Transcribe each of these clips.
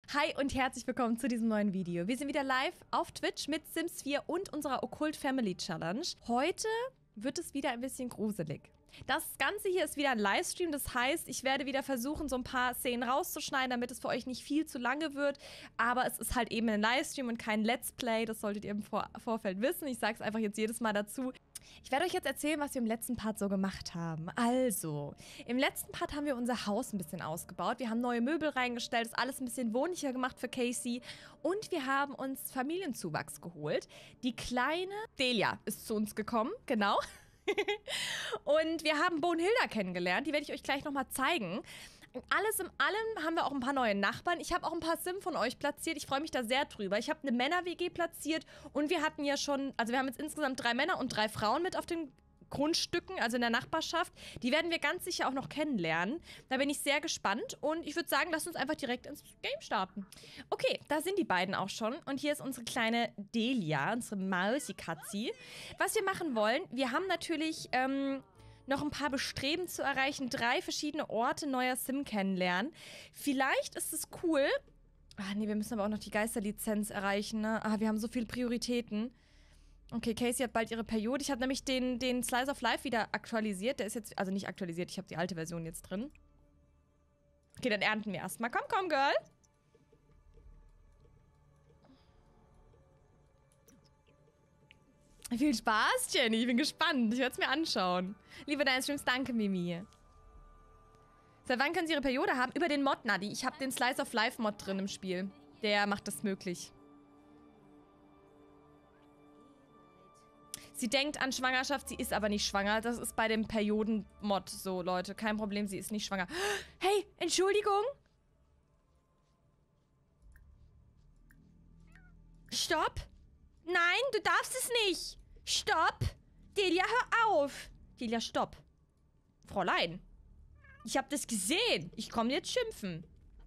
Hi und herzlich willkommen zu diesem neuen Video. Wir sind wieder live auf Twitch mit Sims 4 und unserer Occult Family Challenge. Heute wird es wieder ein bisschen gruselig. Das Ganze hier ist wieder ein Livestream, das heißt, ich werde wieder versuchen, so ein paar Szenen rauszuschneiden, damit es für euch nicht viel zu lange wird. Aber es ist halt eben ein Livestream und kein Let's Play, das solltet ihr im Vorfeld wissen. Ich sage es einfach jetzt jedes Mal dazu. Ich werde euch jetzt erzählen, was wir im letzten Part so gemacht haben. Also, im letzten Part haben wir unser Haus ein bisschen ausgebaut. Wir haben neue Möbel reingestellt, das alles ein bisschen wohnlicher gemacht für Casey. Und wir haben uns Familienzuwachs geholt. Die kleine Delia ist zu uns gekommen, genau. Und wir haben Bohnhilda kennengelernt, die werde ich euch gleich nochmal zeigen. Alles in allem haben wir auch ein paar neue Nachbarn. Ich habe auch ein paar Sim von euch platziert. Ich freue mich da sehr drüber. Ich habe eine Männer-WG platziert und wir hatten ja schon, also wir haben jetzt insgesamt 3 Männer und 3 Frauen mit auf den Grundstücken, also in der Nachbarschaft. Die werden wir ganz sicher auch noch kennenlernen. Da bin ich sehr gespannt und ich würde sagen, lasst uns einfach direkt ins Game starten. Okay, da sind die beiden auch schon und hier ist unsere kleine Delia, unsere Mausi-Katzi. Was wir machen wollen, wir haben natürlich noch ein paar Bestreben zu erreichen, 3 verschiedene Orte neuer Sim kennenlernen. Vielleicht ist es cool. Ah, nee, wir müssen aber auch noch die Geisterlizenz erreichen, ne? Ah, wir haben so viele Prioritäten. Okay, Casey hat bald ihre Periode. Ich habe nämlich den Slice of Life wieder aktualisiert. Der ist jetzt, also nicht aktualisiert, ich habe die alte Version jetzt drin. Okay, dann ernten wir erstmal. Komm, komm, Girl. Viel Spaß, Jenny. Ich bin gespannt. Ich werde es mir anschauen. Liebe deine Streams, danke, Mimi. Seit wann können Sie Ihre Periode haben? Über den Mod, Nadi. Ich habe den Slice of Life Mod drin im Spiel. Der macht das möglich. Sie denkt an Schwangerschaft, sie ist aber nicht schwanger. Das ist bei dem Perioden-Mod so, Leute. Kein Problem, sie ist nicht schwanger. Hey, Entschuldigung. Stopp. Nein, du darfst es nicht. Stopp. Delia, hör auf. Delia, stopp. Fräulein. Ich habe das gesehen. Ich komme jetzt schimpfen.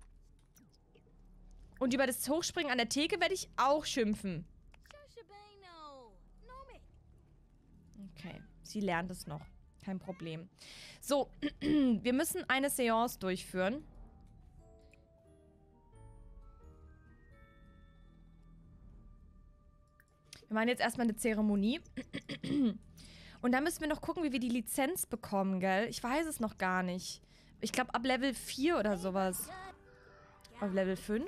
Und über das Hochspringen an der Theke werde ich auch schimpfen. Okay, sie lernt es noch. Kein Problem. So, wir müssen eine Seance durchführen. Wir machen jetzt erstmal eine Zeremonie. Und dann müssen wir noch gucken, wie wir die Lizenz bekommen, gell? Ich weiß es noch gar nicht. Ich glaube ab Level 4 oder sowas. Auf Level 5?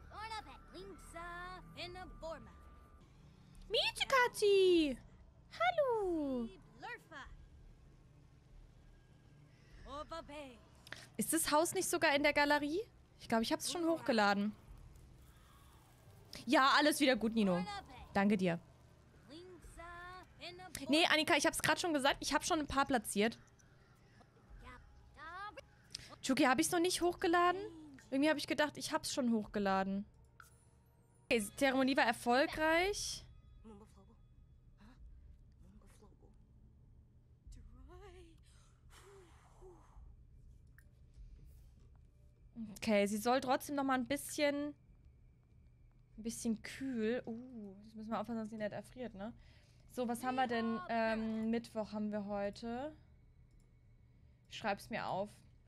Miezekatzi! Hallo! Ist das Haus nicht sogar in der Galerie? Ich glaube, ich habe es schon hochgeladen. Ja, alles wieder gut, Nino. Danke dir. Nee, Annika, ich habe es gerade schon gesagt. Ich habe schon ein paar platziert. Chuki, habe ich es noch nicht hochgeladen? Irgendwie habe ich gedacht, ich habe es schon hochgeladen. Okay, die Zeremonie war erfolgreich. Okay, sie soll trotzdem noch mal ein bisschen kühl. Jetzt müssen wir aufpassen, dass sie nicht erfriert, ne? So, was haben wir denn? Mittwoch haben wir heute. Ich schreib's mir auf.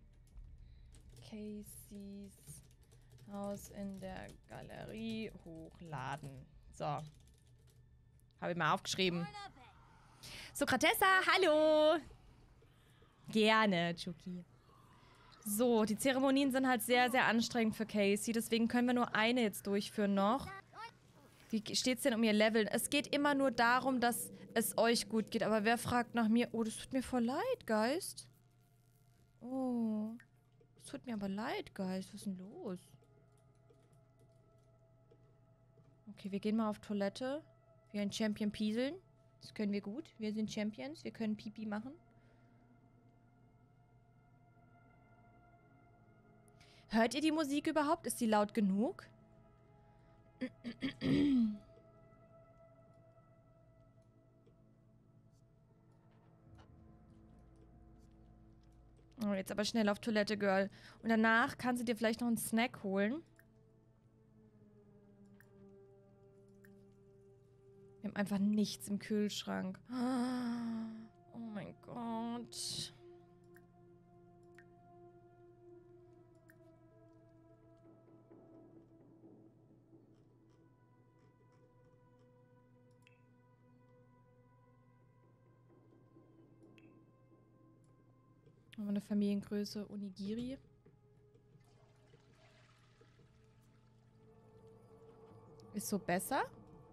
Caseys Haus in der Galerie hochladen. So. Habe ich mal aufgeschrieben. Sokratessa, hallo! Gerne, Chuki. So, die Zeremonien sind halt sehr, sehr anstrengend für Casey. Deswegen können wir nur eine jetzt durchführen noch. Wie steht's denn um ihr Level? Es geht immer nur darum, dass es euch gut geht. Aber wer fragt nach mir? Oh, das tut mir voll leid, Geist. Oh. Es tut mir aber leid, Geist. Was ist denn los? Okay, wir gehen mal auf Toilette. Wie ein Champion pieseln. Das können wir gut. Wir sind Champions. Wir können Pipi machen. Hört ihr die Musik überhaupt? Ist sie laut genug? Oh, jetzt aber schnell auf Toilette, Girl. Und danach kannst du dir vielleicht noch einen Snack holen. Wir haben einfach nichts im Kühlschrank. Oh mein Gott. Haben wir eine Familiengröße Onigiri. Ist so besser?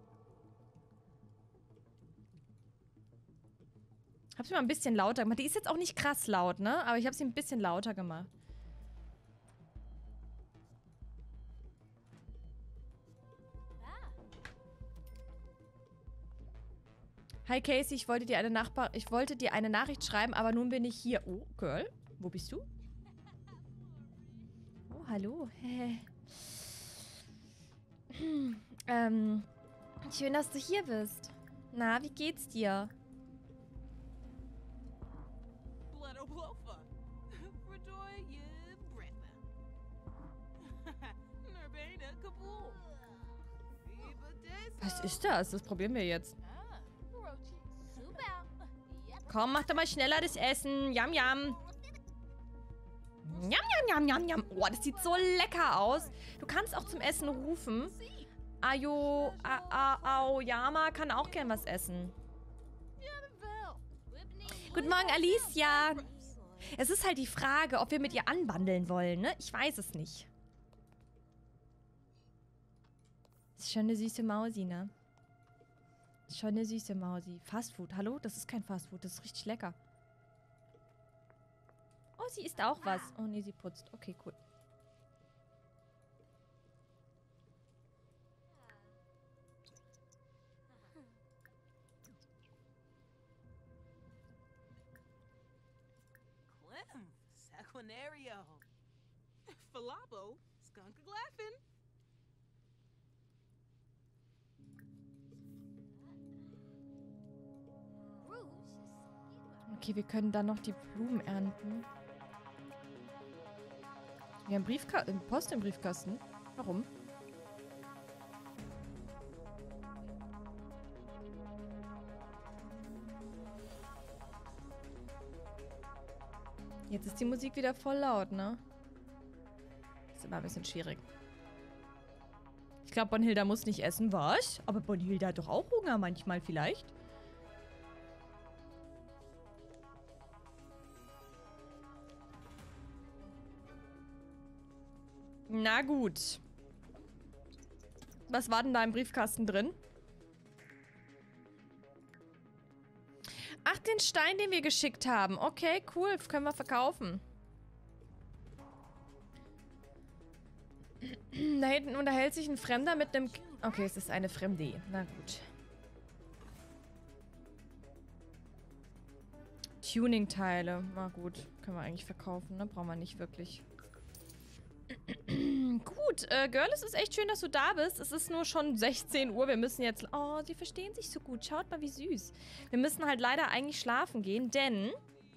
Hab's mir mal ein bisschen lauter gemacht. Die ist jetzt auch nicht krass laut, ne? Aber ich habe sie ein bisschen lauter gemacht. Hi Casey, ich wollte dir eine Nachricht schreiben, aber nun bin ich hier. Oh, Girl, wo bist du? Oh, hallo. Schön, dass du hier bist. Na, wie geht's dir? Was ist das? Das probieren wir jetzt. Komm, mach doch mal schneller das Essen. Yam, yam. Yam, yam, yam, yam, yam. Oh, das sieht so lecker aus. Du kannst auch zum Essen rufen. Aoyama kann auch gern was essen. Guten Morgen, Alicia. Es ist halt die Frage, ob wir mit ihr anbandeln wollen, ne? Ich weiß es nicht. Ist schon eine süße Mausi, ne? Ist schon eine süße Mausi. Fastfood, hallo? Das ist kein Fastfood, das ist richtig lecker. Oh, sie isst auch was. Oh, nee, sie putzt. Okay, cool. Sequinario. Falabo. Skunkaglaffin. Okay, wir können dann noch die Blumen ernten. Wir haben Post im Briefkasten. Warum? Jetzt ist die Musik wieder voll laut, ne? Ist immer ein bisschen schwierig. Ich glaube, Bonhilda muss nicht essen. Was? Aber Bonhilda hat doch auch Hunger manchmal vielleicht. Na gut. Was war denn da im Briefkasten drin? Ach, den Stein, den wir geschickt haben. Okay, cool. Können wir verkaufen. Da hinten unterhält sich ein Fremder mit einem... Okay, es ist eine Fremde. Na gut. Tuning-Teile. Na gut. Können wir eigentlich verkaufen, ne? Brauchen wir nicht wirklich. Gut, Girl, es ist echt schön, dass du da bist. Es ist nur schon 16 Uhr. Wir müssen jetzt... Oh, sie verstehen sich so gut. Schaut mal, wie süß. Wir müssen halt leider eigentlich schlafen gehen, denn...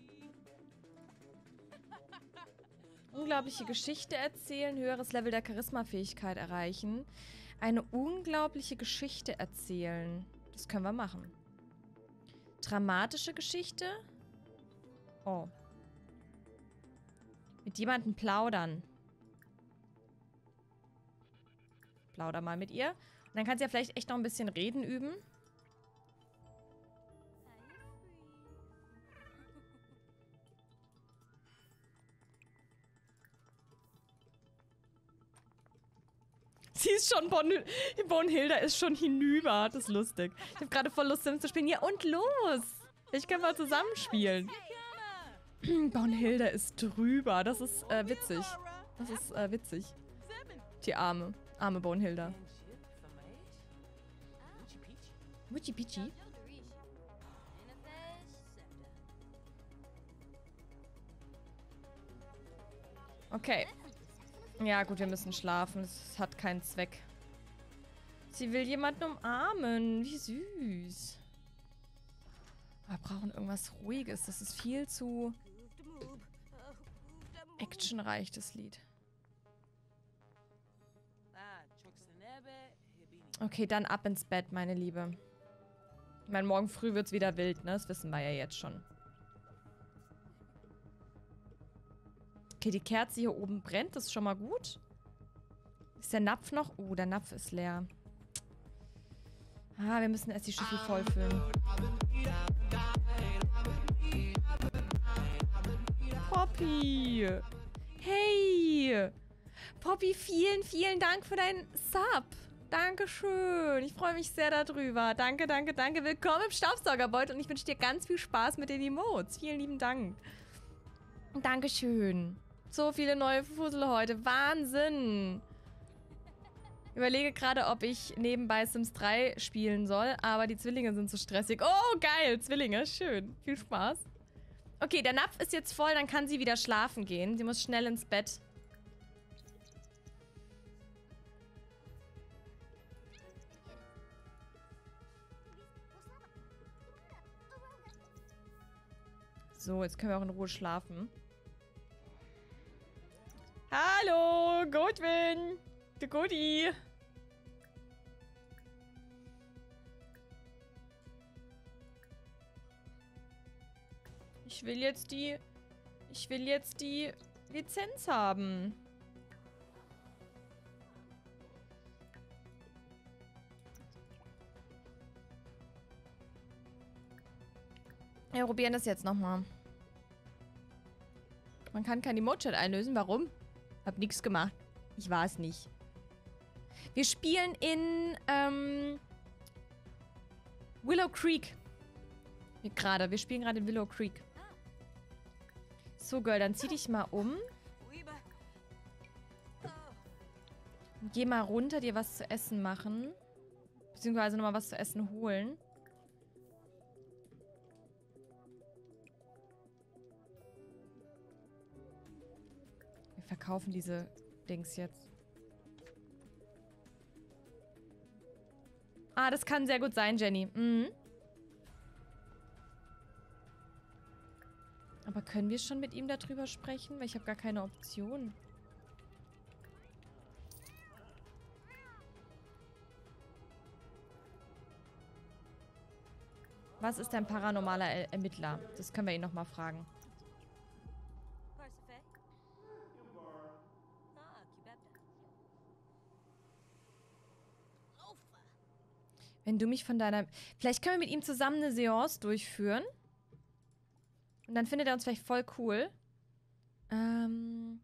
Unglaubliche Geschichte erzählen, höheres Level der Charisma-Fähigkeit erreichen. Eine unglaubliche Geschichte erzählen. Das können wir machen. Dramatische Geschichte? Oh. Mit jemandem plaudern. Plauder mal mit ihr. Und dann kann sie ja vielleicht echt noch ein bisschen reden üben. Sie ist schon Bonhilda ist schon hinüber. Das ist lustig. Ich habe gerade voll Lust, Sims zu spielen. Ja, und los! Ich kann mal zusammenspielen. Bonhilda ist drüber. Das ist witzig. Das ist witzig. Die arme Bonhilda. Muchi Pichi? Okay. Ja, gut, wir müssen schlafen. Das hat keinen Zweck. Sie will jemanden umarmen. Wie süß. Wir brauchen irgendwas Ruhiges. Das ist viel zu actionreich, das Lied. Okay, dann ab ins Bett, meine Liebe. Ich meine, morgen früh wird's wieder wild, ne? Das wissen wir ja jetzt schon. Okay, die Kerze hier oben brennt. Das ist schon mal gut. Ist der Napf noch? Oh, der Napf ist leer. Ah, wir müssen erst die Schüssel vollfüllen. Oh, Poppy. Hey. Poppy, vielen, vielen Dank für deinen Sub. Dankeschön. Ich freue mich sehr darüber. Danke, danke, danke. Willkommen im Staubsaugerbeutel und ich wünsche dir ganz viel Spaß mit den Emotes. Vielen lieben Dank. Dankeschön. So viele neue Fussel heute. Wahnsinn. Ich überlege gerade, ob ich nebenbei Sims 3 spielen soll, aber die Zwillinge sind so stressig. Oh, geil. Zwillinge. Schön. Viel Spaß. Okay, der Napf ist jetzt voll, dann kann sie wieder schlafen gehen. Sie muss schnell ins Bett. So, jetzt können wir auch in Ruhe schlafen. Hallo, Godwin. Du Goodie. Ich will jetzt die Lizenz haben. Wir probieren das jetzt nochmal. Man kann kein Emote-Chat einlösen. Warum? Hab nichts gemacht. Ich war es nicht. Wir spielen in Willow Creek. Wir spielen gerade in Willow Creek. So, Girl, dann zieh dich mal um. Und geh mal runter, dir was zu essen machen. Beziehungsweise nochmal was zu essen holen. Wir verkaufen diese Dings jetzt. Ah, das kann sehr gut sein, Jenny. Mhm. Aber können wir schon mit ihm darüber sprechen? Weil ich habe gar keine Option. Was ist ein paranormaler Ermittler? Das können wir ihn nochmal fragen. Wenn du mich von deiner... Vielleicht können wir mit ihm zusammen eine Seance durchführen. Und dann findet er uns vielleicht voll cool. Oh nein,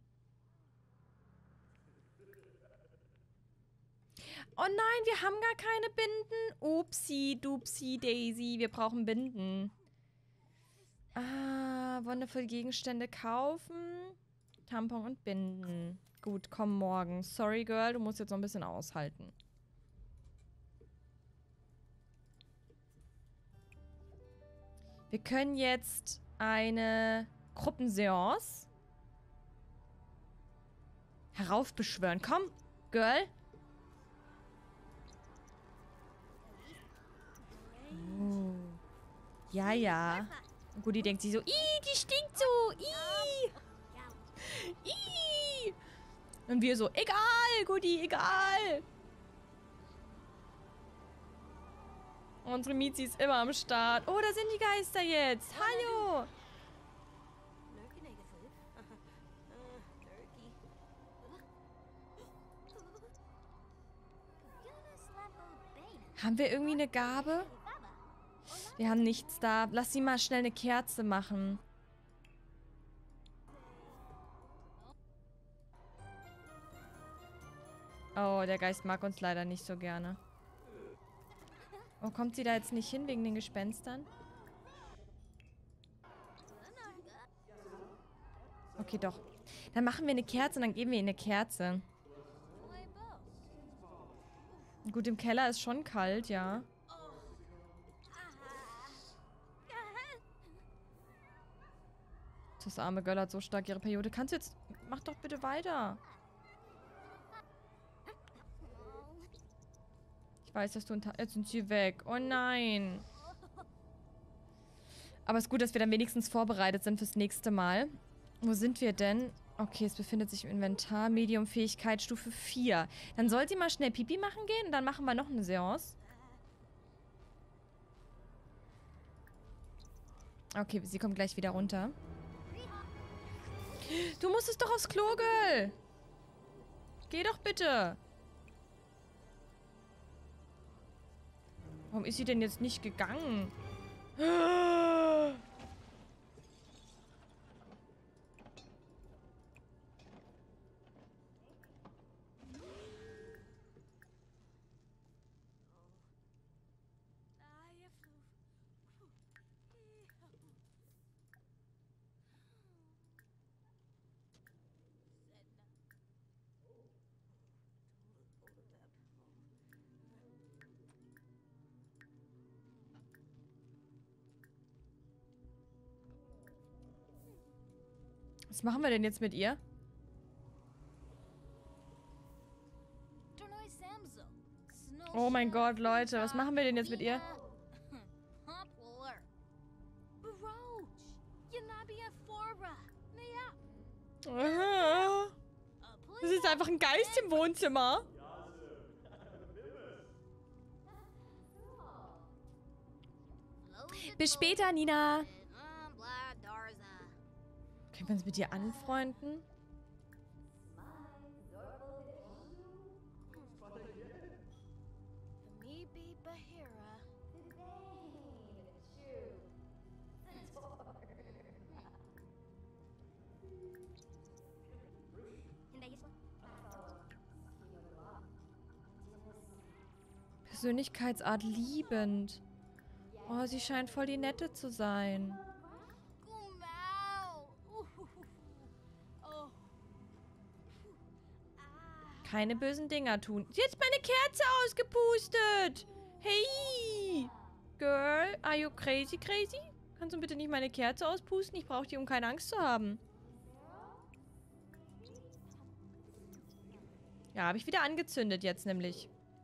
wir haben gar keine Binden. Upsi, dupsi, Daisy. Wir brauchen Binden. Ah, wonderful Gegenstände kaufen. Tampon und Binden. Gut, komm morgen. Sorry, Girl, du musst jetzt noch ein bisschen aushalten. Wir können jetzt eine Gruppenseance heraufbeschwören. Komm, Girl. Oh. Ja, ja. Gut, die denkt sich so, die stinkt so. Und wir so, egal, Guti, egal. Unsere Mizi ist immer am Start. Oh, da sind die Geister jetzt. Hallo. Haben wir irgendwie eine Gabe? Wir haben nichts da. Lass sie mal schnell eine Kerze machen. Oh, der Geist mag uns leider nicht so gerne. Oh, kommt sie da jetzt nicht hin wegen den Gespenstern? Okay, doch. Dann machen wir eine Kerze und dann geben wir ihr eine Kerze. Gut, im Keller ist schon kalt, ja. Das arme Girl hat so stark ihre Periode. Kannst du jetzt... Mach doch bitte weiter. Ich weiß, dass du... Jetzt sind sie weg. Oh nein. Aber es ist gut, dass wir dann wenigstens vorbereitet sind fürs nächste Mal. Wo sind wir denn? Okay, es befindet sich im Inventar. Medium-Fähigkeit Stufe 4. Dann soll sie mal schnell Pipi machen gehen und dann machen wir noch eine Seance. Okay, sie kommt gleich wieder runter. Du musstest doch aufs Klo, Girl. Geh doch bitte. Warum ist sie denn jetzt nicht gegangen? Was machen wir denn jetzt mit ihr? Oh mein Gott, Leute, was machen wir denn jetzt mit ihr? Das ist einfach ein Geist im Wohnzimmer. Bis später, Nina. Können wir uns mit dir anfreunden? Persönlichkeitsart liebend. Oh, sie scheint voll die Nette zu sein. Keine bösen Dinger tun. Sie hat meine Kerze ausgepustet. Hey, Girl, are you crazy? Kannst du bitte nicht meine Kerze auspusten? Ich brauche die, um keine Angst zu haben. Ja, habe ich wieder angezündet jetzt nämlich.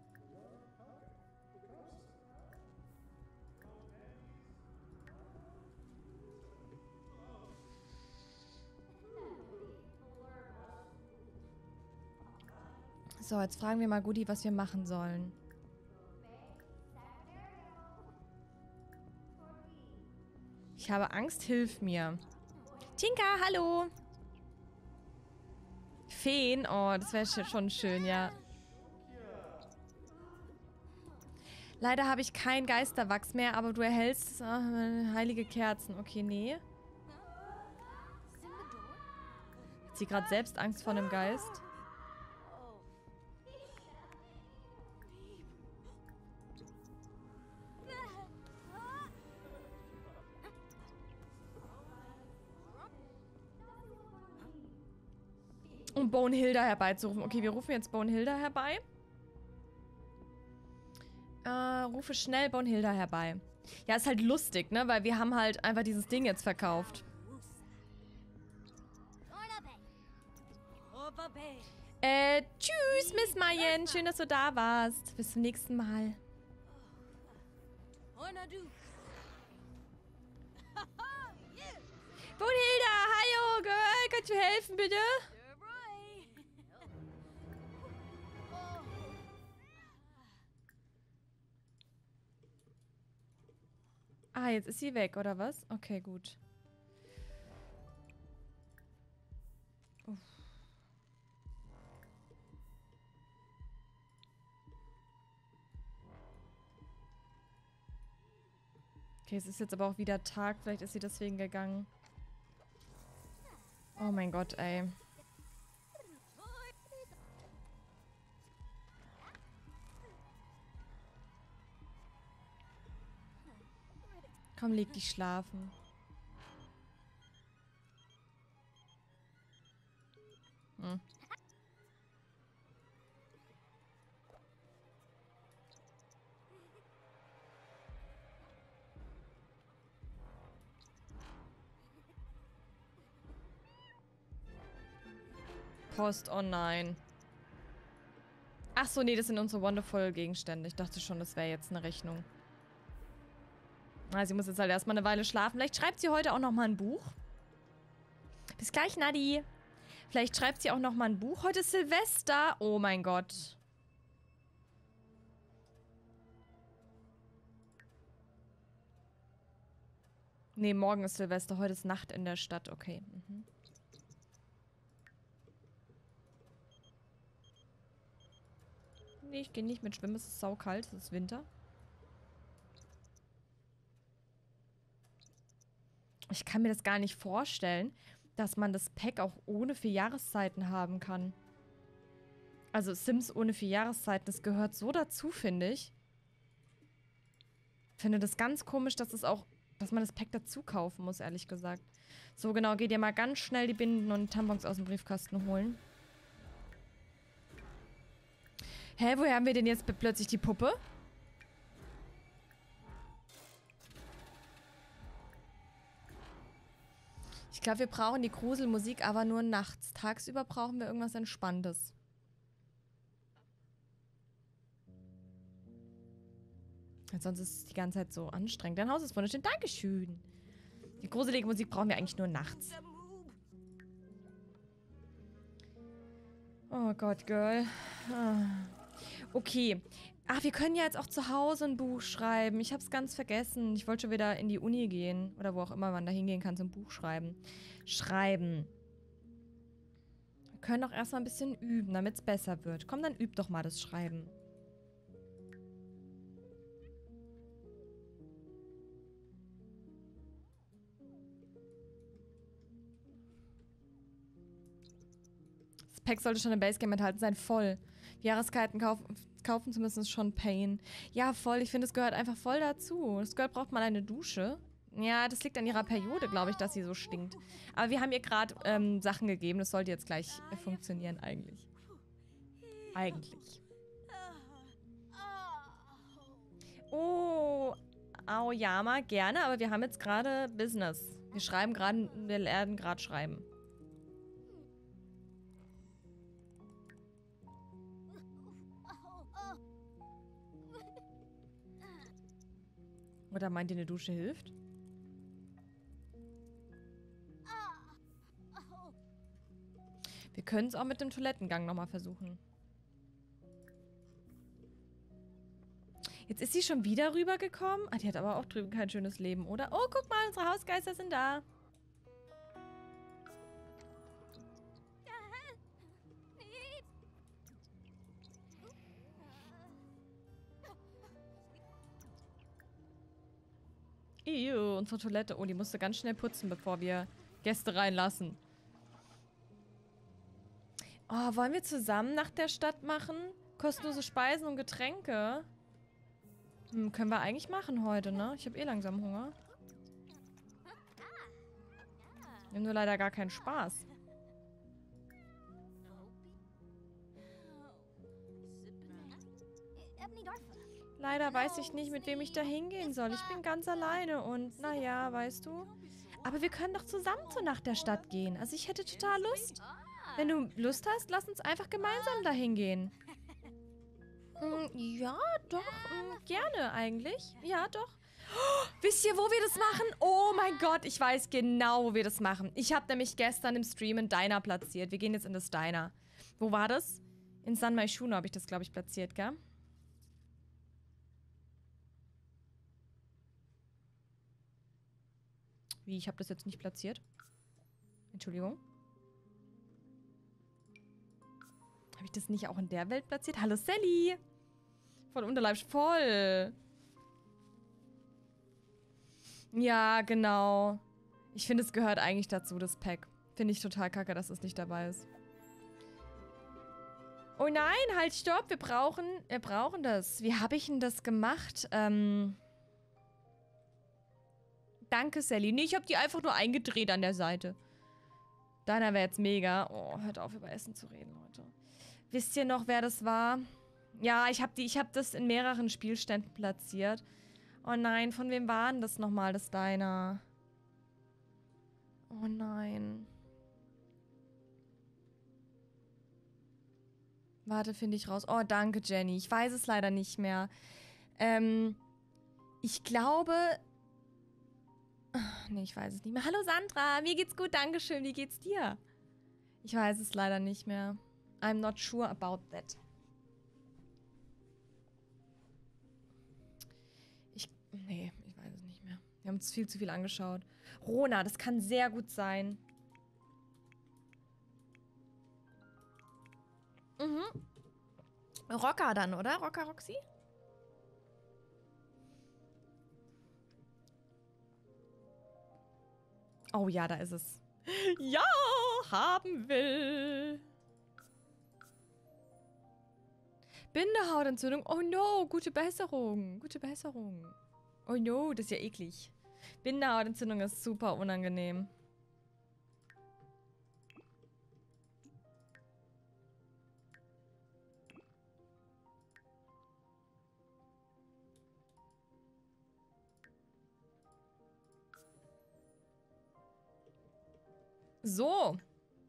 So, jetzt fragen wir mal Goody, was wir machen sollen. Ich habe Angst, hilf mir. Tinka, hallo. Feen, oh, das wäre schon schön, ja. Leider habe ich kein Geisterwachs mehr, aber du erhältst heilige Kerzen. Okay, nee. Hat sie gerade selbst Angst vor einem Geist? Um Bonehilda herbeizurufen. Okay, wir rufen jetzt Bonehilda herbei. Rufe schnell Bonehilda herbei. Ja, ist halt lustig, ne? Weil wir haben halt einfach dieses Ding jetzt verkauft. Tschüss, Miss Mayen. Schön, dass du da warst. Bis zum nächsten Mal. Bonehilda, hallo, Girl. Kannst du helfen, bitte? Ah, jetzt ist sie weg, oder was? Okay, gut. Uff. Okay, es ist jetzt aber auch wieder Tag. Vielleicht ist sie deswegen gegangen. Oh mein Gott, ey. Komm, leg dich schlafen. Hm. Post, oh nein. Ach so, nee, das sind unsere Wonderful Gegenstände. Ich dachte schon, das wäre jetzt eine Rechnung. Sie muss jetzt halt erstmal eine Weile schlafen. Vielleicht schreibt sie heute auch nochmal ein Buch. Bis gleich, Nadi. Vielleicht schreibt sie auch nochmal ein Buch. Heute ist Silvester. Oh mein Gott. Nee, morgen ist Silvester. Heute ist Nacht in der Stadt. Okay. Mhm. Nee, ich gehe nicht mit Schwimmen. Es ist saukalt. Es ist Winter. Ich kann mir das gar nicht vorstellen, dass man das Pack auch ohne 4 Jahreszeiten haben kann. Also Sims ohne 4 Jahreszeiten, das gehört so dazu, finde ich. Ich finde das ganz komisch, dass man das Pack dazu kaufen muss, ehrlich gesagt. So, genau, geht ihr mal ganz schnell die Binden und Tampons aus dem Briefkasten holen. Hä, woher haben wir denn jetzt plötzlich die Puppe? Ich Ich glaube, wir brauchen die Gruselmusik, aber nur nachts. Tagsüber brauchen wir irgendwas Entspanntes. Sonst ist es die ganze Zeit so anstrengend. Dein Haus ist wunderschön. Dankeschön. Die gruselige Musik brauchen wir eigentlich nur nachts. Oh Gott, Girl. Ah. Okay. Ach, wir können ja jetzt auch zu Hause ein Buch schreiben. Ich hab's ganz vergessen. Ich wollte schon wieder in die Uni gehen. Oder wo auch immer man da hingehen kann zum Buch schreiben. Schreiben. Wir können doch erstmal ein bisschen üben, damit es besser wird. Komm, dann üb doch mal das Schreiben. Das Pack sollte schon im Basecamp enthalten sein. Voll. Jahreskarten kaufen zu müssen ist schon Pain. Ja, voll. Ich finde, es gehört einfach voll dazu. Das Girl braucht mal eine Dusche. Ja, das liegt an ihrer Periode, glaube ich, dass sie so stinkt. Aber wir haben ihr gerade Sachen gegeben. Das sollte jetzt gleich funktionieren eigentlich. Eigentlich. Oh, Aoyama, gerne. Aber wir haben jetzt gerade Business. Wir lernen gerade schreiben. Oder meint ihr, eine Dusche hilft? Wir können es auch mit dem Toilettengang nochmal versuchen. Jetzt ist sie schon wieder rübergekommen. Ah, die hat aber auch drüben kein schönes Leben, oder? Oh, guck mal, unsere Hausgeister sind da. Ew, unsere Toilette. Oh, die musste ganz schnell putzen, bevor wir Gäste reinlassen. Oh, wollen wir zusammen nach der Stadt machen? Kostenlose Speisen und Getränke? Können wir eigentlich machen heute, ne? Ich habe eh langsam Hunger. Wir haben nur leider gar keinen Spaß. Leider weiß ich nicht, mit wem ich da hingehen soll. Ich bin ganz alleine und, naja, weißt du. Aber wir können doch zusammen zur Nacht der Stadt gehen. Also ich hätte total Lust. Wenn du Lust hast, lass uns einfach gemeinsam da hingehen. Ja, doch. Gerne eigentlich. Ja, doch. Oh, wisst ihr, wo wir das machen? Oh mein Gott, ich weiß genau, wo wir das machen. Ich habe nämlich gestern im Stream einen Diner platziert. Wir gehen jetzt in das Diner. Wo war das? In San Maishuno habe ich das, glaube ich, platziert, gell? Wie, ich habe das jetzt nicht platziert? Entschuldigung. Habe ich das nicht auch in der Welt platziert? Hallo Sally! Voll Unterleib, voll! Ja, genau. Ich finde, es gehört eigentlich dazu, das Pack. Finde ich total kacke, dass es nicht dabei ist. Oh nein, halt, stopp! Wir brauchen das. Wie habe ich denn das gemacht? Danke, Sally. Nee, ich habe die einfach nur eingedreht an der Seite. Deiner wäre jetzt mega. Oh, hört auf, über Essen zu reden, Leute. Wisst ihr noch, wer das war? Ja, ich hab das in mehreren Spielständen platziert. Oh nein, von wem war denn das nochmal, das Diner? Oh nein. Warte, finde ich raus. Oh, danke, Jenny. Ich weiß es leider nicht mehr. Ich glaube... Nee, ich weiß es nicht mehr. Hallo Sandra, mir geht's gut, dankeschön. Wie geht's dir? Ich weiß es leider nicht mehr. I'm not sure about that. Nee, ich weiß es nicht mehr. Wir haben uns viel zu viel angeschaut. Rona, das kann sehr gut sein. Mhm. Rocker dann, oder? Rocker Roxy? Oh ja, da ist es. Ja, haben will. Bindehautentzündung. Oh no, gute Besserung. Gute Besserung. Oh no, das ist ja eklig. Bindehautentzündung ist super unangenehm. So.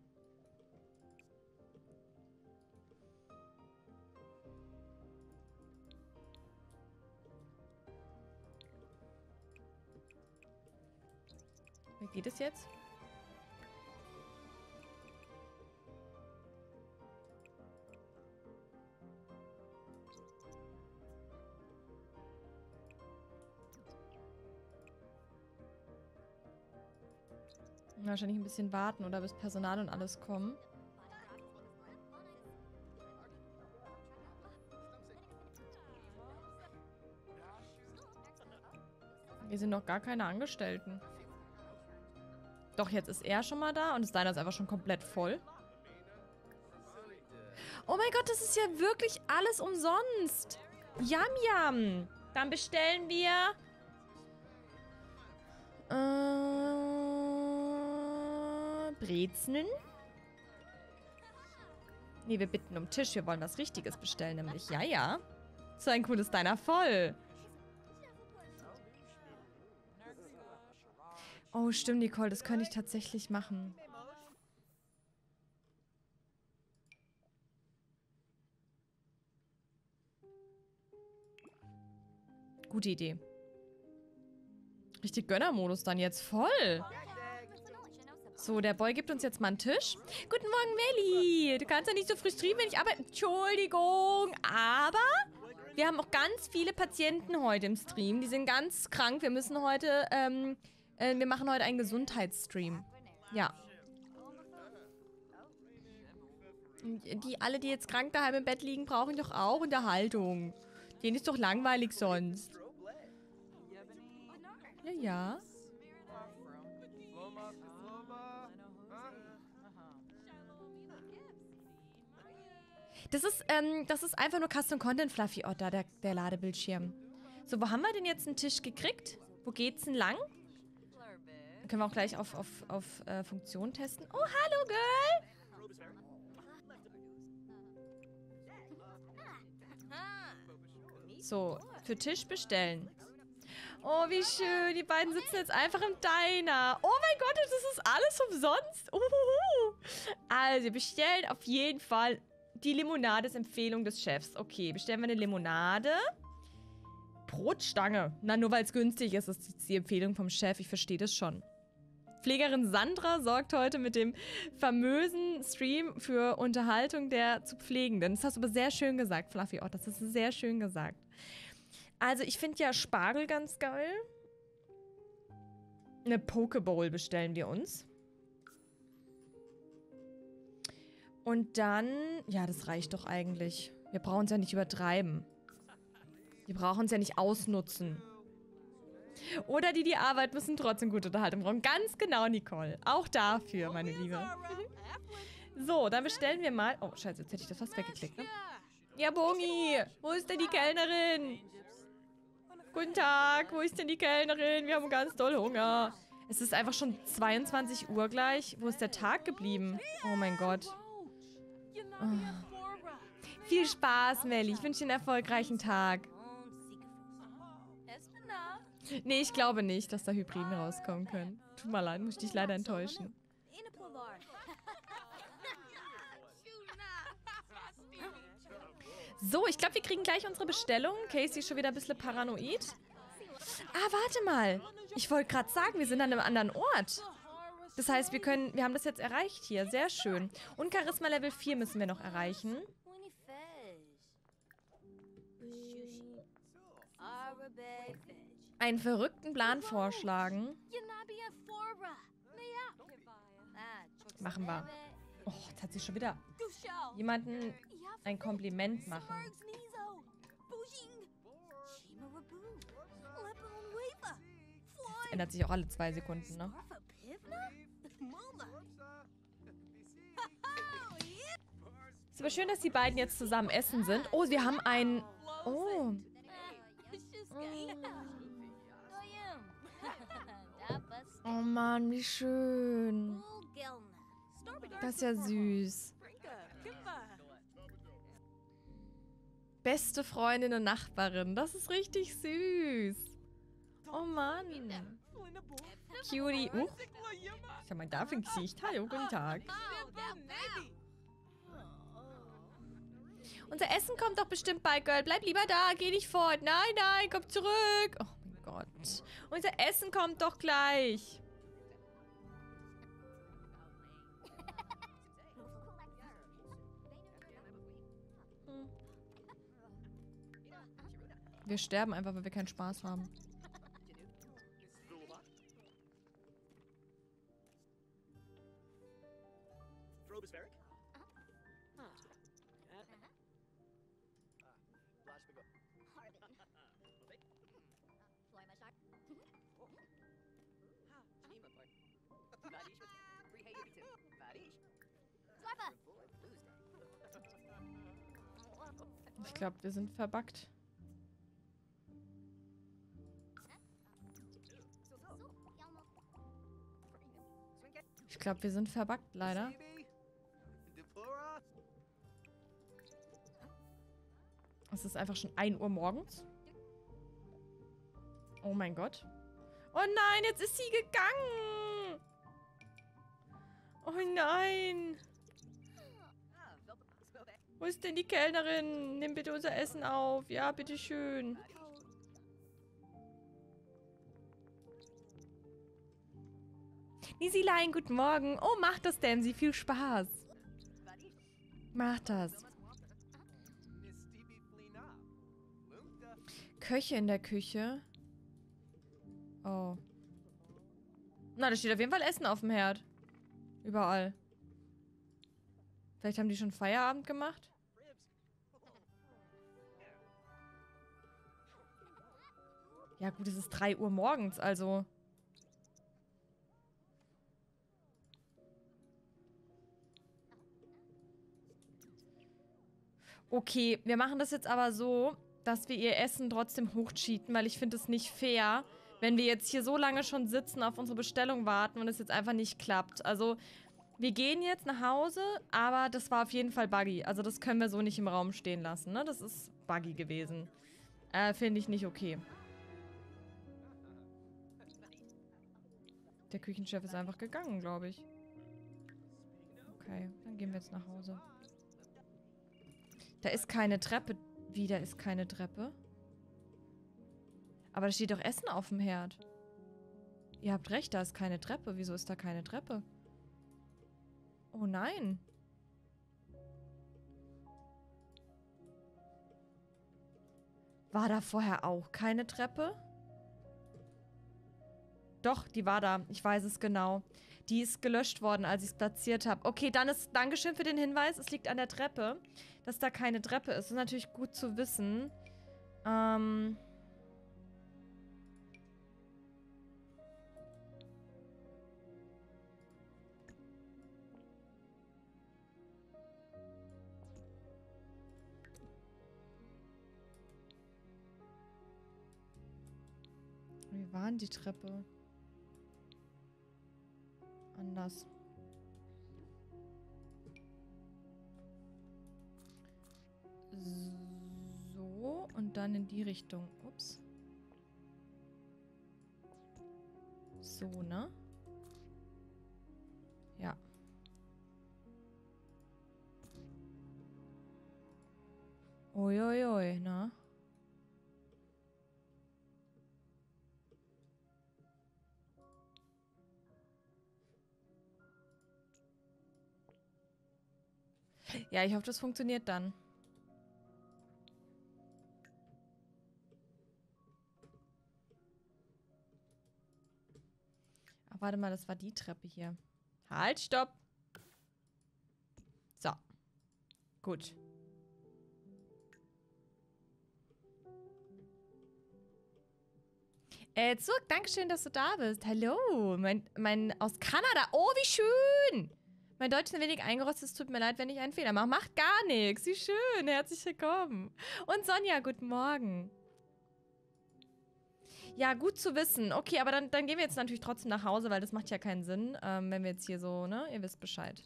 Wie geht es jetzt? Wahrscheinlich ein bisschen warten oder bis Personal und alles kommen. Hier sind noch gar keine Angestellten. Doch, jetzt ist er schon mal da und das Diner ist einfach schon komplett voll. Oh mein Gott, das ist ja wirklich alles umsonst. Yum, yum. Dann bestellen wir... Brezeln. Nee, wir bitten um Tisch. Wir wollen was Richtiges bestellen, nämlich. Ja, ja. So ein cooles Diner voll. Oh, stimmt, Nicole. Das könnte ich tatsächlich machen. Gute Idee. Richtig Gönnermodus dann jetzt. Voll. So, der Boy gibt uns jetzt mal einen Tisch. Guten Morgen, Melli. Du kannst ja nicht so früh streamen, wenn ich arbeite. Entschuldigung, aber wir haben auch ganz viele Patienten heute im Stream. Die sind ganz krank. Wir müssen heute, wir machen heute einen Gesundheitsstream. Ja. Alle, die jetzt krank daheim im Bett liegen, brauchen doch auch Unterhaltung. Denen ist doch langweilig sonst. Ja, ja. Das ist einfach nur Custom Content Fluffy Otter, der Ladebildschirm. So, wo haben wir denn jetzt einen Tisch gekriegt? Wo geht's denn lang? Dann können wir auch gleich auf Funktion testen. Oh, hallo, Girl! So, für Tisch bestellen. Oh, wie schön. Die beiden sitzen jetzt einfach im Diner. Oh mein Gott, das ist alles umsonst. Also, wir bestellen auf jeden Fall... Die Limonade ist Empfehlung des Chefs. Okay, bestellen wir eine Limonade. Brotstange. Na, nur weil es günstig ist, ist die Empfehlung vom Chef. Ich verstehe das schon. Pflegerin Sandra sorgt heute mit dem famösen Stream für Unterhaltung der zu Pflegenden. Das hast du aber sehr schön gesagt, Fluffy Ott. Das hast du sehr schön gesagt. Also, ich finde ja Spargel ganz geil. Eine Pokeball bestellen wir uns. Und dann, ja, das reicht doch eigentlich. Wir brauchen es ja nicht übertreiben. Wir brauchen es ja nicht ausnutzen. Oder die Arbeit müssen trotzdem gute Unterhaltung brauchen. Ganz genau, Nicole. Auch dafür, meine Liebe. So, dann bestellen wir mal... Oh, scheiße, jetzt hätte ich das fast weggeklickt, ne? Ja, Bongi, wo ist denn die Kellnerin? Guten Tag, wo ist denn die Kellnerin? Wir haben ganz doll Hunger. Es ist einfach schon 22 Uhr gleich. Wo ist der Tag geblieben? Oh mein Gott. Oh. Viel Spaß, Melli. Ich wünsche dir einen erfolgreichen Tag. Nee, ich glaube nicht, dass da Hybriden rauskommen können. Tut mir leid, muss ich dich leider enttäuschen. So, ich glaube, wir kriegen gleich unsere Bestellung. Casey ist schon wieder ein bisschen paranoid. Ah, warte mal. Ich wollte gerade sagen, wir sind an einem anderen Ort. Das heißt, wir haben das jetzt erreicht hier. Sehr schön. Und Charisma Level 4 müssen wir noch erreichen. Einen verrückten Plan vorschlagen. Machen wir. Oh, jetzt hat sie schon wieder jemanden ein Kompliment machen. Das ändert sich auch alle 2 Sekunden, ne? Ist aber schön, dass die beiden jetzt zusammen essen sind. Oh, wir haben ein... Oh. Oh Mann, wie schön. Das ist ja süß. Beste Freundin und Nachbarin. Das ist richtig süß. Oh Mann. Cutie. Ich habe mein dafür Gesicht. Hallo, guten Tag. Unser Essen kommt doch bestimmt bald, Girl. Bleib lieber da, geh nicht fort. Nein, nein, komm zurück. Oh mein Gott. Unser Essen kommt doch gleich. Wir sterben einfach, weil wir keinen Spaß haben. Ich glaube, wir sind verbuggt. Ich glaube, wir sind verbuggt, leider. Es ist einfach schon 1 Uhr morgens. Oh mein Gott. Oh nein, jetzt ist sie gegangen. Oh nein. Wo ist denn die Kellnerin? Nimm bitte unser Essen auf. Ja, bitteschön. Nisilein, guten Morgen. Oh, mach das, Dempsey. Viel Spaß. Mach das. Köche in der Küche. Oh. Na, da steht auf jeden Fall Essen auf dem Herd. Überall. Vielleicht haben die schon Feierabend gemacht? Ja gut, es ist 3 Uhr morgens, also... Okay, wir machen das jetzt aber so, dass wir ihr Essen trotzdem hochcheaten, weil ich finde es nicht fair, wenn wir jetzt hier so lange schon sitzen, auf unsere Bestellung warten und es jetzt einfach nicht klappt. Also, wir gehen jetzt nach Hause, aber das war auf jeden Fall buggy. Also, das können wir so nicht im Raum stehen lassen, ne? Das ist buggy gewesen. Finde ich nicht okay. Der Küchenchef ist einfach gegangen, glaube ich. Okay, dann gehen wir jetzt nach Hause. Da ist keine Treppe. Wie, da ist keine Treppe? Aber da steht doch Essen auf dem Herd. Ihr habt recht, da ist keine Treppe. Wieso ist da keine Treppe? Oh nein. War da vorher auch keine Treppe? Doch, die war da. Ich weiß es genau. Die ist gelöscht worden, als ich es platziert habe. Okay, dann ist... Dankeschön für den Hinweis. Es liegt an der Treppe, dass da keine Treppe ist. Das ist natürlich gut zu wissen. Wie war denn die Treppe? Anders. So, und dann in die Richtung. Ups. So, ne? Ja. Uiuiui, ne? Ja, ich hoffe, das funktioniert dann. Ach, warte mal, das war die Treppe hier. Halt, stopp! So. Gut. Zurück, dankeschön, dass du da bist. Hallo, mein aus Kanada. Oh, wie schön! Mein Deutsch ist ein wenig eingerostet, es tut mir leid, wenn ich einen Fehler mache. Macht gar nichts. Wie schön. Herzlich willkommen. Und Sonja, guten Morgen. Ja, gut zu wissen. Okay, aber dann gehen wir jetzt natürlich trotzdem nach Hause, weil das macht ja keinen Sinn, wenn wir jetzt hier so, ne? Ihr wisst Bescheid.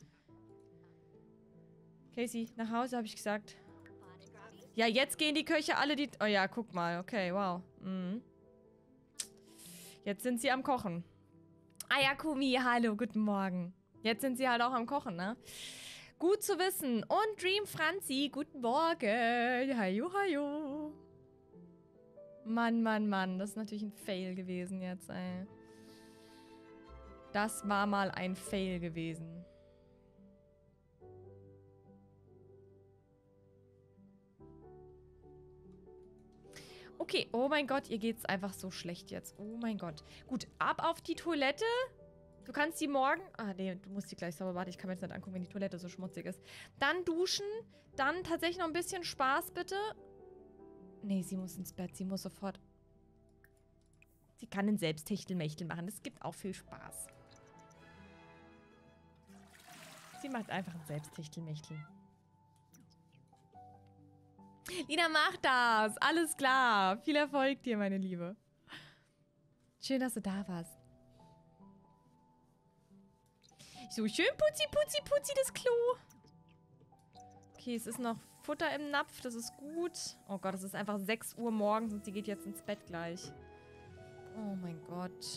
Casey, nach Hause, habe ich gesagt. Ja, jetzt gehen die Köche alle die... Oh ja, guck mal. Okay, wow. Mhm. Jetzt sind sie am Kochen. Ayakumi, hallo, guten Morgen. Jetzt sind sie halt auch am Kochen, ne? Gut zu wissen. Und Dream Franzi, guten Morgen. Hajo, hajo. Mann, Mann, Mann. Das ist natürlich ein Fail gewesen jetzt, ey. Das war mal ein Fail gewesen. Okay, oh mein Gott, ihr geht's einfach so schlecht jetzt. Oh mein Gott. Gut, ab auf die Toilette. Du kannst die morgen... Ah, nee, du musst die gleich sauber... Warte, ich kann mir jetzt nicht angucken, wenn die Toilette so schmutzig ist. Dann duschen. Dann tatsächlich noch ein bisschen Spaß, bitte. Nee, sie muss ins Bett. Sie muss sofort... Sie kann einen Selbsthechtelmechtel machen. Das gibt auch viel Spaß. Sie macht einfach einen Selbsthechtelmechtel. Lina, mach das. Alles klar. Viel Erfolg dir, meine Liebe. Schön, dass du da warst. So, schön putzi, putzi, putzi das Klo. Okay, es ist noch Futter im Napf. Das ist gut. Oh Gott, es ist einfach 6 Uhr morgens und sie geht jetzt ins Bett gleich. Oh mein Gott.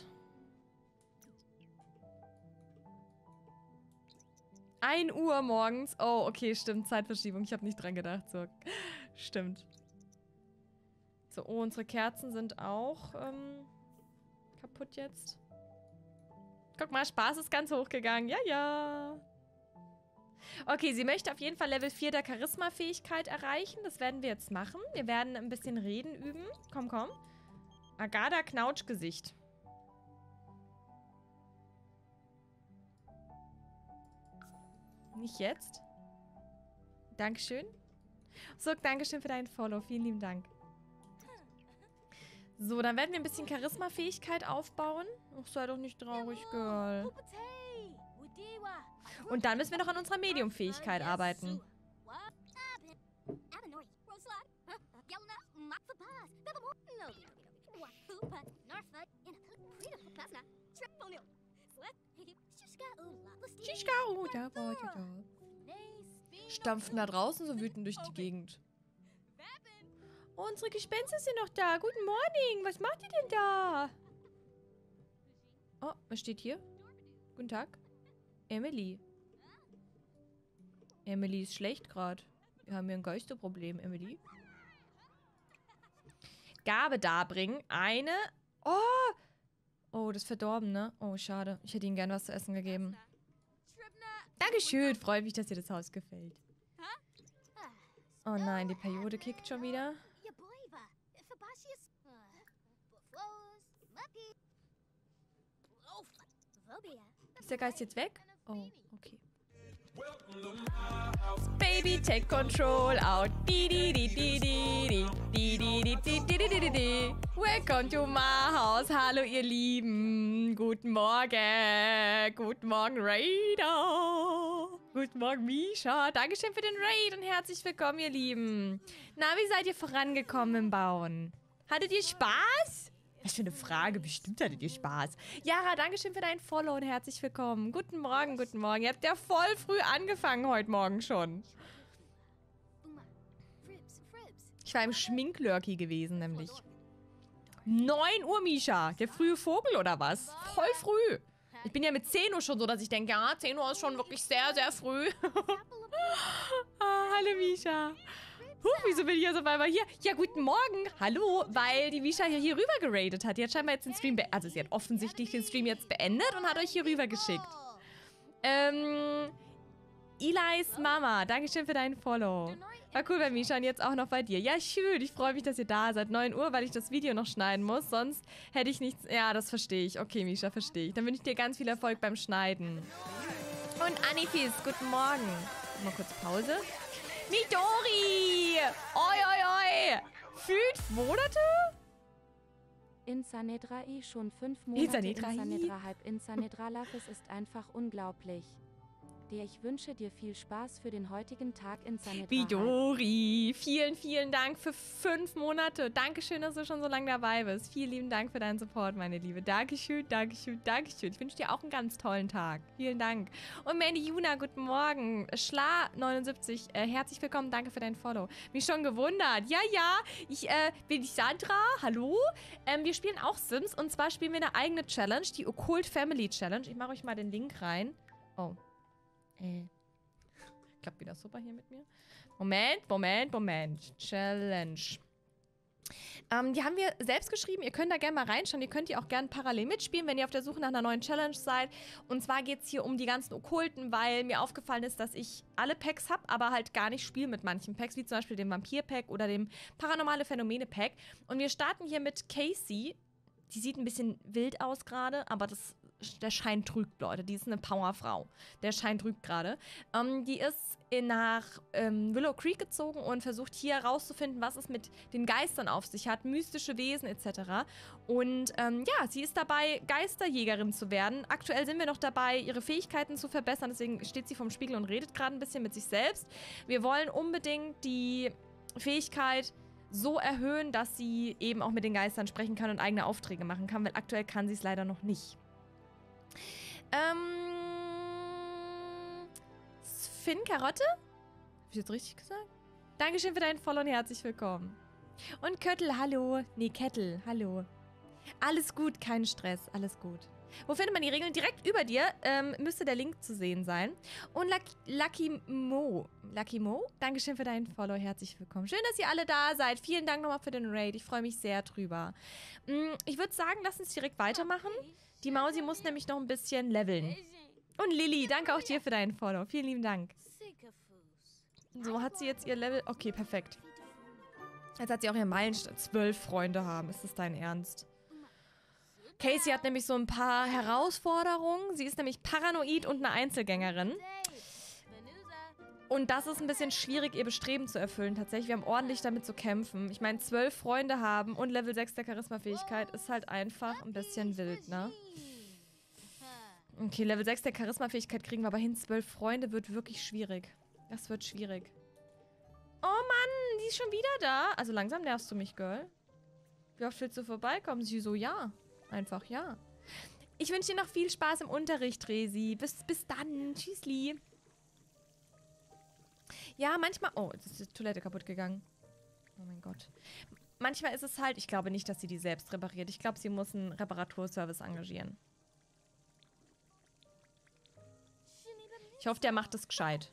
1 Uhr morgens. Oh, okay, stimmt. Zeitverschiebung. Ich habe nicht dran gedacht. So, stimmt. So, oh, unsere Kerzen sind auch kaputt jetzt. Guck mal, Spaß ist ganz hochgegangen. Ja, ja. Okay, sie möchte auf jeden Fall Level 4 der Charisma-Fähigkeit erreichen. Das werden wir jetzt machen. Wir werden ein bisschen Reden üben. Komm, komm. Agada Knautschgesicht. Nicht jetzt. Dankeschön. So, Dankeschön für deinen Follow. Vielen lieben Dank. So, dann werden wir ein bisschen Charisma-Fähigkeit aufbauen. Ach, sei doch nicht traurig, Girl. Und dann müssen wir noch an unserer Medium-Fähigkeit arbeiten. Stampfen da draußen so wütend durch die Gegend. Oh, unsere Gespenster sind noch da. Guten Morgen. Was macht ihr denn da? Oh, was steht hier? Guten Tag. Emily. Emily ist schlecht gerade. Wir haben hier ein Geisterproblem, Emily. Gabe darbringen. Eine. Oh! Oh, das ist verdorben, ne? Oh, schade. Ich hätte ihnen gern was zu essen gegeben. Dankeschön. Freut mich, dass dir das Haus gefällt. Oh nein, die Periode kickt schon wieder. Ist der Geist jetzt weg? Oh, okay. Baby, take control out. Welcome to my house. Hallo, ihr Lieben. Guten Morgen. Guten Morgen, Raider. Guten Morgen, Misha. Dankeschön für den Raid und herzlich willkommen, ihr Lieben. Na, wie seid ihr vorangekommen im Bauen? Hattet ihr Spaß? Was für eine Frage. Bestimmt hattet ihr Spaß. Jara, dankeschön für dein Follow und herzlich willkommen. Guten Morgen, guten Morgen. Ihr habt ja voll früh angefangen heute Morgen schon. Ich war im Schminklurky gewesen, nämlich. 9 Uhr, Misha. Der frühe Vogel oder was? Voll früh. Ich bin ja mit 10 Uhr schon so, dass ich denke, ja, 10 Uhr ist schon wirklich sehr, sehr früh. Hallo, Misha. Wieso bin ich jetzt auf einmal hier? Ja, guten Morgen. Hallo, weil die Misha hier rüber geradet hat. Die hat scheinbar jetzt den Stream beendet. Also sie hat offensichtlich den Stream jetzt beendet und hat euch hier rüber geschickt. Eli's Mama, dankeschön für deinen Follow. War cool bei Misha und jetzt auch noch bei dir. Ja, schön. Ich freue mich, dass ihr da seid. 9 Uhr, weil ich das Video noch schneiden muss. Sonst hätte ich nichts... Ja, das verstehe ich. Okay, Misha, verstehe ich. Dann wünsche ich dir ganz viel Erfolg beim Schneiden. Und Anifis, guten Morgen. Mal kurz Pause. Midori! Oi, oi, oi! 5 Monate? Insanedrai schon 5 Monate. Insanedrai. Insanedra halb Insanedra Lafis ist einfach unglaublich. Ich wünsche dir viel Spaß für den heutigen Tag in Summit. Vidori, vielen, vielen Dank für 5 Monate. Dankeschön, dass du schon so lange dabei bist. Vielen lieben Dank für deinen Support, meine Liebe. Dankeschön, Dankeschön, Dankeschön. Ich wünsche dir auch einen ganz tollen Tag. Vielen Dank. Und Mandy Juna, guten Morgen. Schla79, herzlich willkommen. Danke für dein Follow. Mich schon gewundert. Ja, ja, ich bin die Sandra. Hallo. Wir spielen auch Sims und zwar spielen wir eine eigene Challenge, die Occult Family Challenge. Ich mache euch mal den Link rein. Oh. Klappt wieder super hier mit mir. Moment. Challenge. Die haben wir selbst geschrieben. Ihr könnt da gerne mal reinschauen. Ihr könnt die auch gerne parallel mitspielen, wenn ihr auf der Suche nach einer neuen Challenge seid. Und zwar geht es hier um die ganzen Okkulten, weil mir aufgefallen ist, dass ich alle Packs habe, aber halt gar nicht spiele mit manchen Packs, wie zum Beispiel dem Vampir-Pack oder dem Paranormale Phänomene-Pack. Und wir starten hier mit Casey. Die sieht ein bisschen wild aus gerade, aber der Schein trügt, Leute. Die ist eine Powerfrau. Der Schein trügt gerade. Die ist nach Willow Creek gezogen und versucht hier herauszufinden, was es mit den Geistern auf sich hat, mystische Wesen etc. Und ja, sie ist dabei, Geisterjägerin zu werden. Aktuell sind wir noch dabei, ihre Fähigkeiten zu verbessern. Deswegen steht sie vorm Spiegel und redet gerade ein bisschen mit sich selbst. Wir wollen unbedingt die Fähigkeit so erhöhen, dass sie eben auch mit den Geistern sprechen kann und eigene Aufträge machen kann, weil aktuell kann sie es leider noch nicht. Finn Karotte? Hab ich jetzt richtig gesagt? Dankeschön für deinen Follow und herzlich willkommen. Und Köttel, hallo. Nee, Kettel, hallo. Alles gut, kein Stress, alles gut. Wo findet man die Regeln? Direkt über dir müsste der Link zu sehen sein. Und Lucky Mo, Dankeschön für deinen Follow, herzlich willkommen. Schön, dass ihr alle da seid. Vielen Dank nochmal für den Raid. Ich freue mich sehr drüber. Ich würde sagen, lass uns direkt weitermachen. Die Mausi muss nämlich noch ein bisschen leveln. Und Lilly, danke auch dir für deinen Follow. Vielen lieben Dank. So, hat sie jetzt ihr Level... Okay, perfekt. Jetzt hat sie auch ihren Meilenstein. 12 Freunde haben. Ist das dein Ernst? Casey hat nämlich so ein paar Herausforderungen. Sie ist nämlich paranoid und eine Einzelgängerin. Und das ist ein bisschen schwierig, ihr Bestreben zu erfüllen. Tatsächlich, wir haben ordentlich damit zu kämpfen. Ich meine, 12 Freunde haben und Level 6 der Charisma-Fähigkeit ist halt einfach ein bisschen wild, ne? Okay, Level 6 der Charisma-Fähigkeit kriegen wir aber hin. 12 Freunde wird wirklich schwierig. Das wird schwierig. Oh Mann, die ist schon wieder da. Also langsam nervst du mich, Girl. Wie oft willst du vorbeikommen? Sie so, ja. Einfach ja. Ich wünsche dir noch viel Spaß im Unterricht, Resi. Bis dann. Tschüssli. Ja, manchmal... Oh, jetzt ist die Toilette kaputt gegangen. Oh mein Gott. Manchmal ist es halt... Ich glaube nicht, dass sie die selbst repariert. Ich glaube, sie muss einen Reparaturservice engagieren. Ich hoffe, der macht das gescheit.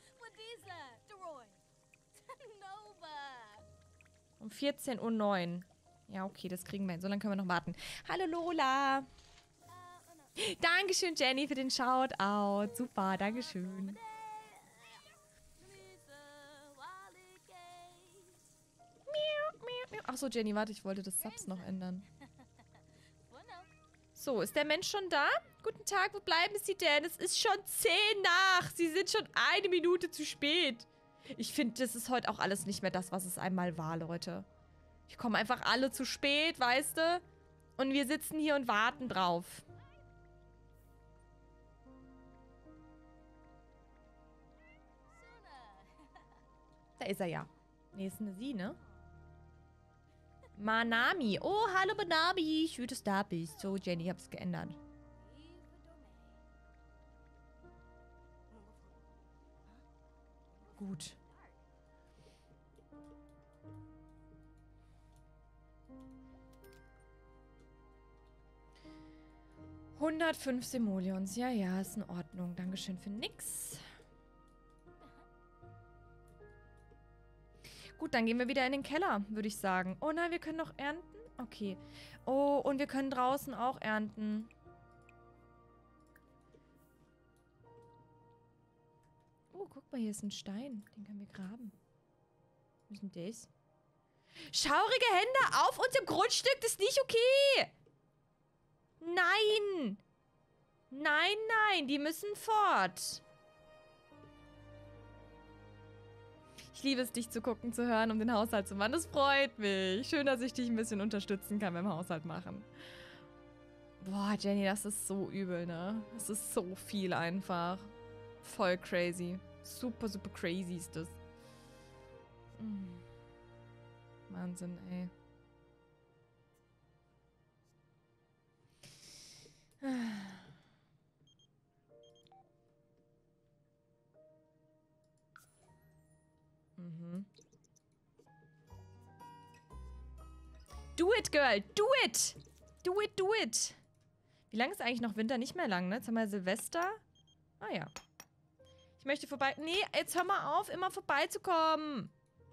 Um 14:09 Uhr. Ja, okay, das kriegen wir hin. So lange können wir noch warten. Hallo, Lola. Dankeschön, Jenny, für den Shoutout. Super, dankeschön. Achso, Jenny, warte, ich wollte das Subs noch ändern. So, ist der Mensch schon da? Guten Tag, wo bleiben Sie denn? Es ist schon 10 nach. Sie sind schon 1 Minute zu spät. Ich finde, das ist heute auch alles nicht mehr das, was es einmal war, Leute. Wir kommen einfach alle zu spät, weißt du? Und wir sitzen hier und warten drauf. Da ist er ja. Nee, ist eine Sie, ne? Manami. Oh, hallo Manami. Schön, dass du da bist. So, Jenny, ich hab's geändert. Gut. ...105 Simoleons. Ja, ja, ist in Ordnung. Dankeschön für nix. Gut, dann gehen wir wieder in den Keller, würde ich sagen. Oh nein, wir können noch ernten? Okay. Oh, und wir können draußen auch ernten. Oh, guck mal, hier ist ein Stein. Den können wir graben. Was ist denn das? Schaurige Hände auf unserem Grundstück, das ist nicht okay. Nein. Nein, nein, die müssen fort. Ich liebe es, dich zu gucken, zu hören, um den Haushalt zu machen. Das freut mich. Schön, dass ich dich ein bisschen unterstützen kann beim Haushalt machen. Boah, Jenny, das ist so übel, ne? Das ist so viel einfach. Voll crazy. Super, super crazy ist das. Wahnsinn, ey. Do it, girl! Do it! Do it, do it! Wie lange ist eigentlich noch Winter? Nicht mehr lang, ne? Jetzt haben wir Silvester. Ah ja. Ich möchte vorbei... Nee, jetzt hör mal auf, immer vorbeizukommen.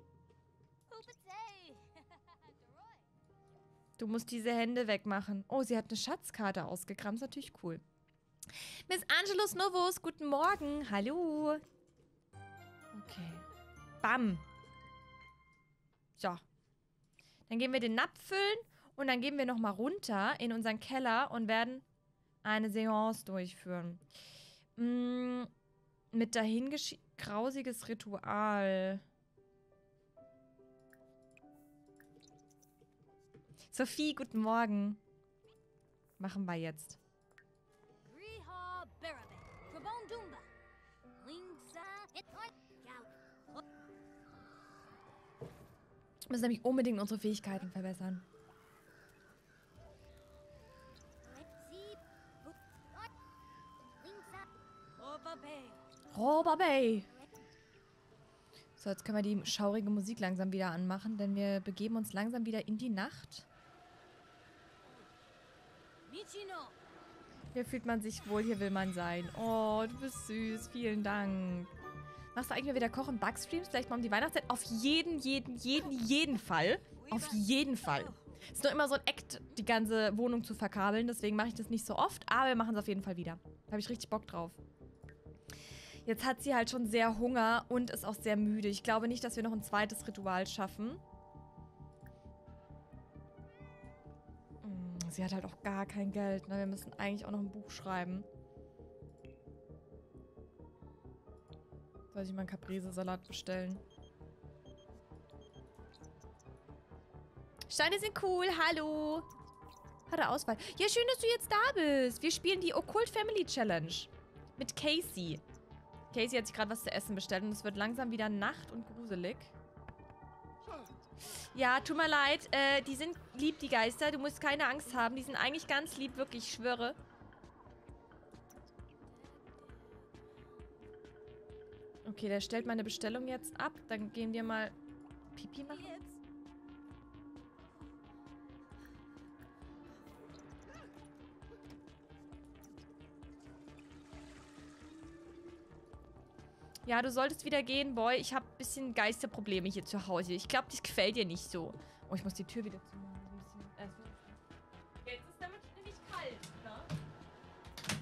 Du musst diese Hände wegmachen. Oh, sie hat eine Schatzkarte ausgekramt. Ist natürlich cool. Miss Angelus Novus, guten Morgen. Hallo. Okay. Bam. So. Dann gehen wir den Napf füllen und dann gehen wir nochmal runter in unseren Keller und werden eine Seance durchführen. Mit grausiges Ritual. Sophie, guten Morgen. Machen wir jetzt. Wir müssen nämlich unbedingt unsere Fähigkeiten verbessern. Roba Bay. So, jetzt können wir die schaurige Musik langsam wieder anmachen, denn wir begeben uns langsam wieder in die Nacht. Hier fühlt man sich wohl, hier will man sein. Oh, du bist süß. Vielen Dank. Machst du eigentlich mal wieder Kochen, Backstreams? Vielleicht mal um die Weihnachtszeit? Auf jeden Fall. Auf jeden Fall. Es ist nur immer so ein Act, die ganze Wohnung zu verkabeln. Deswegen mache ich das nicht so oft. Aber wir machen es auf jeden Fall wieder. Da habe ich richtig Bock drauf. Jetzt hat sie halt schon sehr Hunger und ist auch sehr müde. Ich glaube nicht, dass wir noch ein zweites Ritual schaffen. Sie hat halt auch gar kein Geld, ne? Wir müssen eigentlich auch noch ein Buch schreiben. Soll ich mal einen Caprese-Salat bestellen? Steine sind cool, hallo. Hat er Auswahl. Ja, schön, dass du jetzt da bist. Wir spielen die Occult Family Challenge. Mit Casey. Casey hat sich gerade was zu essen bestellt und es wird langsam wieder Nacht und gruselig. Ja, tut mir leid. Die sind lieb, die Geister. Du musst keine Angst haben. Die sind eigentlich ganz lieb, wirklich, ich schwöre. Okay, der stellt meine Bestellung jetzt ab. Dann gehen wir mal Pipi machen. Ja, du solltest wieder gehen, Boy. Ich habe ein bisschen Geisterprobleme hier zu Hause. Ich glaube, das gefällt dir nicht so. Oh, ich muss die Tür wieder zumachen. Jetzt ist damit nämlich kalt, ne?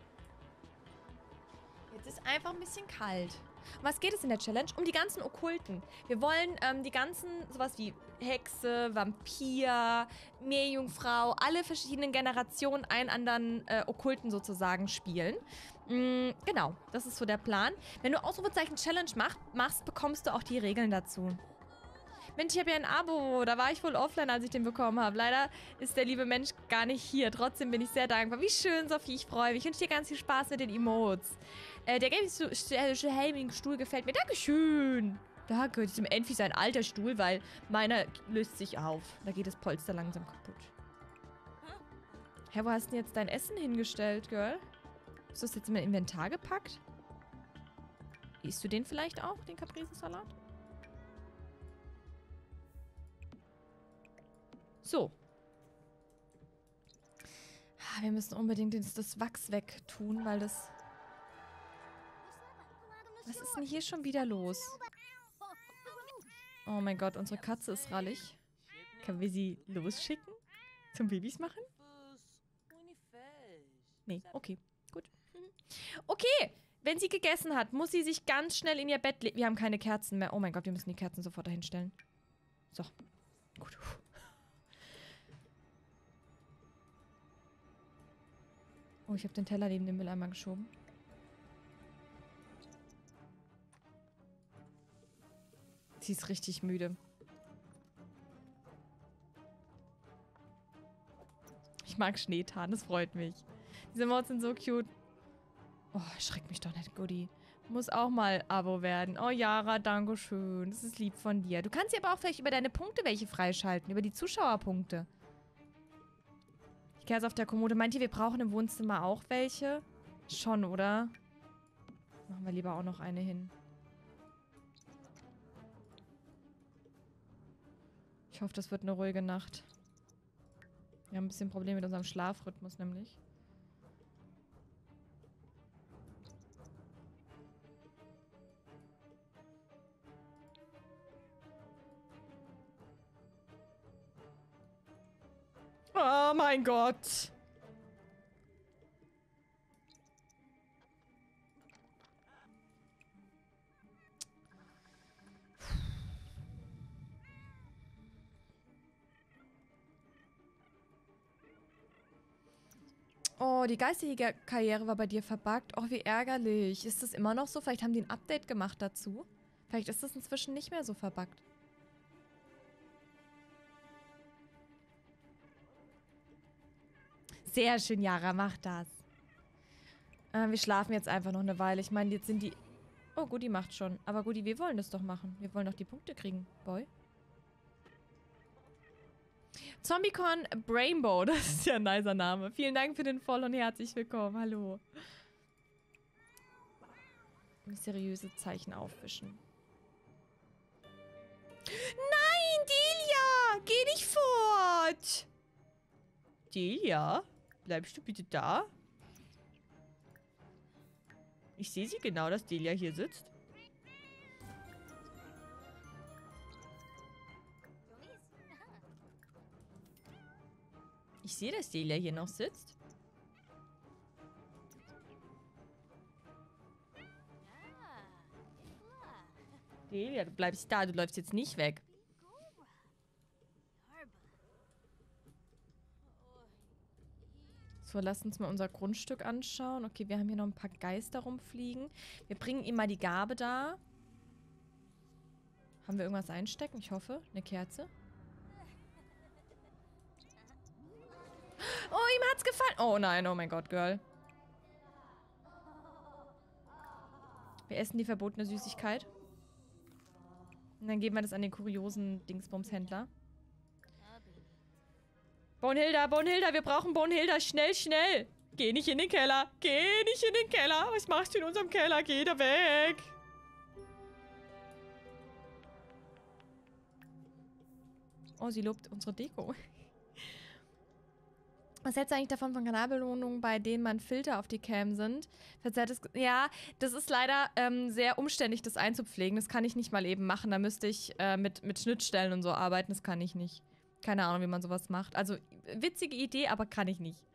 Jetzt ist einfach ein bisschen kalt. Um was geht es in der Challenge? Um die ganzen Okkulten. Wir wollen die ganzen, sowas wie Hexe, Vampir, Meerjungfrau, alle verschiedenen Generationen einen anderen Okkulten sozusagen spielen. Genau, das ist so der Plan. Wenn du Ausrufezeichen Challenge machst, bekommst du auch die Regeln dazu. Mensch, ich habe ja ein Abo. Da war ich wohl offline, als ich den bekommen habe. Leider ist der liebe Mensch gar nicht hier. Trotzdem bin ich sehr dankbar. Wie schön, Sophie. Ich freue mich. Ich wünsche dir ganz viel Spaß mit den Emotes. Der Gaming-Stuhl gefällt mir. Dankeschön. Danke. Das ist im Endeffekt ein alter Stuhl, weil meiner löst sich auf. Da geht das Polster langsam kaputt. Hä, wo hast du denn jetzt dein Essen hingestellt, Girl? Hast du das jetzt in mein Inventar gepackt? Isst du den vielleicht auch, den Caprese-Salat? So. Wir müssen unbedingt das Wachs wegtun, weil das... Was ist denn hier schon wieder los? Oh mein Gott, unsere Katze ist rallig. Können wir sie losschicken? Zum Babys machen? Nee, okay. Gut. Okay, wenn sie gegessen hat, muss sie sich ganz schnell in ihr Bett legen. Wir haben keine Kerzen mehr. Oh mein Gott, wir müssen die Kerzen sofort dahin stellen. So. Gut. Oh, ich habe den Teller neben den Mülleimer geschoben. Sie ist richtig müde. Ich mag Schneetarn, das freut mich. Diese Mods sind so cute. Oh, schreck mich doch nicht, Goodie. Muss auch mal Abo werden. Oh, Yara, danke schön. Das ist lieb von dir. Du kannst dir aber auch vielleicht über deine Punkte welche freischalten. Über die Zuschauerpunkte. Die Kerze auf der Kommode. Meint ihr, wir brauchen im Wohnzimmer auch welche? Schon, oder? Machen wir lieber auch noch eine hin. Ich hoffe, das wird eine ruhige Nacht. Wir haben ein bisschen Probleme mit unserem Schlafrhythmus nämlich. Oh mein Gott. Oh, die Geisterjäger-Karriere war bei dir verbuggt. Oh, wie ärgerlich. Ist das immer noch so? Vielleicht haben die ein Update gemacht dazu. Vielleicht ist das inzwischen nicht mehr so verbuggt. Sehr schön, Yara, mach das. Wir schlafen jetzt einfach noch eine Weile. Ich meine, jetzt sind die... Oh, Goody macht schon. Aber Goody, wir wollen das doch machen. Wir wollen doch die Punkte kriegen, Boy. ZombieCon Brainbow, das ist ja ein nicer Name. Vielen Dank für den Follow und herzlich willkommen. Hallo. Mysteriöse Zeichen aufwischen. Nein, Delia! Geh nicht fort! Delia? Bleibst du bitte da? Ich sehe sie genau, dass Delia hier sitzt. Ich sehe, dass Delia hier noch sitzt. Delia, du bleibst da. Du läufst jetzt nicht weg. So, lass uns mal unser Grundstück anschauen. Okay, wir haben hier noch ein paar Geister rumfliegen. Wir bringen ihm mal die Gabe da. Haben wir irgendwas einstecken? Ich hoffe. Eine Kerze. Oh, ihm hat's gefallen. Oh nein, oh mein Gott, Girl. Wir essen die verbotene Süßigkeit. Und dann geben wir das an den kuriosen Dingsbums-Händler. Bonehilda, Bonehilda, wir brauchen Bonehilda. Schnell, schnell. Geh nicht in den Keller. Geh nicht in den Keller. Was machst du in unserem Keller? Geh da weg. Oh, sie lobt unsere Deko. Was hältst du eigentlich davon von Kanalbelohnungen, bei denen man Filter auf die Cam sind? Verzerrtes... Ja, das ist leider sehr umständlich, das einzupflegen. Das kann ich nicht mal eben machen. Da müsste ich mit Schnittstellen und so arbeiten. Das kann ich nicht. Keine Ahnung, wie man sowas macht. Also, witzige Idee, aber kann ich nicht.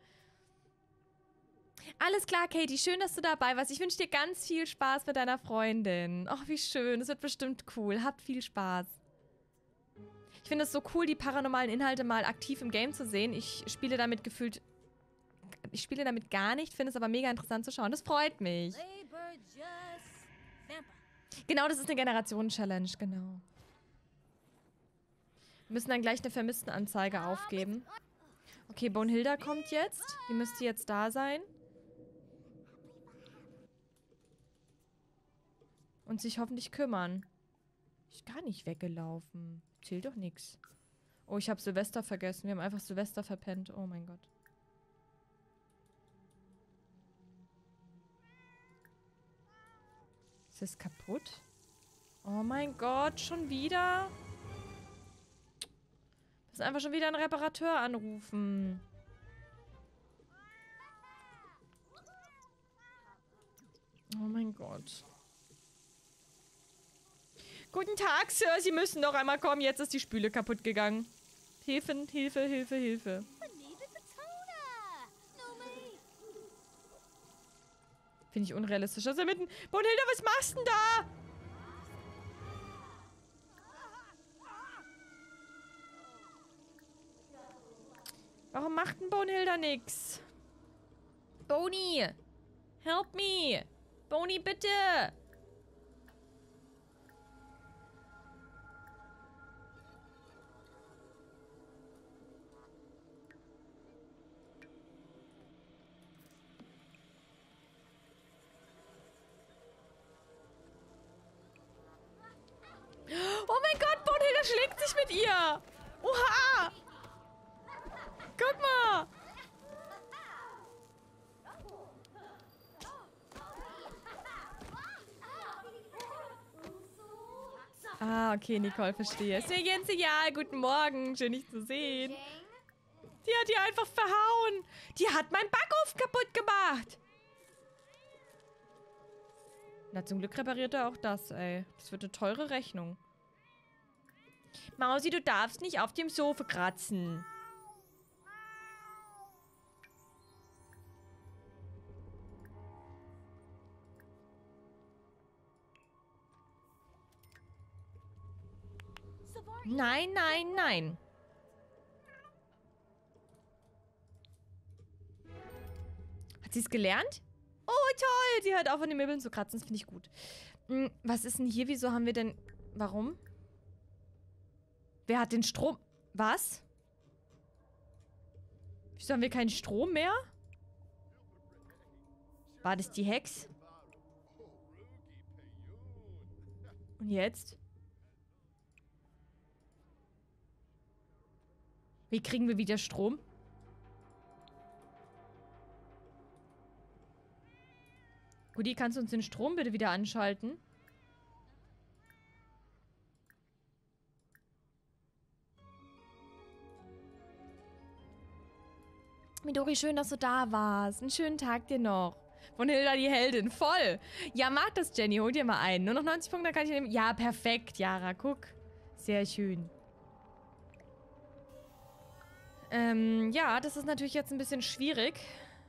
Alles klar, Katie. Schön, dass du dabei warst. Ich wünsche dir ganz viel Spaß mit deiner Freundin. Ach, wie schön. Das wird bestimmt cool. Habt viel Spaß. Ich finde es so cool, die paranormalen Inhalte mal aktiv im Game zu sehen. Ich spiele damit gefühlt... Ich spiele damit gar nicht, finde es aber mega interessant zu schauen. Das freut mich. Genau, das ist eine Generationen-Challenge, genau. Wir müssen dann gleich eine Vermisstenanzeige aufgeben. Okay, Bonehilda kommt jetzt. Die müsste jetzt da sein. Und sich hoffentlich kümmern. Ist gar nicht weggelaufen. Zählt doch nichts. Oh, ich habe Silvester vergessen. Wir haben einfach Silvester verpennt. Oh mein Gott. Ist das kaputt? Oh mein Gott, schon wieder? Wir müssen einfach schon wieder einen Reparateur anrufen. Oh mein Gott. Guten Tag, Sir. Sie müssen noch einmal kommen. Jetzt ist die Spüle kaputt gegangen. Hilfe, Hilfe, Hilfe, Hilfe. Finde ich unrealistisch. Also mitten... Bonehilda, was machst du denn da? Warum macht denn Bonehilda nix? Boni! Help me! Boni, bitte! nicht mit ihr. Oha. Guck mal. Ah, okay, Nicole, verstehe. Ist mir ganz egal. Guten Morgen. Schön, dich zu sehen. Die hat die einfach verhauen. Die hat meinen Backofen kaputt gemacht. Na, zum Glück repariert er auch das, ey. Das wird eine teure Rechnung. Mausi, du darfst nicht auf dem Sofa kratzen. Nein, nein, nein. Hat sie es gelernt? Oh, toll. Sie hört auf, an den Möbeln zu kratzen. Das finde ich gut. Was ist denn hier? Wieso haben wir denn... Warum? Wer hat den Strom... Was? Wieso haben wir keinen Strom mehr? War das die Hex? Und jetzt? Wie kriegen wir wieder Strom? Gudi, kannst du uns den Strom bitte wieder anschalten? Midori, schön, dass du da warst. Einen schönen Tag dir noch. Von Hilda die Heldin. Voll. Ja, mag das, Jenny. Hol dir mal einen. Nur noch 90 Punkte, dann kann ich nehmen. Ja, perfekt, Yara. Guck. Sehr schön. Ja, das ist natürlich jetzt ein bisschen schwierig.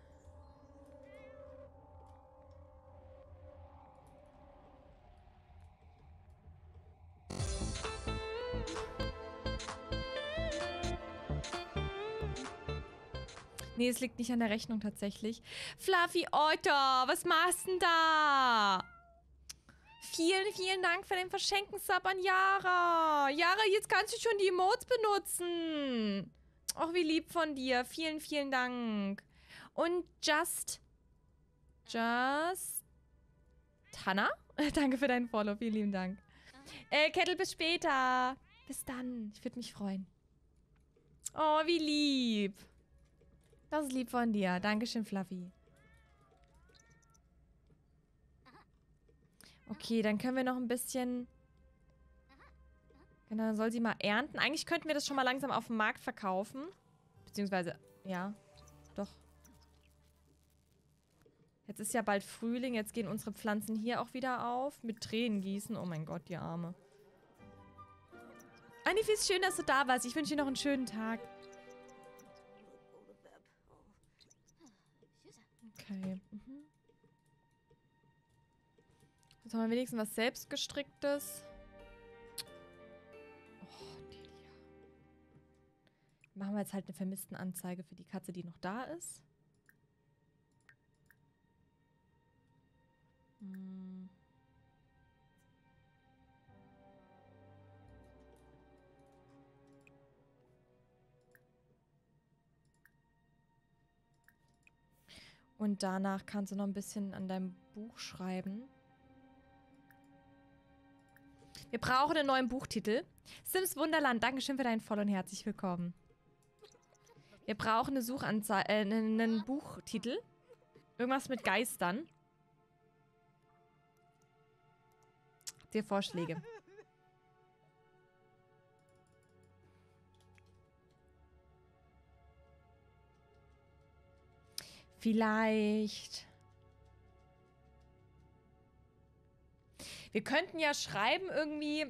Nee, es liegt nicht an der Rechnung tatsächlich. Fluffy Otter, was machst denn da? Vielen, vielen Dank für den verschenkten Sub an Yara. Yara, jetzt kannst du schon die Emotes benutzen. Och, wie lieb von dir. Vielen, vielen Dank. Und Hanna? Danke für deinen Follow. Vielen lieben Dank. Kettle, bis später. Bis dann. Ich würde mich freuen. Oh, wie lieb. Das ist lieb von dir. Dankeschön, Fluffy. Okay, dann können wir noch ein bisschen... Genau, dann soll sie mal ernten. Eigentlich könnten wir das schon mal langsam auf dem Markt verkaufen. Beziehungsweise, ja, doch. Jetzt ist ja bald Frühling. Jetzt gehen unsere Pflanzen hier auch wieder auf. Mit Tränen gießen. Oh mein Gott, die Arme. Anifis, schön, dass du da warst. Ich wünsche dir noch einen schönen Tag. Okay. Jetzt haben wir wenigstens was selbstgestricktes. Oh, Delia. Machen wir jetzt halt eine Vermisstenanzeige für die Katze, die noch da ist. Und danach kannst du noch ein bisschen an deinem Buch schreiben. Wir brauchen einen neuen Buchtitel. Sims Wunderland, Dankeschön für deinen Follow und herzlich willkommen. Wir brauchen eine Suchanzeige, einen Buchtitel. Irgendwas mit Geistern. Habt ihr Vorschläge? Vielleicht. Wir könnten ja schreiben irgendwie.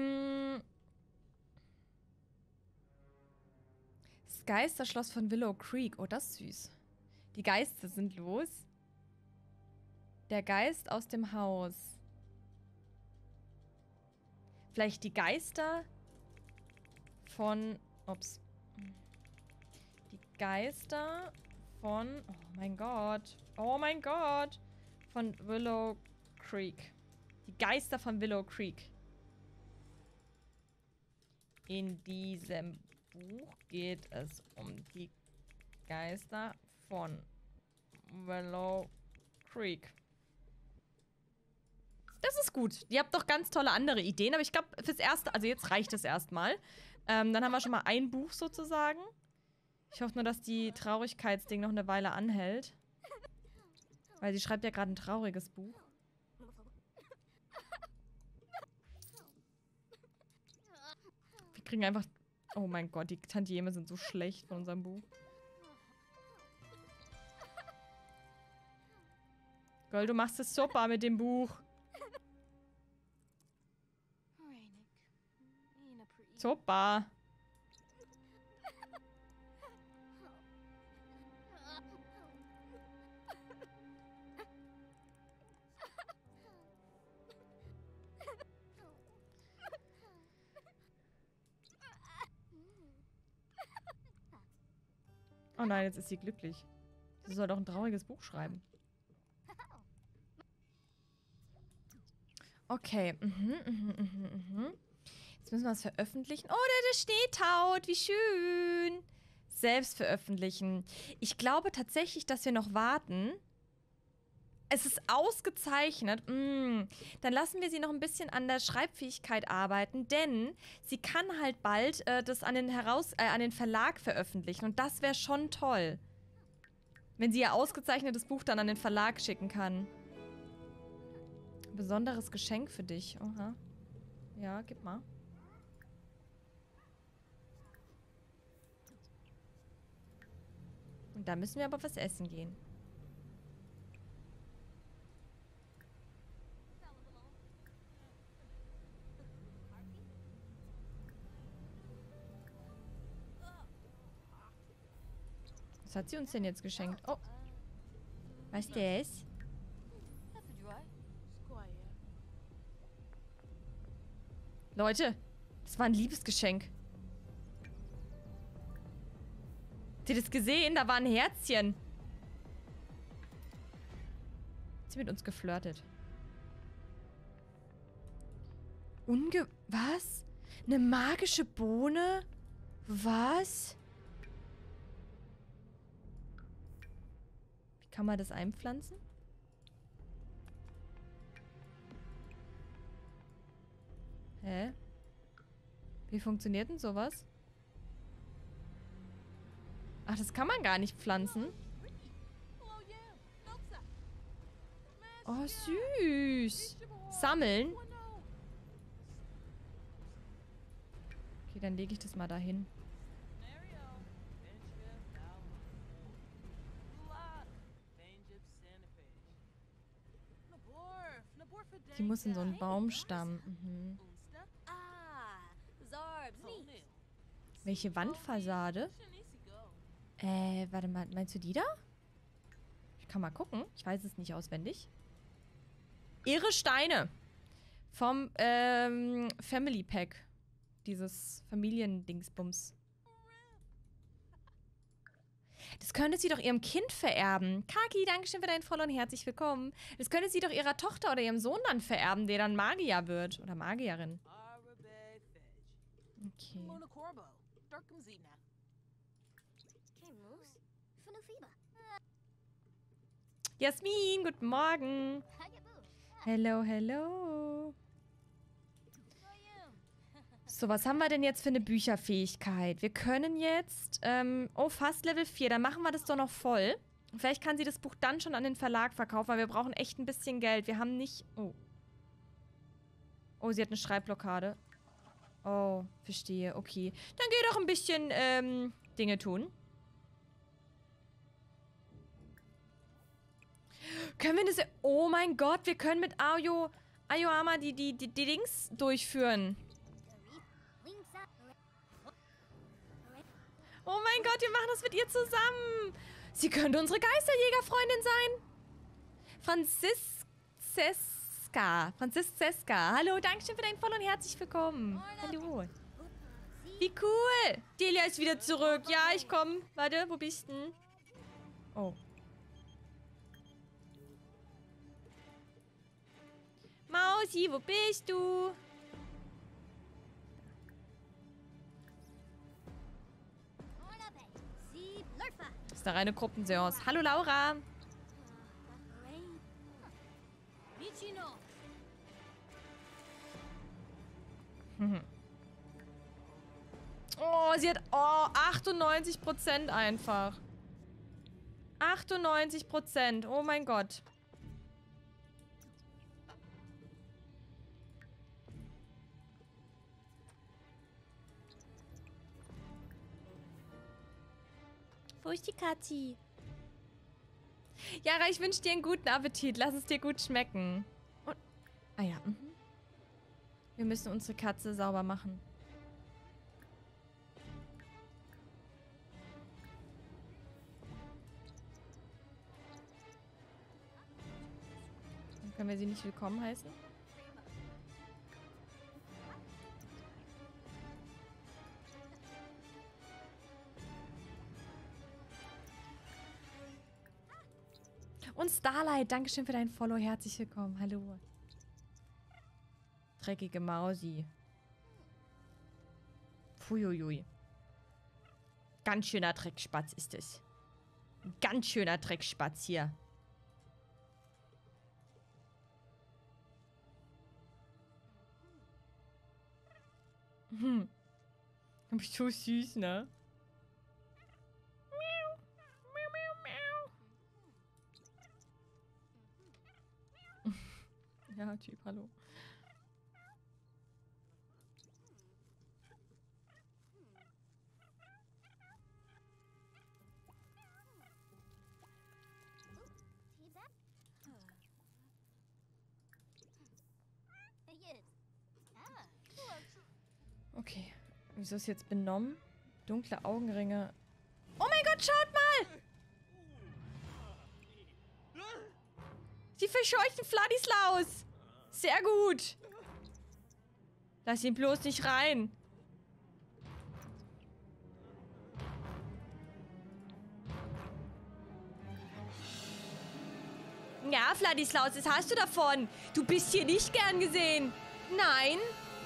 Das Geisterschloss von Willow Creek. Oh, das ist süß. Die Geister sind los. Der Geist aus dem Haus. Vielleicht die Geister von... Ups. Die Geister von... Oh mein Gott. Oh mein Gott. Von Willow Creek. Die Geister von Willow Creek. In diesem Buch geht es um die Geister von Willow Creek. Das ist gut. Ihr habt doch ganz tolle andere Ideen, aber ich glaube, fürs Erste, also jetzt reicht es erstmal. Dann haben wir schon mal ein Buch sozusagen. Ich hoffe nur, dass die Traurigkeitsding noch eine Weile anhält. Weil sie schreibt ja gerade ein trauriges Buch. Wir kriegen einfach... Oh mein Gott, die Tantieme sind so schlecht von unserem Buch. Girl, du machst es super mit dem Buch. Super. Oh nein, jetzt ist sie glücklich. Sie soll doch ein trauriges Buch schreiben. Okay. Jetzt müssen wir es veröffentlichen. Oh, der Schnee taut. Wie schön. Selbst veröffentlichen. Ich glaube tatsächlich, dass wir noch warten. Es ist ausgezeichnet. Dann lassen wir sie noch ein bisschen an der Schreibfähigkeit arbeiten, denn sie kann halt bald das an den Verlag veröffentlichen. Und das wäre schon toll. Wenn sie ihr ausgezeichnetes Buch dann an den Verlag schicken kann. Besonderes Geschenk für dich. Oha. Ja, gib mal. Und da müssen wir aber was essen gehen. Was hat sie uns denn jetzt geschenkt? Oh. Was ist das? Leute, das war ein Liebesgeschenk. Habt ihr das gesehen? Da war ein Herzchen. Hat sie mit uns geflirtet? Was? Eine magische Bohne? Was? Wie kann man das einpflanzen? Hä? Wie funktioniert denn sowas? Ach, das kann man gar nicht pflanzen. Oh, süß. Sammeln. Okay, dann lege ich das mal dahin. Die muss in so einen Baumstamm. Mhm. Welche Wandfassade? Warte mal, meinst du die da? Ich kann mal gucken. Ich weiß es nicht auswendig. Irre Steine. Vom, Family Pack. Dieses Familiendingsbums. Das könnte sie doch ihrem Kind vererben. Kaki, dankeschön für dein Follow und herzlich willkommen. Das könnte sie doch ihrer Tochter oder ihrem Sohn dann vererben, der dann Magier wird. Oder Magierin. Okay. Jasmin, guten Morgen. Hello, hello. So, was haben wir denn jetzt für eine Bücherfähigkeit? Wir können jetzt, oh, fast Level 4. Dann machen wir das doch noch voll. Vielleicht kann sie das Buch dann schon an den Verlag verkaufen, weil wir brauchen echt ein bisschen Geld. Wir haben nicht... Oh. Oh, sie hat eine Schreibblockade. Oh, verstehe. Okay. Dann geh doch ein bisschen, Dinge tun. Können wir das... Oh mein Gott, wir können mit Aoyama die Dings durchführen. Oh mein Gott, wir machen das mit ihr zusammen. Sie könnte unsere Geisterjägerfreundin sein. Franziska. Hallo, dankeschön für dein Follow und herzlich willkommen. Hallo. Wie cool. Delia ist wieder zurück. Ja, ich komme. Warte, wo bist du denn? Oh. Mausi, wo bist du? Das ist eine reine Gruppenseance. Hallo, Laura. Oh, sie hat... Oh, 98% einfach. 98%. Oh mein Gott. Wo ist die Katzi? Jara, ich wünsche dir einen guten Appetit. Lass es dir gut schmecken. Und, ah ja. Mhm. Wir müssen unsere Katze sauber machen. Dann können wir sie nicht willkommen heißen. Und Starlight, dankeschön für dein Follow. Herzlich willkommen. Hallo. Dreckige Mausi. Puiuiui. Ganz schöner Dreckspatz ist es. Ein ganz schöner Dreckspatz hier. Du bist so süß, ne? Ja, Typ, hallo. Okay. Wieso ist jetzt benommen? Dunkle Augenringe. Oh mein Gott, schaut mal! Sie verscheuchen Vladislaus! Sehr gut! Lass ihn bloß nicht rein! Ja, Vladislaus, was hast du davon? Du bist hier nicht gern gesehen. Nein.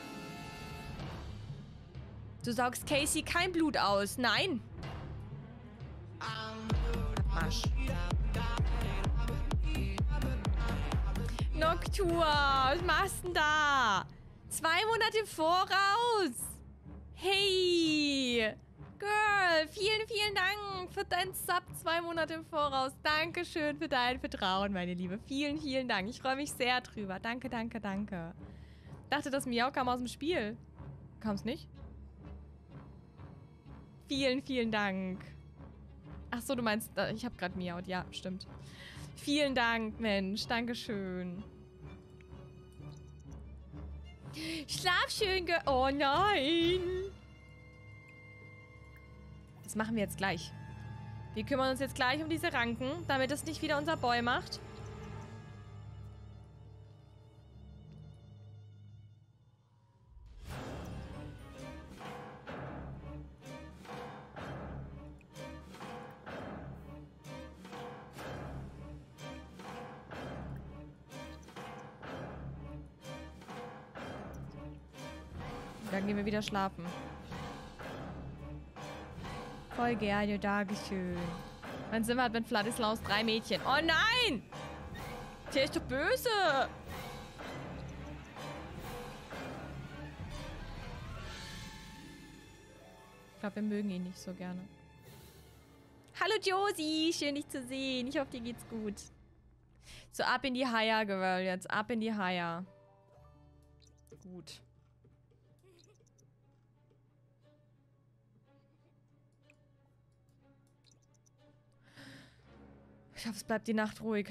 Du saugst Casey kein Blut aus. Nein. Arsch. Noctua, was machst du denn da? 2 Monate im Voraus. Hey. Girl, vielen, vielen Dank für deinen Sub 2 Monate im Voraus. Dankeschön für dein Vertrauen, meine Liebe. Vielen, vielen Dank. Ich freue mich sehr drüber. Danke, danke, danke. Dachte, das Miau kam aus dem Spiel. Kam es nicht? Vielen, vielen Dank. Ach so, du meinst, ich habe gerade miaut. Ja, stimmt. Vielen Dank, Mensch. Dankeschön. Schlaf schön, Girl. Oh nein. Das machen wir jetzt gleich. Wir kümmern uns jetzt gleich um diese Ranken, damit es nicht wieder unser Boy macht. Dann gehen wir wieder schlafen. Voll gerne, Dankeschön. Mein Zimmer hat mit Vladislaus 3 Mädchen. Oh nein! Der ist doch böse! Ich glaube, wir mögen ihn nicht so gerne. Hallo Josie, schön dich zu sehen. Ich hoffe, dir geht's gut. So, ab in die Haier, Girl, jetzt. Ab in die Haier. Gut. Ich hoffe, es bleibt die Nacht ruhig.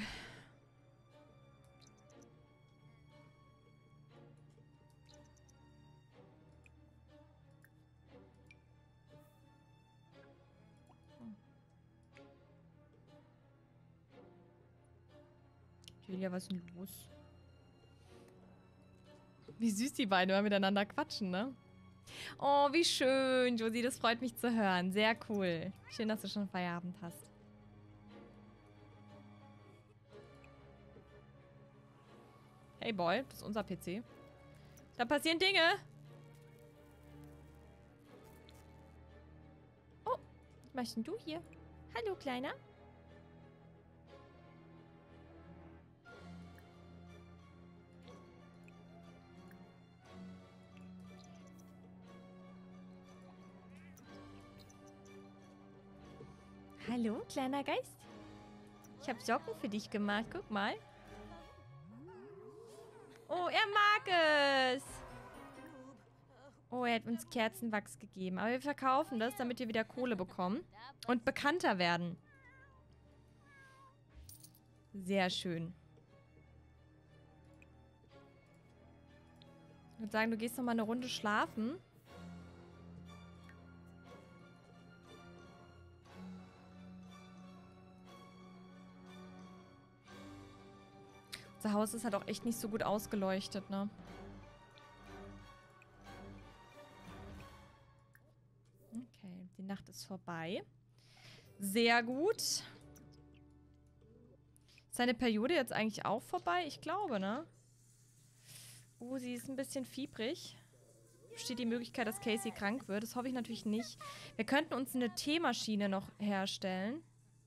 Julia, was ist denn los? Wie süß die beiden immer miteinander quatschen, ne? Oh, wie schön, Josie. Das freut mich zu hören. Sehr cool. Schön, dass du schon Feierabend hast. Hey Boy, das ist unser PC. Da passieren Dinge. Oh, was machst denn du hier? Hallo, Kleiner. Hallo, kleiner Geist. Ich habe Socken für dich gemacht. Guck mal. Oh, er mag es. Oh, er hat uns Kerzenwachs gegeben. Aber wir verkaufen das, damit wir wieder Kohle bekommen. Und bekannter werden. Sehr schön. Ich würde sagen, du gehst noch mal eine Runde schlafen. Unser Haus ist halt auch echt nicht so gut ausgeleuchtet, ne? Okay, die Nacht ist vorbei. Sehr gut. Ist seine Periode jetzt eigentlich auch vorbei? Ich glaube, ne? Sie ist ein bisschen fiebrig. Besteht die Möglichkeit, dass Casey krank wird? Das hoffe ich natürlich nicht. Wir könnten uns eine Teemaschine noch herstellen.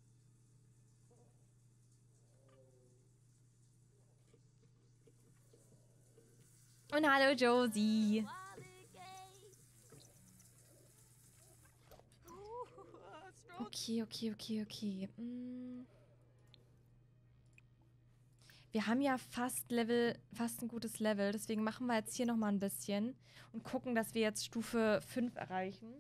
Und hallo, Josie. Okay. Wir haben ja fast ein gutes Level. Deswegen machen wir jetzt hier nochmal ein bisschen. Und gucken, dass wir jetzt Stufe 5 erreichen.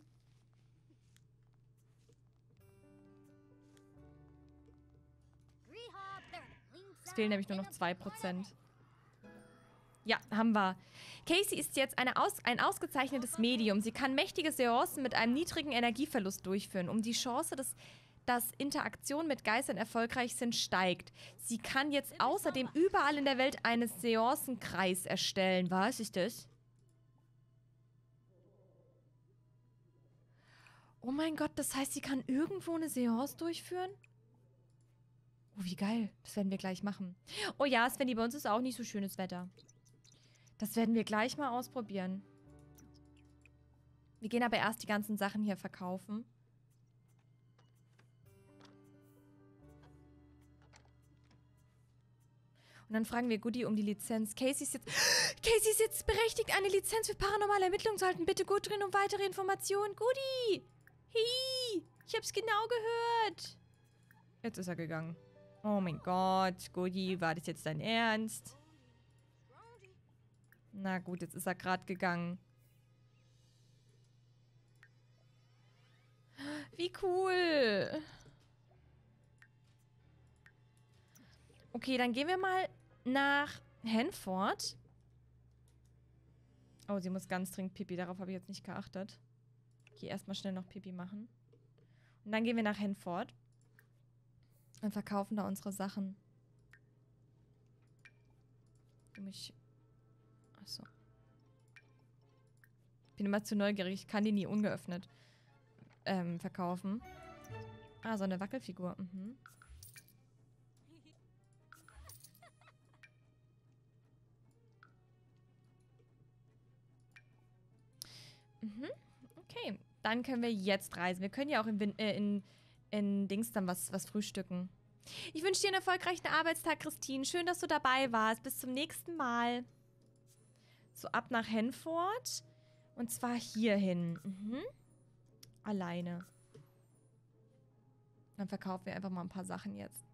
Es fehlen nämlich nur noch 2%. Ja, haben wir. Casey ist jetzt ein ausgezeichnetes Medium. Sie kann mächtige Seancen mit einem niedrigen Energieverlust durchführen. Um die Chance, dass Interaktionen mit Geistern erfolgreich sind, steigt. Sie kann jetzt außerdem überall in der Welt einen Seancenkreis erstellen. Was ist das? Oh mein Gott, das heißt, sie kann irgendwo eine Seance durchführen? Oh, wie geil. Das werden wir gleich machen. Oh ja, Svenny, bei uns ist auch nicht so schönes Wetter. Das werden wir gleich mal ausprobieren. Wir gehen aber erst die ganzen Sachen hier verkaufen. Und dann fragen wir Goody um die Lizenz. Casey ist jetzt berechtigt, eine Lizenz für paranormale Ermittlungen zu halten. Bitte gut drin um weitere Informationen. Goody! Hi! Ich hab's genau gehört. Jetzt ist er gegangen. Oh mein Gott, Goody, war das jetzt dein Ernst? Na gut, jetzt ist er gerade gegangen. Wie cool. Okay, dann gehen wir mal nach Hanford. Oh, sie muss ganz dringend Pipi. Darauf habe ich jetzt nicht geachtet. Okay, erstmal schnell noch Pipi machen. Und dann gehen wir nach Hanford. Und verkaufen da unsere Sachen. Achso. Ich bin immer zu neugierig. Ich kann die nie ungeöffnet verkaufen. Ah, so eine Wackelfigur. Mhm. Okay, dann können wir jetzt reisen. Wir können ja auch in Dings dann was frühstücken. Ich wünsche dir einen erfolgreichen Arbeitstag, Christine. Schön, dass du dabei warst. Bis zum nächsten Mal. So, ab nach Hanford. Und zwar hierhin. Alleine. Dann verkaufen wir einfach mal ein paar Sachen jetzt.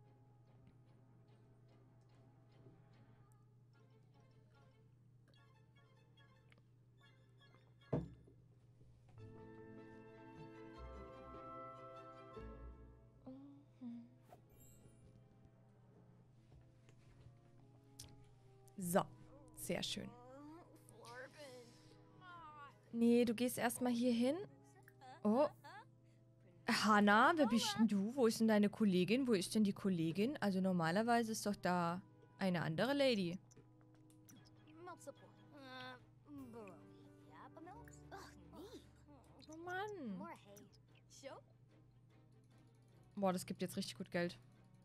So, sehr schön. Nee, du gehst erstmal hier hin. Oh. Hannah, wer bist denn du? Wo ist denn deine Kollegin? Wo ist denn die Kollegin? Also normalerweise ist doch da eine andere Lady. Oh Mann. Boah, das gibt jetzt richtig gut Geld.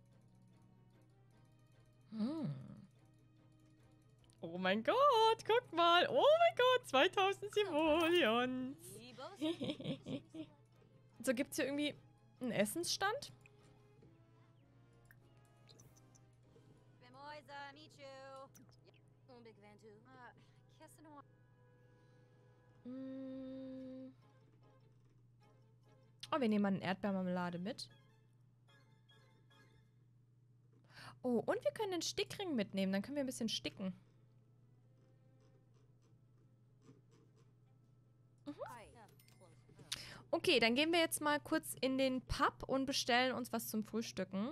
Oh mein Gott, guck mal. Oh mein Gott, 2000 Simoleons. So, gibt's hier irgendwie einen Essensstand? Oh, wir nehmen mal eine Erdbeermarmelade mit. Oh, und wir können den Stickring mitnehmen. Dann können wir ein bisschen sticken. Okay, dann gehen wir jetzt mal kurz in den Pub und bestellen uns was zum Frühstücken.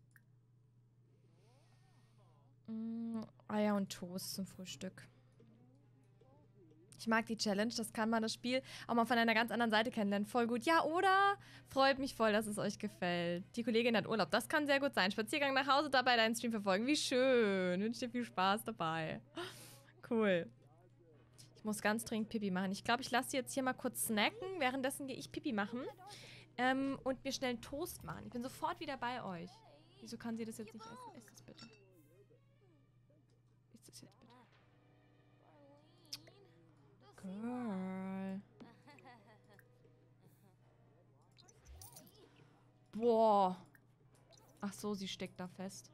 Eier und Toast zum Frühstück. Ich mag die Challenge, das kann man das Spiel auch mal von einer ganz anderen Seite kennenlernen. Voll gut. Ja, oder? Freut mich voll, dass es euch gefällt. Die Kollegin hat Urlaub. Das kann sehr gut sein. Spaziergang nach Hause, dabei deinen Stream verfolgen. Wie schön. Wünsche dir viel Spaß dabei. Cool. Ich muss ganz dringend Pipi machen. Ich glaube, ich lasse sie jetzt hier mal kurz snacken. Währenddessen gehe ich Pipi machen. Und mir schnell einen Toast machen. Ich bin sofort wieder bei euch. Wieso kann sie das jetzt nicht essen? Isst es bitte. Isst es jetzt bitte. Girl. Boah. Ach so, sie steckt da fest.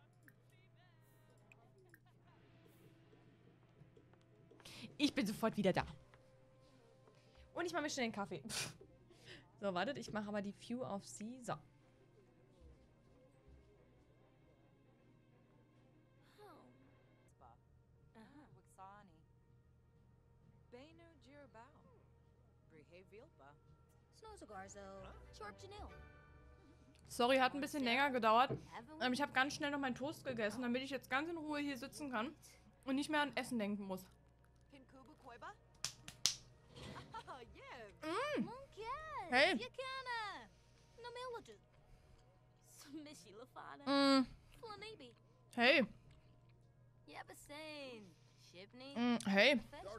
Ich bin sofort wieder da. Und ich mache mir schnell den Kaffee. So, wartet, ich mache aber die View auf sie. So. Sorry, hat ein bisschen länger gedauert. Ich habe ganz schnell noch meinen Toast gegessen, damit ich jetzt ganz in Ruhe hier sitzen kann und nicht mehr an Essen denken muss. Hey. Hey. Hey.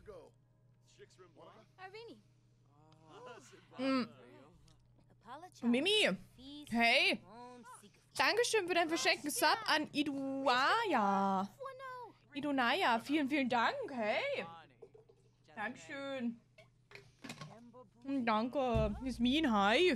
Mimi. Hey. Dankeschön für deinen verschenkten Sub an Idunaya. Idunaya, vielen, vielen Dank. Hey. Dankeschön. Danke. Jasmin, hi.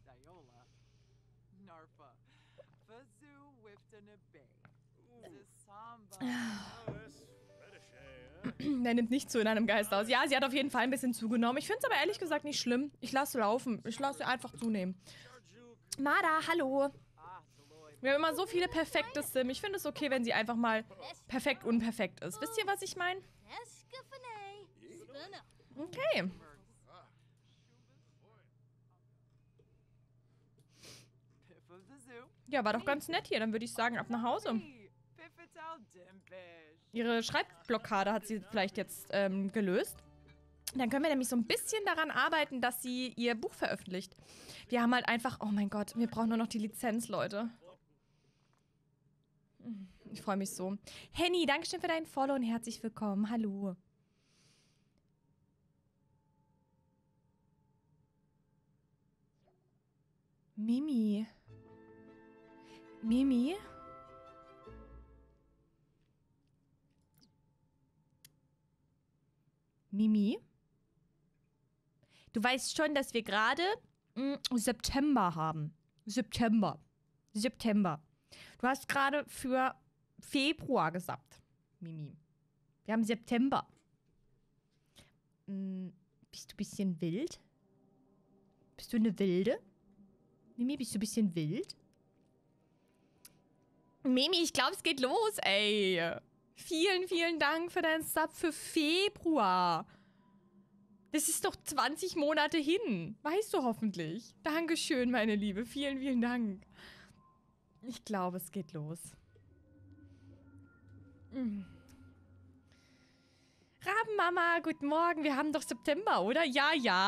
Der nimmt nicht zu in einem Geisterhaus. Ja, sie hat auf jeden Fall ein bisschen zugenommen. Ich finde es aber ehrlich gesagt nicht schlimm. Ich lasse laufen. Ich lasse sie einfach zunehmen. Mada, hallo. Wir haben immer so viele perfekte Sim. Ich finde es okay, wenn sie einfach mal perfekt unperfekt ist. Wisst ihr, was ich meine? Okay. Ja, war doch ganz nett hier. Dann würde ich sagen, ab nach Hause. Ihre Schreibblockade hat sie vielleicht jetzt gelöst. Dann können wir nämlich so ein bisschen daran arbeiten, dass sie ihr Buch veröffentlicht. Wir haben halt einfach... Oh mein Gott, wir brauchen nur noch die Lizenz, Leute. Ich freue mich so. Henny, dankeschön für deinen Follow und herzlich willkommen. Hallo. Mimi. Mimi? Mimi? Du weißt schon, dass wir gerade September haben. September. Du hast gerade für Februar gesagt, Mimi. Wir haben September. Bist du ein bisschen wild? Bist du eine Wilde? Mimi, bist du ein bisschen wild? Mimi, ich glaube, es geht los, ey. Vielen, vielen Dank für deinen Sub für Februar. Das ist doch 20 Monate hin. Weißt du hoffentlich. Dankeschön, meine Liebe. Vielen, vielen Dank. Ich glaube, es geht los. Rabenmama, guten Morgen. Wir haben doch September, oder? Ja,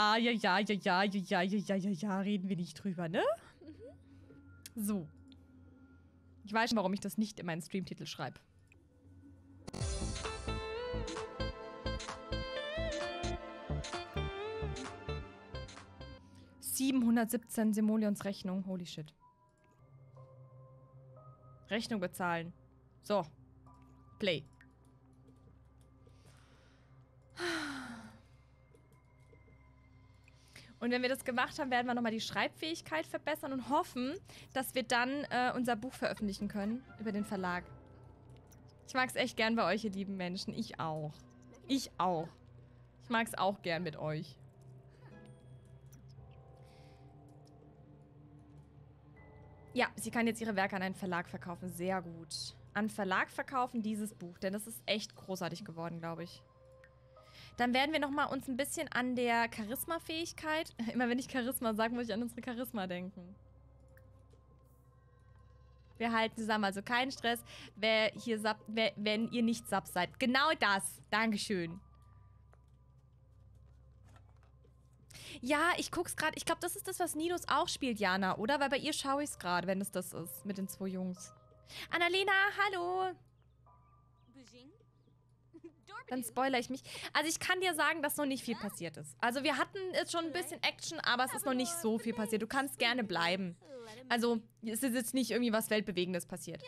reden wir nicht drüber, ne? So. Ich weiß schon, warum ich das nicht in meinen Streamtitel schreibe. $717 Simoleons Rechnung. Holy shit. Rechnung bezahlen. So. Play. Und wenn wir das gemacht haben, werden wir nochmal die Schreibfähigkeit verbessern und hoffen, dass wir dann unser Buch veröffentlichen können über den Verlag. Ich mag es echt gern bei euch, ihr lieben Menschen. Ich auch. Ich mag es auch gern mit euch. Ja, sie kann jetzt ihre Werke an einen Verlag verkaufen. Sehr gut. An Verlag verkaufen dieses Buch, denn das ist echt großartig geworden, glaube ich. Dann werden wir nochmal uns ein bisschen an der Charisma-Fähigkeit... Immer wenn ich Charisma sage, muss ich an unsere Charisma denken. Wir halten zusammen, also kein Stress, wenn ihr nicht Sub seid. Genau das. Dankeschön. Ja, ich guck's gerade. Ich glaube, das ist das, was Nidus auch spielt, Jana, oder? Weil bei ihr schaue ich's gerade, wenn es das ist, mit den 2 Jungs. Annalena, hallo. Dann spoilere ich mich. Also ich kann dir sagen, dass noch nicht viel passiert ist. Also wir hatten jetzt schon ein bisschen Action, aber es ist noch nicht so viel passiert. Du kannst gerne bleiben. Also es ist jetzt nicht irgendwie was Weltbewegendes passiert.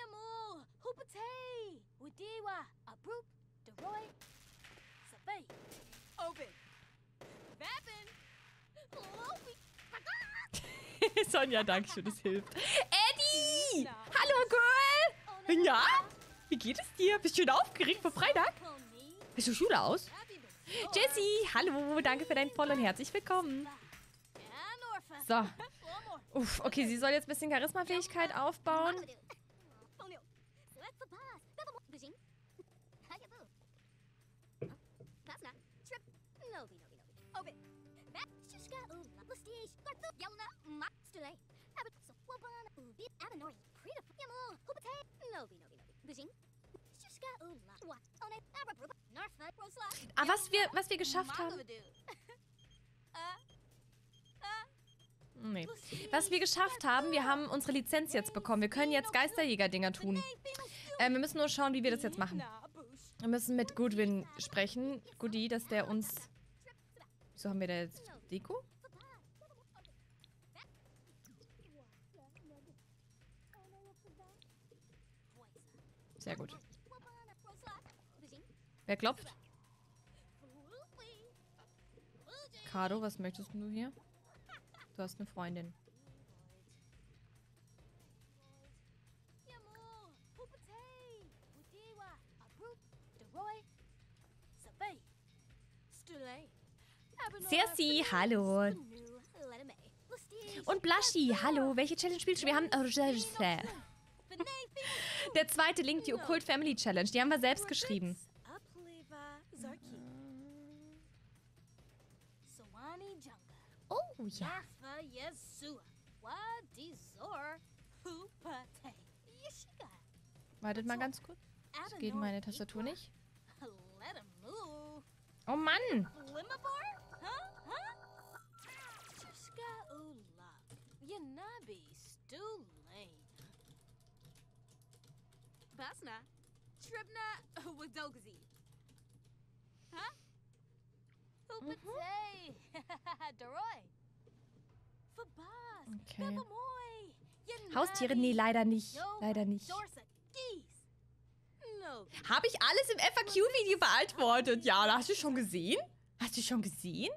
Sonja, danke schön, das hilft. Eddie! Hallo, Girl! Ja? Wie geht es dir? Bist du schon aufgeregt vor Freitag? Bist du Schule aus? Jessie, hallo, danke für dein Follow und herzlich willkommen. So. Uff, okay, sie soll jetzt ein bisschen Charisma-Fähigkeit aufbauen. Ah, was wir geschafft haben. Nee. Was wir geschafft haben, wir haben unsere Lizenz jetzt bekommen. Wir können jetzt Geisterjäger-Dinger tun. Wir müssen nur schauen, wie wir das jetzt machen. Wir müssen mit Goodwin sprechen. Goodie, dass der uns... Wieso haben wir da jetzt Deko? Sehr gut. Wer klopft? Kado, was möchtest du hier? Du hast eine Freundin. Cersei, hallo. Und Blushy, hallo. Welche Challenge spielst du? Wir haben... Der zweite Link, die Occult Family Challenge. Die haben wir selbst geschrieben. Oh, ja. Wartet mal ganz kurz. Das geht meine Tastatur nicht. Oh Mann! Basna, Tribna Wadogzi. Huh? Okay. Haustiere? Nee, leider nicht. Leider nicht. Habe ich alles im FAQ-Video beantwortet? Ja, hast du schon gesehen? Hast du schon gesehen?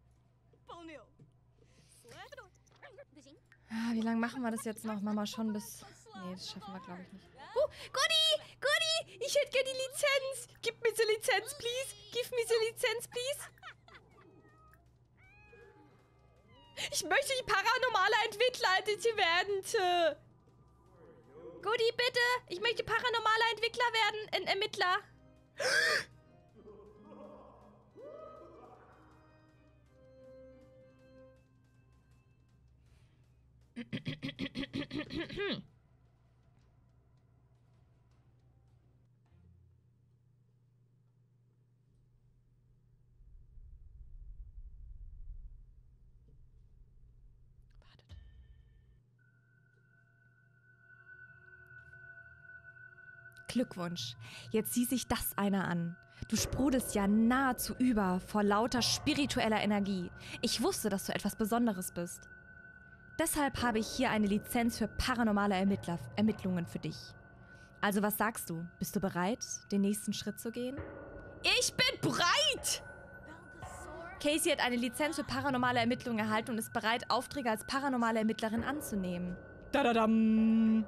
Ah, wie lange machen wir das jetzt noch? Mama schon bis... Nee, das schaffen wir, glaube ich, nicht. Goodie! Goodie! Ich hätte gerne die Lizenz! Gib mir die Lizenz, please! Gib mir die Lizenz, please! Ich möchte die paranormale Entwickler werden. Goodie, bitte! Ich möchte paranormaler Entwickler werden. Ermittler. Glückwunsch. Jetzt sieh sich das einer an. Du sprudelst ja nahezu über vor lauter spiritueller Energie. Ich wusste, dass du etwas Besonderes bist. Deshalb habe ich hier eine Lizenz für paranormale Ermittlungen für dich. Also was sagst du? Bist du bereit, den nächsten Schritt zu gehen? Ich bin bereit! Casey hat eine Lizenz für paranormale Ermittlungen erhalten und ist bereit, Aufträge als paranormale Ermittlerin anzunehmen. Dadadam!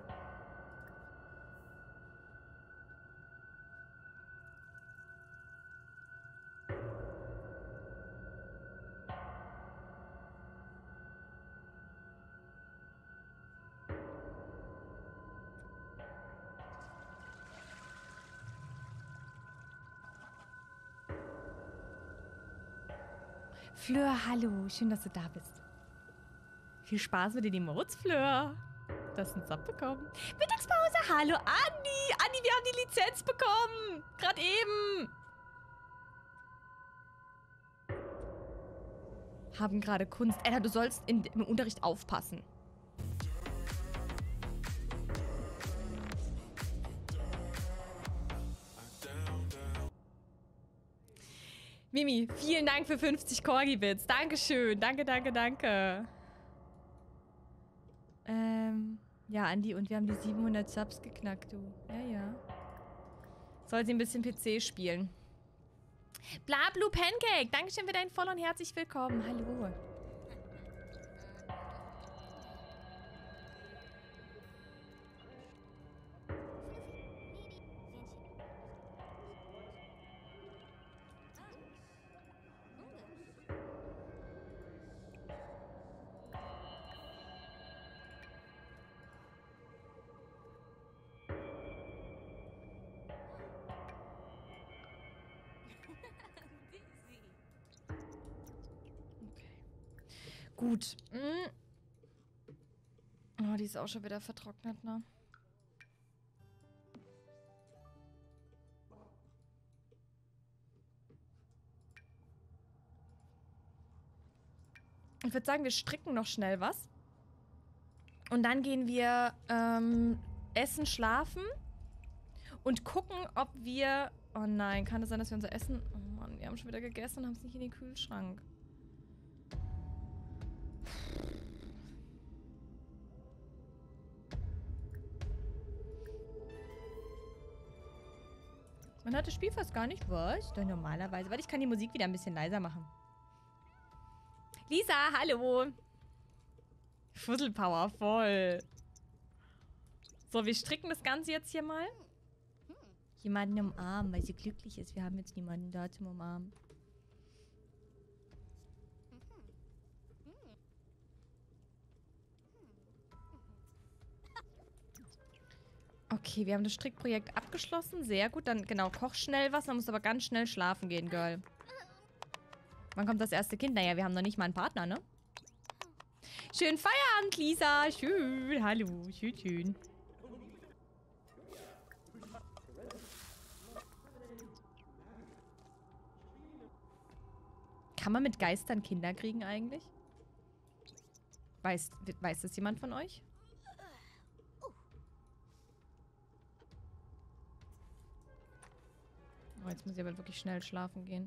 Fleur, hallo. Schön, dass du da bist. Viel Spaß mit den Emotes, Fleur. Du hast einen Sub bekommen. Mittagspause. Hallo, Andi. Andi, wir haben die Lizenz bekommen. Gerade eben. Haben gerade Kunst. Edda, du sollst im Unterricht aufpassen. Mimi, vielen Dank für 50 Corgi-Bits. Dankeschön. Danke, danke, danke. Ja, Andi, und wir haben die 700 Subs geknackt, du. Ja, ja. Soll sie ein bisschen PC spielen. Bla Blue Pancake, Dankeschön für deinen Follow und herzlich willkommen. Hallo. Gut. Oh, die ist auch schon wieder vertrocknet, ne? Ich würde sagen, wir stricken noch schnell was. Und dann gehen wir essen, schlafen und gucken, ob wir... Oh nein, kann es sein, dass wir unser Essen... Oh Mann, wir haben schon wieder gegessen und haben es nicht in den Kühlschrank. Man hat das Spiel fast gar nicht. Was? Doch normalerweise. Weil ich kann die Musik wieder ein bisschen leiser machen. Lisa, hallo. Fusselpower voll. So, wir stricken das Ganze jetzt hier mal. Jemanden umarmen, weil sie glücklich ist. Wir haben jetzt niemanden da zum Umarmen. Okay, wir haben das Strickprojekt abgeschlossen. Sehr gut. Dann, genau, koch schnell was. Dann musst du aber ganz schnell schlafen gehen, Girl. Wann kommt das erste Kind? Naja, wir haben noch nicht mal einen Partner, ne? Schönen Feierabend, Lisa. Schön. Hallo. Schön, schön. Kann man mit Geistern Kinder kriegen eigentlich? Weiß das jemand von euch? Oh, jetzt muss ich aber wirklich schnell schlafen gehen.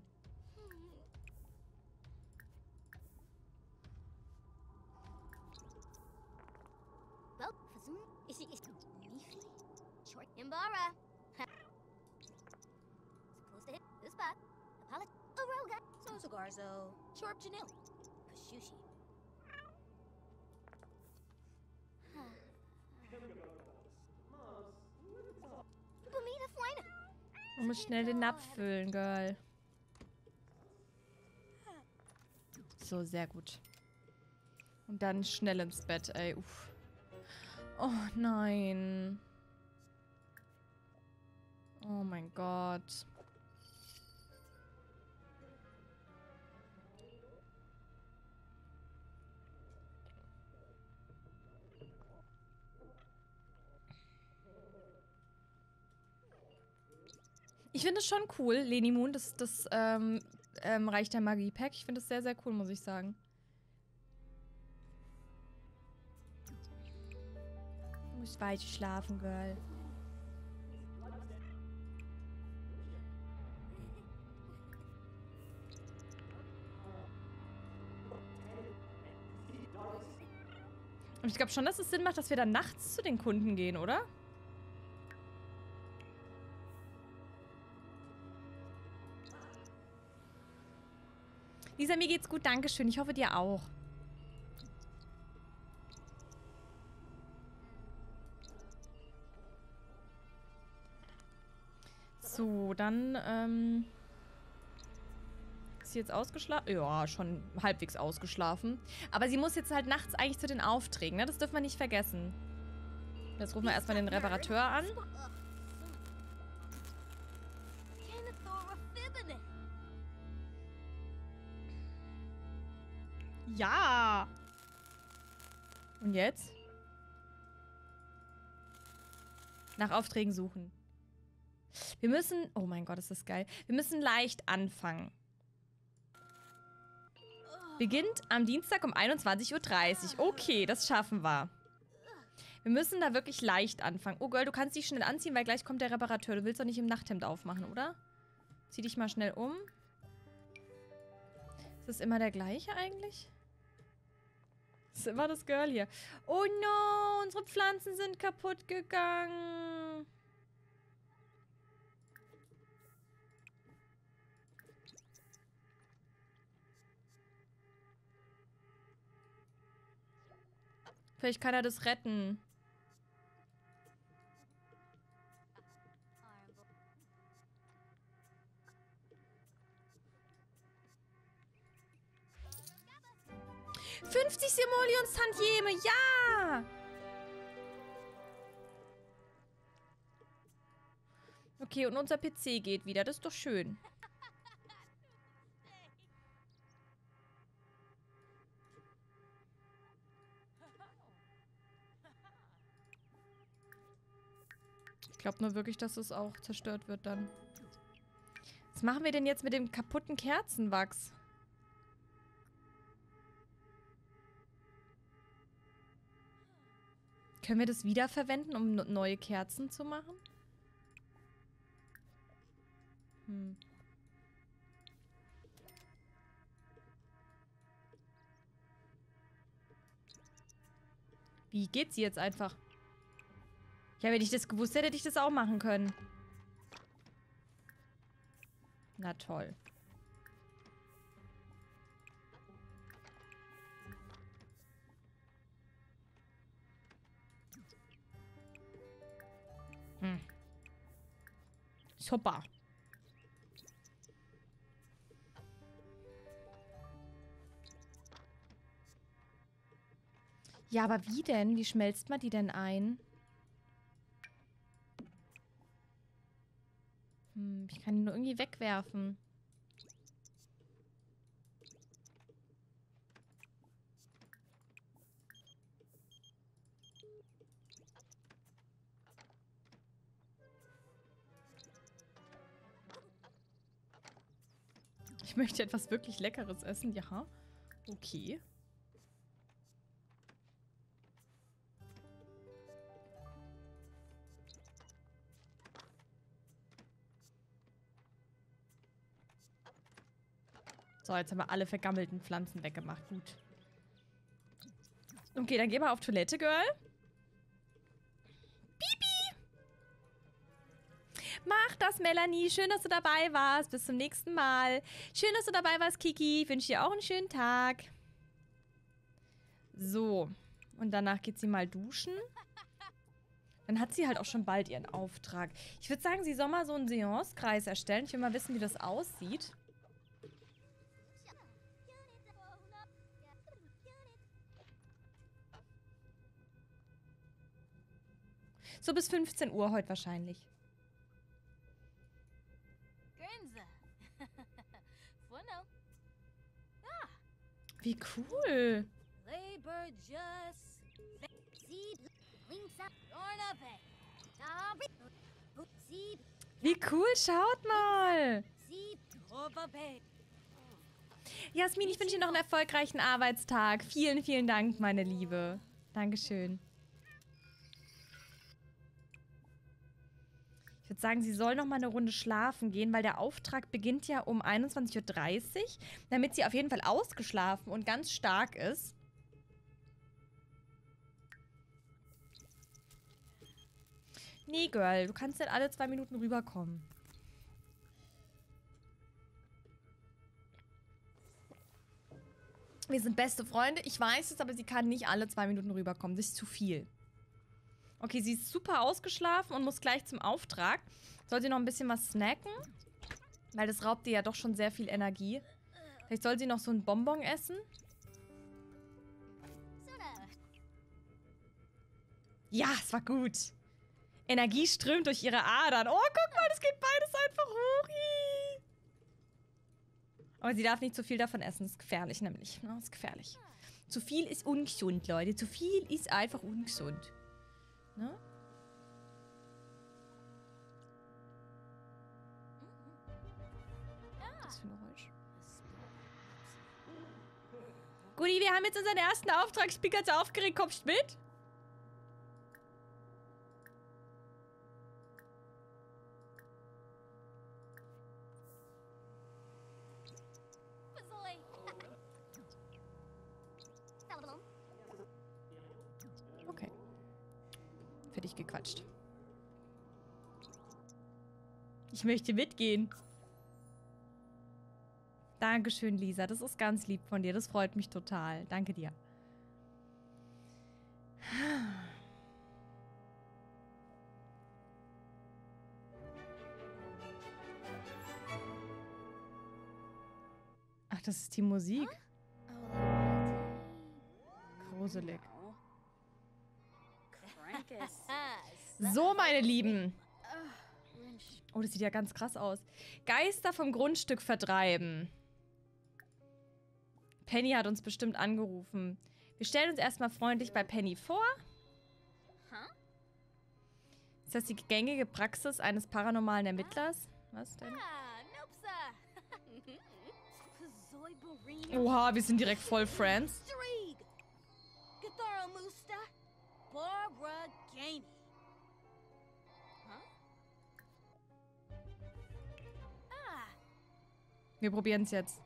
Ich muss schnell den Napf füllen, Girl. So, sehr gut. Und dann schnell ins Bett, ey. Uff. Oh, nein. Oh mein Gott. Ich finde es schon cool, Leni Moon, das Reich der Magie-Pack. Ich finde es sehr, sehr cool, muss ich sagen. Du musst weiter schlafen, Girl. Und ich glaube schon, dass es Sinn macht, dass wir dann nachts zu den Kunden gehen, oder? Lisa, mir geht's gut, dankeschön. Ich hoffe, dir auch. So, dann, ist sie jetzt ausgeschlafen? Ja, schon halbwegs ausgeschlafen. Aber sie muss jetzt halt nachts eigentlich zu den Aufträgen, ne? Das dürfen wir nicht vergessen. Jetzt rufen wir erstmal den Reparateur an. Ja. Und jetzt? Nach Aufträgen suchen. Wir müssen... Oh mein Gott, ist das geil. Wir müssen leicht anfangen. Beginnt am Dienstag um 21:30 Uhr. Okay, das schaffen wir. Wir müssen da wirklich leicht anfangen. Oh Girl, du kannst dich schnell anziehen, weil gleich kommt der Reparateur. Du willst doch nicht im Nachthemd aufmachen, oder? Zieh dich mal schnell um. Ist das immer der gleiche eigentlich? Das ist immer das Girl hier. Oh no, unsere Pflanzen sind kaputt gegangen. Vielleicht kann er das retten. $50 Simoleons-Tantieme, ja! Okay, und unser PC geht wieder. Das ist doch schön. Ich glaube nur wirklich, dass es auch zerstört wird dann. Was machen wir denn jetzt mit dem kaputten Kerzenwachs? Können wir das wiederverwenden, um neue Kerzen zu machen? Wie geht's jetzt einfach? Ja, wenn ich das gewusst hätte, hätte ich das auch machen können. Na toll. Super. Ja, aber wie denn? Wie schmelzt man die denn ein? Ich kann ihn nur irgendwie wegwerfen. Ich möchte etwas wirklich Leckeres essen. Ja, okay. So, jetzt haben wir alle vergammelten Pflanzen weggemacht. Gut. Okay, dann geh mal auf Toilette, Girl. Bibi! Mach das, Melanie. Schön, dass du dabei warst. Bis zum nächsten Mal. Schön, dass du dabei warst, Kiki. Ich wünsche dir auch einen schönen Tag. So. Und danach geht sie mal duschen. Dann hat sie halt auch schon bald ihren Auftrag. Ich würde sagen, sie soll mal so einen Seance-Kreis erstellen. Ich will mal wissen, wie das aussieht. So bis 15 Uhr heute wahrscheinlich. Wie cool. Wie cool, schaut mal. Jasmin, ich wünsche dir noch einen erfolgreichen Arbeitstag. Vielen, vielen Dank, meine Liebe. Dankeschön. Ich würde sagen, sie soll noch mal eine Runde schlafen gehen, weil der Auftrag beginnt ja um 21:30 Uhr, damit sie auf jeden Fall ausgeschlafen und ganz stark ist. Nee, Girl, du kannst nicht alle 2 Minuten rüberkommen. Wir sind beste Freunde, ich weiß es, aber sie kann nicht alle 2 Minuten rüberkommen. Das ist zu viel. Okay, sie ist super ausgeschlafen und muss gleich zum Auftrag. Soll sie noch ein bisschen was snacken? Weil das raubt ihr ja doch schon sehr viel Energie. Vielleicht soll sie noch so ein Bonbon essen. Ja, es war gut. Energie strömt durch ihre Adern. Oh, guck mal, das geht beides einfach hoch. Aber sie darf nicht zu viel davon essen. Das ist gefährlich nämlich. Das ist gefährlich. Zu viel ist ungesund, Leute. Zu viel ist einfach ungesund. Ne? Das für ein Geräusch. Guti, wir haben jetzt unseren ersten Auftrag. Ich bin ganz aufgeregt. Kommst du mit? Okay. Für dich gequatscht. Ich möchte mitgehen. Dankeschön, Lisa. Das ist ganz lieb von dir. Das freut mich total. Danke dir. Ach, das ist die Musik. Gruselig. So, meine Lieben. Oh, das sieht ja ganz krass aus. Geister vom Grundstück vertreiben. Penny hat uns bestimmt angerufen. Wir stellen uns erstmal freundlich bei Penny vor. Ist das die gängige Praxis eines paranormalen Ermittlers? Was denn? Oha, wir sind direkt voll Friends. Wir probieren es jetzt.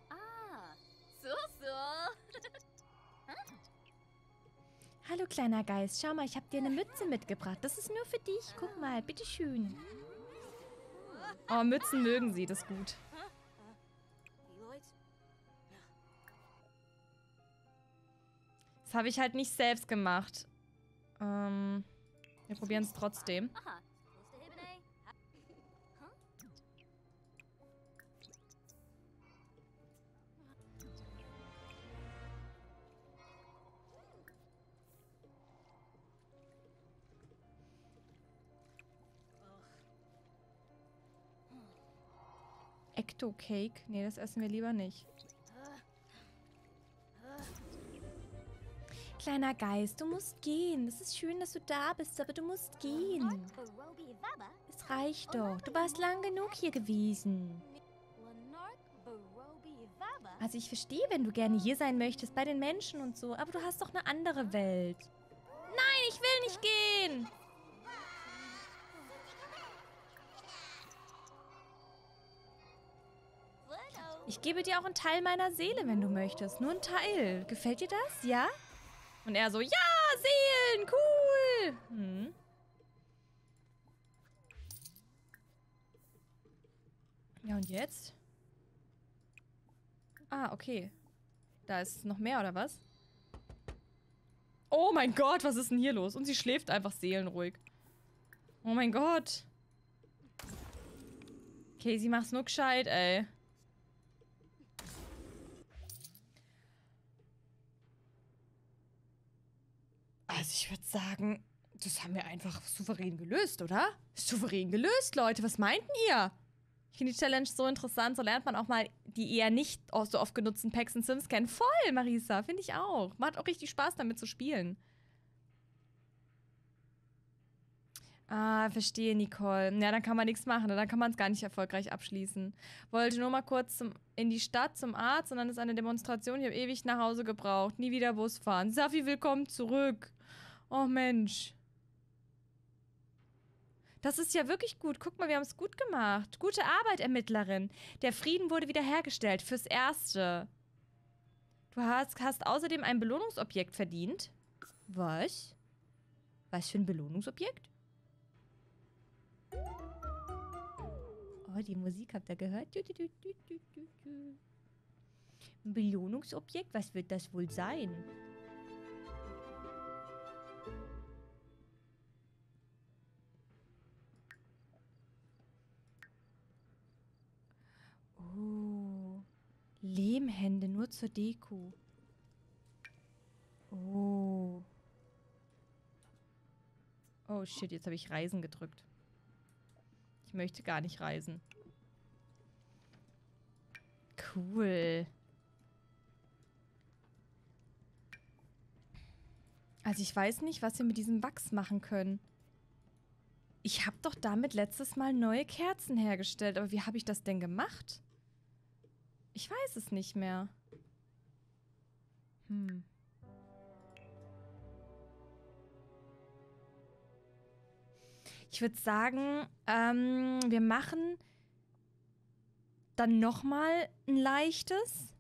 Hallo, kleiner Geist. Schau mal, ich habe dir eine Mütze mitgebracht. Das ist nur für dich. Guck mal, bitteschön. Oh, Mützen mögen sie. Das ist gut. Das habe ich halt nicht selbst gemacht. Wir probieren es trotzdem. Ecto-Cake? Nee, das essen wir lieber nicht. Kleiner Geist, du musst gehen. Es ist schön, dass du da bist, aber du musst gehen. Es reicht doch. Du warst lang genug hier gewesen. Also ich verstehe, wenn du gerne hier sein möchtest, bei den Menschen und so, aber du hast doch eine andere Welt. Nein, ich will nicht gehen! Ich gebe dir auch einen Teil meiner Seele, wenn du möchtest. Nur einen Teil. Gefällt dir das? Ja? Und er so, ja, Seelen, cool. Hm. Ja, und jetzt? Ah, okay. Da ist noch mehr, oder was? Oh mein Gott, was ist denn hier los? Und sie schläft einfach seelenruhig. Oh mein Gott. Casey, mach's nur gescheit, ey. Also ich würde sagen, das haben wir einfach souverän gelöst, oder? Souverän gelöst, Leute. Was meinten ihr? Ich finde die Challenge so interessant. So lernt man auch mal die eher nicht so oft genutzten Packs und Sims kennen. Voll, Marisa. Finde ich auch. Macht auch richtig Spaß, damit zu spielen. Ah, verstehe, Nicole. Ja, dann kann man nichts machen. Dann kann man es gar nicht erfolgreich abschließen. Wollte nur mal kurz in die Stadt zum Arzt und dann ist eine Demonstration. Ich habe ewig nach Hause gebraucht. Nie wieder Bus fahren. Safi, willkommen zurück. Oh, Mensch. Das ist ja wirklich gut. Guck mal, wir haben es gut gemacht. Gute Arbeit, Ermittlerin. Der Frieden wurde wiederhergestellt. Fürs Erste. Du hast außerdem ein Belohnungsobjekt verdient. Was? Was für ein Belohnungsobjekt? Oh, die Musik habt ihr gehört? Ein Belohnungsobjekt? Was wird das wohl sein? Oh. Lehmhände nur zur Deko. Oh. Oh shit, jetzt habe ich Reisen gedrückt. Ich möchte gar nicht reisen. Cool. Also ich weiß nicht, was wir mit diesem Wachs machen können. Ich habe doch damit letztes Mal neue Kerzen hergestellt. Aber wie habe ich das denn gemacht? Ich weiß es nicht mehr. Ich würde sagen, wir machen dann nochmal ein leichtes.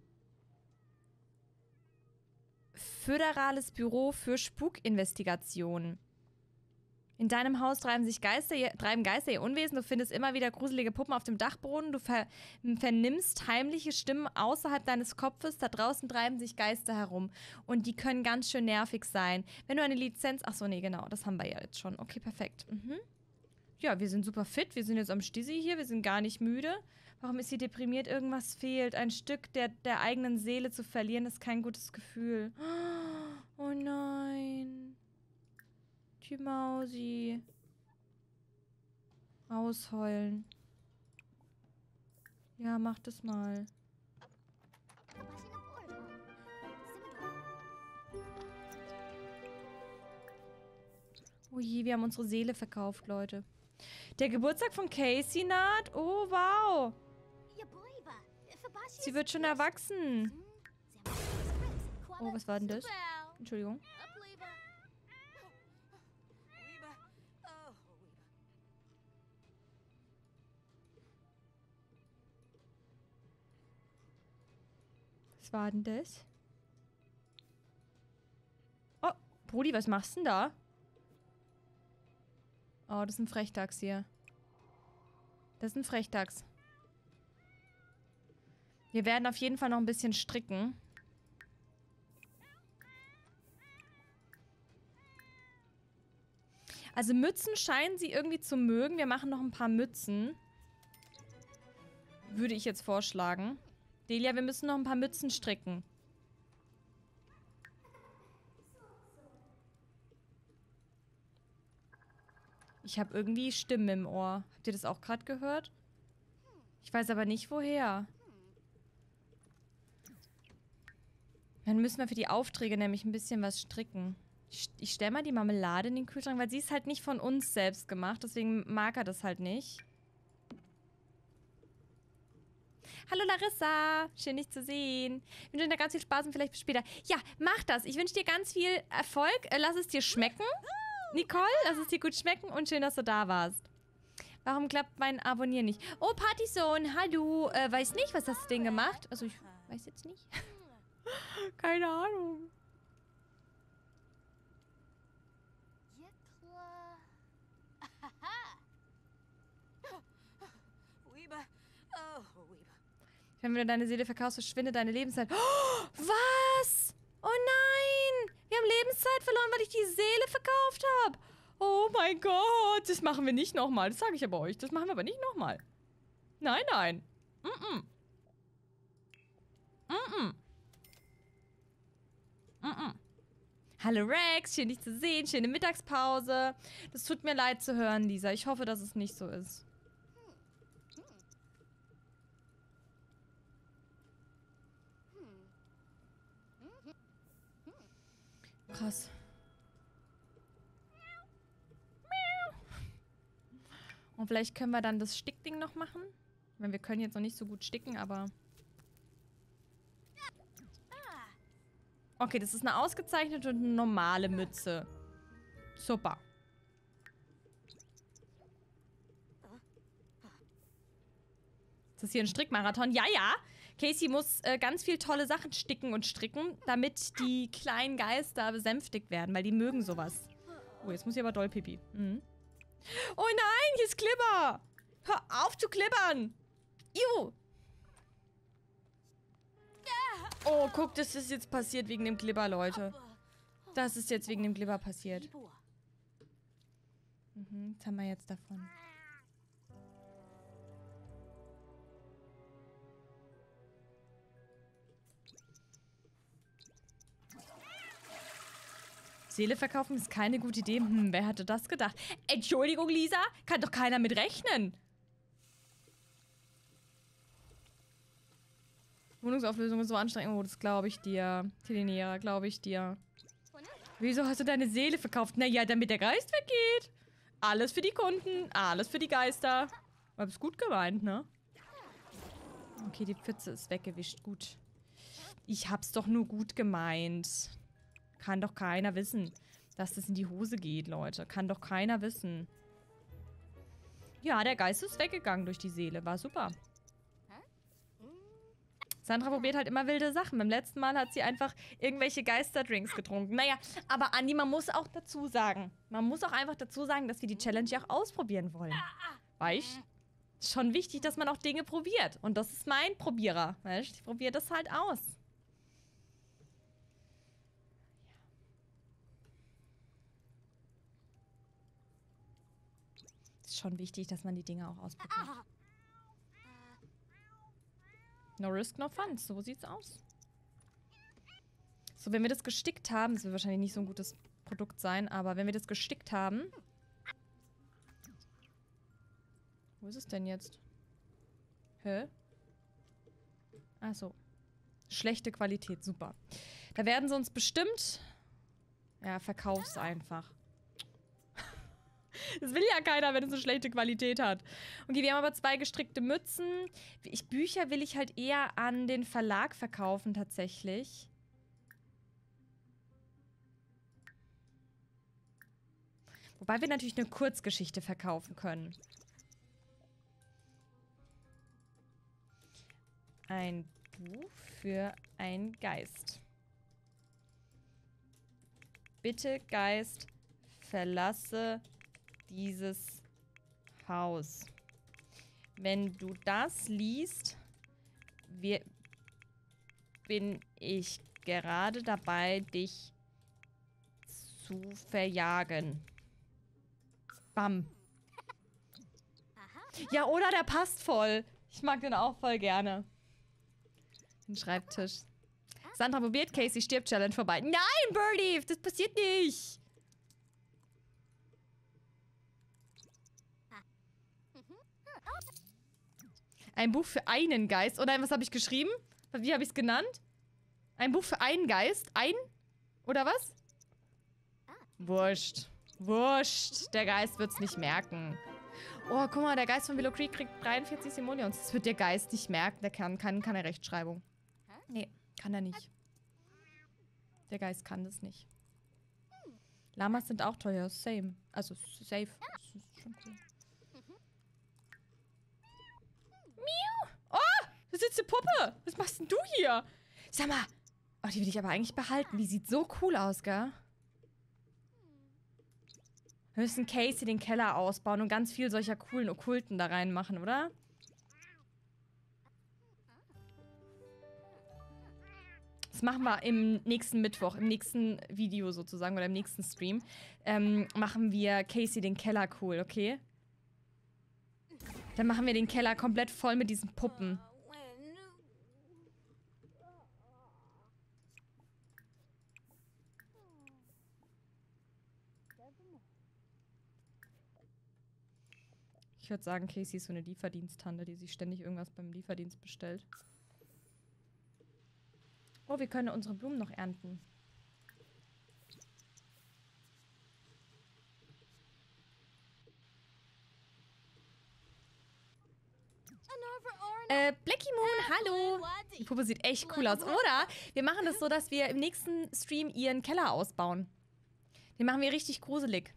Föderales Büro für Spukinvestigationen. In deinem Haus treiben Geister ihr Unwesen. Du findest immer wieder gruselige Puppen auf dem Dachboden. Du vernimmst heimliche Stimmen außerhalb deines Kopfes. Da draußen treiben sich Geister herum. Und die können ganz schön nervig sein. Wenn du eine Lizenz... Achso, nee, genau. Das haben wir ja jetzt schon. Okay, perfekt. Ja, wir sind super fit. Wir sind jetzt am Stissi hier. Wir sind gar nicht müde. Warum ist sie deprimiert? Irgendwas fehlt. Ein Stück der eigenen Seele zu verlieren, ist kein gutes Gefühl. Oh nein. Die Mausi. Ausheulen. Ja, mach das mal. Oh je, wir haben unsere Seele verkauft, Leute. Der Geburtstag von Casey naht. Oh, wow. Sie wird schon erwachsen. Oh, was war denn das? Entschuldigung. Was war denn das? Oh, Brudi, was machst du denn da? Oh, das ist ein Frechdachs hier. Das ist ein Frechdachs. Wir werden auf jeden Fall noch ein bisschen stricken. Also Mützen scheinen sie irgendwie zu mögen. Wir machen noch ein paar Mützen. Würde ich jetzt vorschlagen. Delia, wir müssen noch ein paar Mützen stricken. Ich habe irgendwie Stimmen im Ohr. Habt ihr das auch gerade gehört? Ich weiß aber nicht, woher. Dann müssen wir für die Aufträge nämlich ein bisschen was stricken. Ich stelle mal die Marmelade in den Kühlschrank, weil sie ist halt nicht von uns selbst gemacht. Deswegen mag er das halt nicht. Hallo Larissa, schön dich zu sehen. Ich wünsche dir ganz viel Spaß und vielleicht bis später. Ja, mach das. Ich wünsche dir ganz viel Erfolg. Lass es dir schmecken. Nicole, lass es dir gut schmecken und schön, dass du da warst. Warum klappt mein Abonnieren nicht? Oh, Partysohn, hallo. Weiß nicht, was hast du denn gemacht? Also ich weiß jetzt nicht. Keine Ahnung. Wenn du deine Seele verkaufst, verschwindet deine Lebenszeit. Oh, was? Oh nein! Wir haben Lebenszeit verloren, weil ich die Seele verkauft habe. Oh mein Gott. Das machen wir nicht nochmal. Das sage ich aber euch. Das machen wir aber nicht nochmal. Nein, nein. Hallo Rex, schön dich zu sehen. Schöne Mittagspause. Das tut mir leid zu hören, Lisa. Ich hoffe, dass es nicht so ist. Krass. Und vielleicht können wir dann das Stickding noch machen. Ich meine, wir können jetzt noch nicht so gut sticken, aber... Okay, das ist eine ausgezeichnete und eine normale Mütze. Super. Ist das hier ein Strickmarathon? Ja, ja. Casey muss ganz viel tolle Sachen sticken und stricken, damit die kleinen Geister besänftigt werden, weil die mögen sowas. Oh, jetzt muss ich aber doll pipi. Oh nein, hier ist Glibber. Hör auf zu klibbern. Iu. Oh, guck, das ist jetzt passiert wegen dem Glibber, Leute. Das ist jetzt wegen dem Glibber passiert. Was haben wir jetzt davon? Seele verkaufen ist keine gute Idee. Wer hatte das gedacht? Entschuldigung, Lisa, kann doch keiner mit rechnen. Wohnungsauflösung ist so anstrengend. Oh, das glaube ich dir. Telenera, glaube ich dir. Wieso hast du deine Seele verkauft? Naja, damit der Geist weggeht. Alles für die Kunden, alles für die Geister. Hab's gut gemeint, ne? Okay, die Pfütze ist weggewischt. Gut. Ich hab's doch nur gut gemeint. Kann doch keiner wissen, dass das in die Hose geht, Leute. Kann doch keiner wissen. Ja, der Geist ist weggegangen durch die Seele. War super. Sandra probiert halt immer wilde Sachen. Beim letzten Mal hat sie einfach irgendwelche Geisterdrinks getrunken. Naja, aber Andi, man muss auch dazu sagen. Man muss auch einfach dazu sagen, dass wir die Challenge ja auch ausprobieren wollen. Weißt du? Ist schon wichtig, dass man auch Dinge probiert. Und das ist mein Probierer. Weißt du? Ich probiere das halt aus. Ist schon wichtig, dass man die Dinge auch ausprobiert. No risk, no fun. So sieht's aus. So, wenn wir das gestickt haben, das wird wahrscheinlich nicht so ein gutes Produkt sein, aber wenn wir das gestickt haben... Wo ist es denn jetzt? Hä? Ach so. Schlechte Qualität, super. Da werden sie uns bestimmt... Ja, verkauf's einfach. Das will ja keiner, wenn es eine schlechte Qualität hat. Okay, wir haben aber 2 gestrickte Mützen. Bücher will ich halt eher an den Verlag verkaufen, tatsächlich. Wobei wir natürlich eine Kurzgeschichte verkaufen können. Ein Buch für einen Geist. Bitte, Geist, verlasse dieses Haus. Wenn du das liest, bin ich gerade dabei, dich zu verjagen. Bam. Ja, oder der passt voll. Ich mag den auch voll gerne. Den Schreibtisch. Sandra probiert Casey stirbt Challenge vorbei. Nein, Birdie, das passiert nicht. Ein Buch für einen Geist. Oder was habe ich geschrieben? Wie habe ich es genannt? Ein Buch für einen Geist? Ein? Oder was? Wurscht. Wurscht. Der Geist wird es nicht merken. Oh, guck mal, der Geist von Willow Creek kriegt 43 Simoleons. Das wird der Geist nicht merken. Der kann keine Rechtschreibung. Nee, kann er nicht. Der Geist kann das nicht. Lamas sind auch teuer. Same. Also, safe. Das ist schon cool. Miau! Oh! Da sitzt die Puppe! Was machst denn du hier? Sag mal. Oh, die will ich aber eigentlich behalten. Die sieht so cool aus, gell? Wir müssen Casey den Keller ausbauen und ganz viel solcher coolen Okkulten da reinmachen, oder? Das machen wir im nächsten Mittwoch, im nächsten Video sozusagen, oder im nächsten Stream. Machen wir Casey den Keller cool, okay? Dann machen wir den Keller komplett voll mit diesen Puppen. Ich würde sagen, Casey ist so eine Lieferdiensttante, die sich ständig irgendwas beim Lieferdienst bestellt. Oh, wir können unsere Blumen noch ernten. Blacky Moon, hallo. Die Puppe sieht echt cool aus. Oder wir machen das so, dass wir im nächsten Stream ihren Keller ausbauen. Den machen wir richtig gruselig.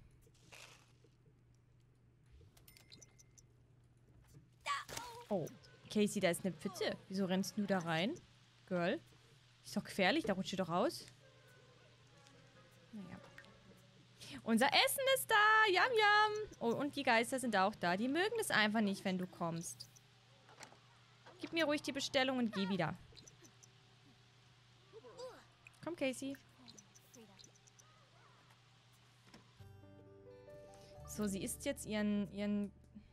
Oh, Casey, da ist eine Pfütze. Wieso rennst du da rein? Girl. Ist doch gefährlich, da rutscht ihr doch raus. Naja. Unser Essen ist da. Yum, yum. Oh, und die Geister sind auch da. Die mögen es einfach nicht, wenn du kommst. Gib mir ruhig die Bestellung und geh wieder. Komm, Casey. So, sie isst jetzt ihren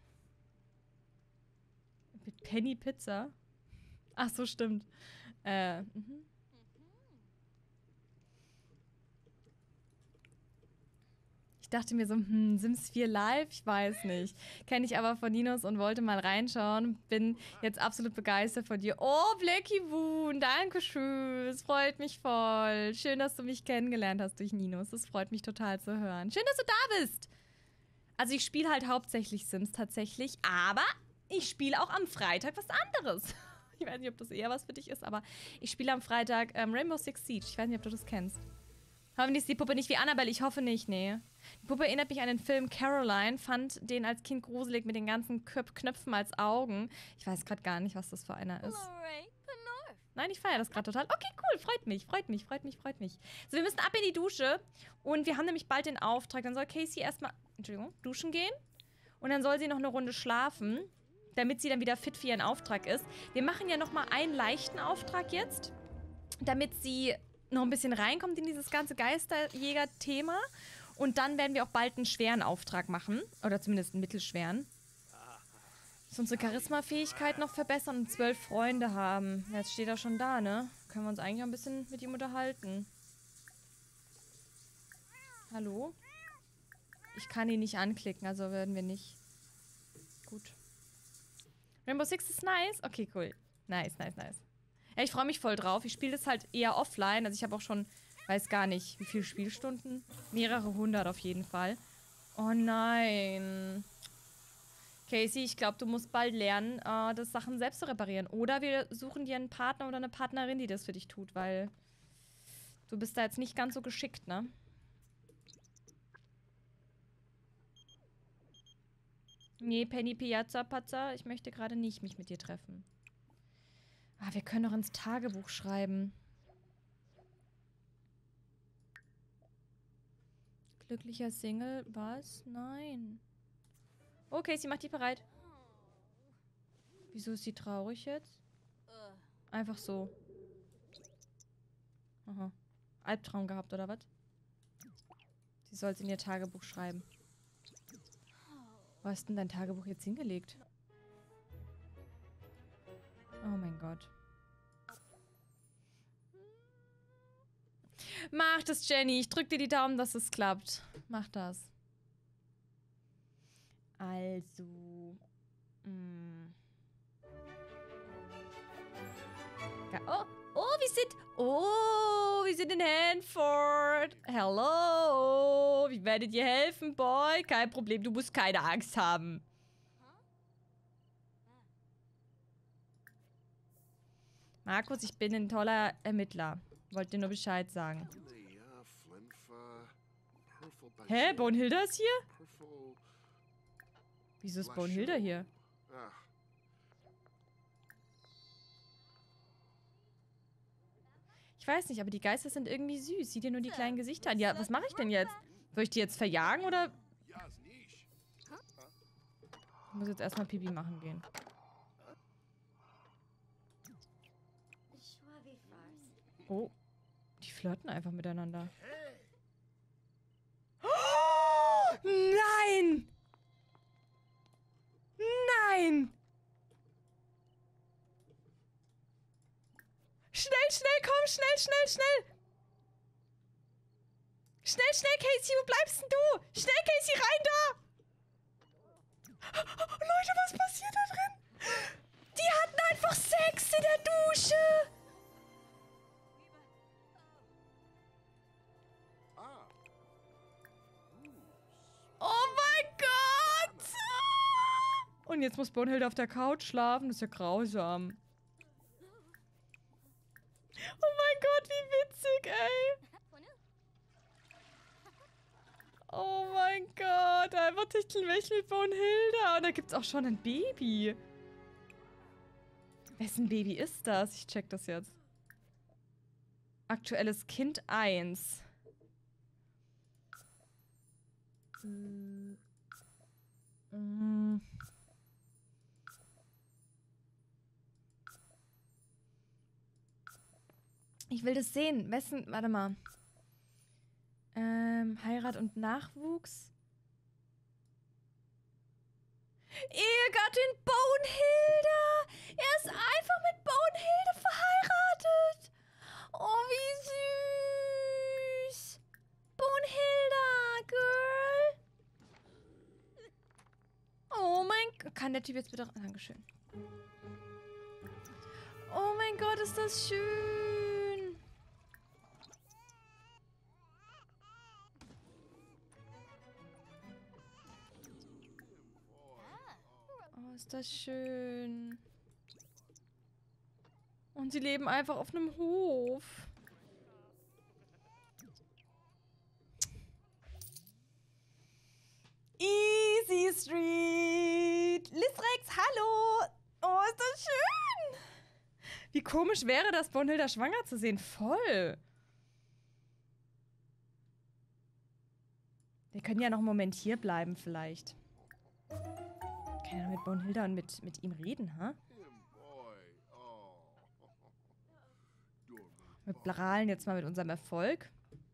mit Penny Pizza. Ach so, stimmt. Ich dachte mir so, Sims 4 Live? Ich weiß nicht. Kenne ich aber von Ninos und wollte mal reinschauen. Bin jetzt absolut begeistert von dir. Oh, Blacky Woon, danke schön. Es freut mich voll. Schön, dass du mich kennengelernt hast durch Ninos. Das freut mich total zu hören. Schön, dass du da bist. Also ich spiele halt hauptsächlich Sims tatsächlich, aber ich spiele auch am Freitag was anderes. Ich weiß nicht, ob das eher was für dich ist, aber ich spiele am Freitag Rainbow Six Siege. Ich weiß nicht, ob du das kennst. Hoffentlich ist die Puppe nicht wie Annabelle. Ich hoffe nicht, nee. Die Puppe erinnert mich an den Film Caroline. Fand den als Kind gruselig mit den ganzen Knöpfen als Augen. Ich weiß gerade gar nicht, was das für einer ist. Nein, ich feiere das gerade total. Okay, cool. Freut mich, freut mich, freut mich, freut mich. So, wir müssen ab in die Dusche. Und wir haben nämlich bald den Auftrag. Dann soll Casey erstmal, duschen gehen. Und dann soll sie noch eine Runde schlafen, damit sie dann wieder fit für ihren Auftrag ist. Wir machen ja nochmal einen leichten Auftrag jetzt, damit sie noch ein bisschen reinkommt in dieses ganze Geisterjäger-Thema. Und dann werden wir auch bald einen schweren Auftrag machen. Oder zumindest einen mittelschweren. Dass unsere Charisma-Fähigkeit noch verbessern und 12 Freunde haben. Ja, jetzt steht er schon da, ne? Können wir uns eigentlich auch ein bisschen mit ihm unterhalten. Hallo? Ich kann ihn nicht anklicken, also werden wir nicht. Gut. Rainbow Six ist nice? Okay, cool. Nice, nice, nice. Ja, ich freue mich voll drauf. Ich spiele das halt eher offline. Also ich habe auch schon, weiß gar nicht, wie viele Spielstunden. Mehrere hundert auf jeden Fall. Oh nein. Casey, ich glaube, du musst bald lernen, das Sachen selbst zu reparieren. Oder wir suchen dir einen Partner oder eine Partnerin, die das für dich tut, weil du bist da jetzt nicht ganz so geschickt, ne? Nee, Penny Piazza Pazza, ich möchte gerade nicht mich mit dir treffen. Ah, wir können doch ins Tagebuch schreiben. Glücklicher Single? Was? Nein. Okay, sie macht dich bereit. Wieso ist sie traurig jetzt? Einfach so. Aha. Albtraum gehabt, oder was? Sie soll es in ihr Tagebuch schreiben. Wo hast denn dein Tagebuch jetzt hingelegt? Oh mein Gott. Mach das, Jenny. Ich drück dir die Daumen, dass es klappt. Mach das. Also. Ja, wir sind in Hanford. Hello. Wie werdet ihr helfen, Boy? Kein Problem, du musst keine Angst haben. Markus, ich bin ein toller Ermittler. Wollte dir nur Bescheid sagen. Hä? Bonehilda ist hier? Wieso ist Bonehilda hier? Ich weiß nicht, aber die Geister sind irgendwie süß. Sieh dir nur die kleinen Gesichter an. Ja, was mache ich denn jetzt? Soll ich die jetzt verjagen oder? Ich muss jetzt erstmal Pipi machen gehen. Oh. Die flirten einfach miteinander. Oh, nein! Nein! Schnell, schnell, komm, schnell, schnell, schnell! Schnell, schnell, Casey, wo bleibst denn du? Schnell, Casey, rein da! Oh, Leute, was passiert da drin? Die hatten einfach Sex in der Dusche! Oh mein Gott! Und jetzt muss Bonehilda auf der Couch schlafen. Das ist ja grausam. Oh mein Gott, wie witzig, ey. Oh mein Gott, einfach Tichtelmächtel mit Bonehilda. Und da gibt's auch schon ein Baby. Wessen Baby ist das? Ich check das jetzt. Aktuelles Kind 1. Ich will das sehen. Wessen, warte mal. Heirat und Nachwuchs. Ehegattin Bonehilda. Er ist einfach mit Bonehilda verheiratet. Oh, wie süß. Bonehilda, Girl. Kann der Typ jetzt bitte... Dankeschön. Oh mein Gott, ist das schön. Oh, ist das schön. Und sie leben einfach auf einem Hof. Easy Street. Lisrex, hallo. Oh, ist das schön. Wie komisch wäre das, Brunhilda schwanger zu sehen. Voll. Wir können ja noch einen Moment hier bleiben vielleicht. Ich kann ja noch mit Brunhilda und mit ihm reden, ha? Wir prahlen jetzt mal mit unserem Erfolg.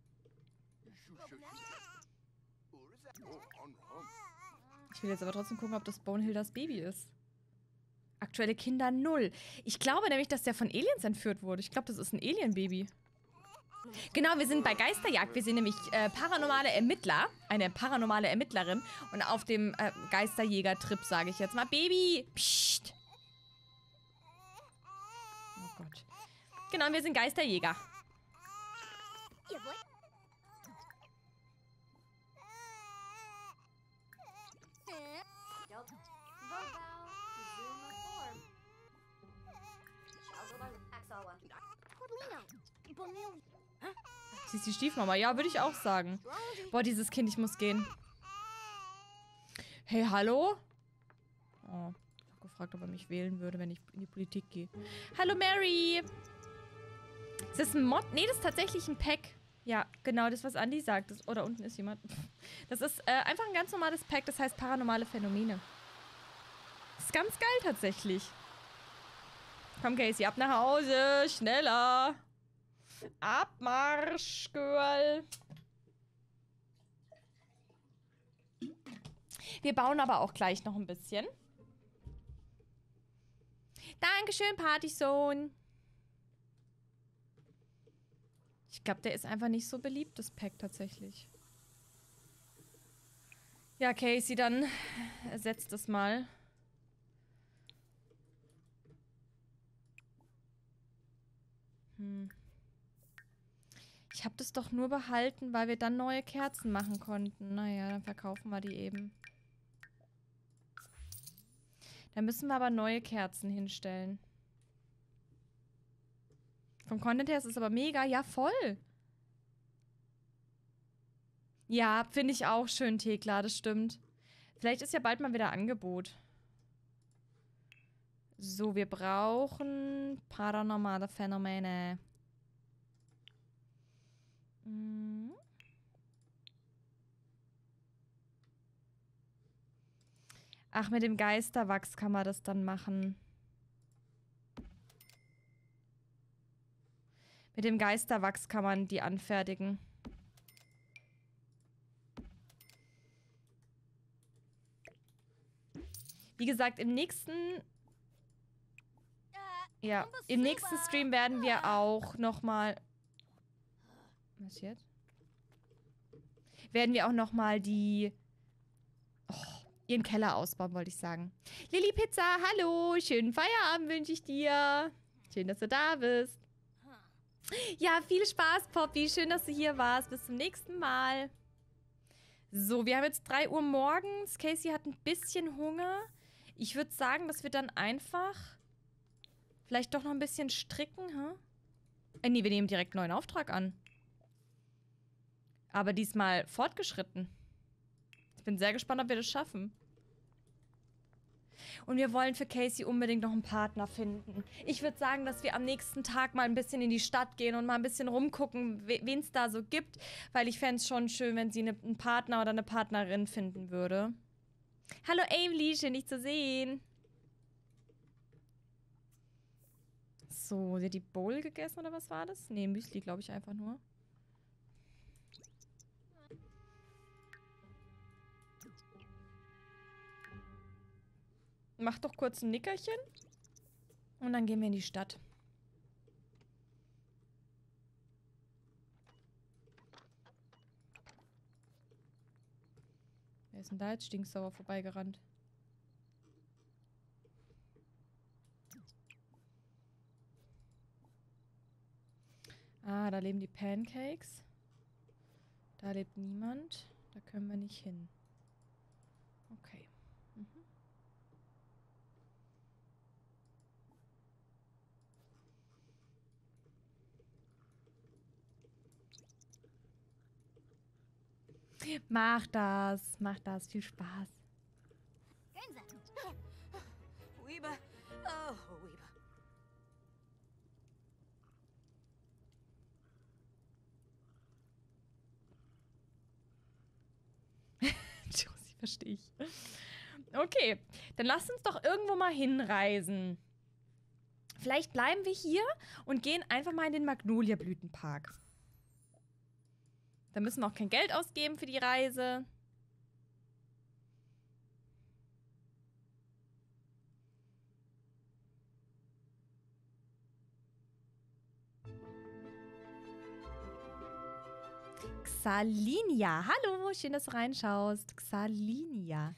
Ich will jetzt aber trotzdem gucken, ob das Brunhildas Baby ist. Aktuelle Kinder 0. Ich glaube nämlich, dass der von Aliens entführt wurde. Ich glaube, das ist ein Alien-Baby. Genau, wir sind bei Geisterjagd. Wir sind nämlich paranormale Ermittler. Eine paranormale Ermittlerin. Und auf dem Geisterjäger-Trip sage ich jetzt mal, Baby, psst. Oh Gott. Genau, wir sind Geisterjäger. Sie ist die Stiefmama. Ja, würde ich auch sagen. Boah, dieses Kind, ich muss gehen. Hey, hallo? Oh, ich habe gefragt, ob er mich wählen würde, wenn ich in die Politik gehe. Hallo, Mary. Ist das ein Mod? Nee, das ist tatsächlich ein Pack. Ja, genau, das, was Andi sagt. Das, oh, da unten ist jemand. Das ist einfach ein ganz normales Pack, das heißt paranormale Phänomene. Das ist ganz geil tatsächlich. Komm, Casey, ab nach Hause. Schneller. Abmarsch, Girl. Wir bauen aber auch gleich noch ein bisschen. Dankeschön, Partysohn. Ich glaube, der ist einfach nicht so beliebt, das Pack tatsächlich. Ja, Casey, dann ersetzt es mal. Ich habe das doch nur behalten, weil wir dann neue Kerzen machen konnten. Naja, dann verkaufen wir die eben. Dann müssen wir aber neue Kerzen hinstellen. Vom Content her ist es aber mega. Ja, voll. Ja, finde ich auch schön, Thekla, das stimmt. Vielleicht ist ja bald mal wieder Angebot. So, wir brauchen paranormale Phänomene. Ach, mit dem Geisterwachs kann man das dann machen. Mit dem Geisterwachs kann man die anfertigen. Wie gesagt, im nächsten... Ja, im nächsten Stream werden wir auch nochmal... Was jetzt? Werden wir auch nochmal die... Oh, ihren Keller ausbauen, wollte ich sagen. Lilly Pizza, hallo! Schönen Feierabend wünsche ich dir. Schön, dass du da bist. Ja, viel Spaß, Poppy. Schön, dass du hier warst. Bis zum nächsten Mal. So, wir haben jetzt 3 Uhr morgens. Casey hat ein bisschen Hunger. Ich würde sagen, dass wir dann einfach vielleicht doch noch ein bisschen stricken, hä? Nee, wir nehmen direkt einen neuen Auftrag an. Aber diesmal fortgeschritten. Ich bin sehr gespannt, ob wir das schaffen. Und wir wollen für Casey unbedingt noch einen Partner finden. Ich würde sagen, dass wir am nächsten Tag mal ein bisschen in die Stadt gehen und mal ein bisschen rumgucken, wen es da so gibt. Weil ich fände es schon schön, wenn sie einen Partner oder eine Partnerin finden würde. Hallo Emily, schön dich zu sehen. So, sie hat die Bowl gegessen oder was war das? Nee, Müsli, glaube ich, einfach nur. Mach doch kurz ein Nickerchen. Und dann gehen wir in die Stadt. Wer ist denn da jetzt stinksauer vorbeigerannt? Ah, da leben die Pancakes. Da lebt niemand. Da können wir nicht hin. Okay. Mhm. Mach das. Viel Spaß. Weeba. Oh, Weeba. Josie, verstehe ich. Okay, dann lass uns doch irgendwo mal hinreisen. Vielleicht bleiben wir hier und gehen einfach mal in den Magnolia-Blütenpark. Da müssen wir auch kein Geld ausgeben für die Reise. Xalinia. Hallo, schön, dass du reinschaust. Xalinia.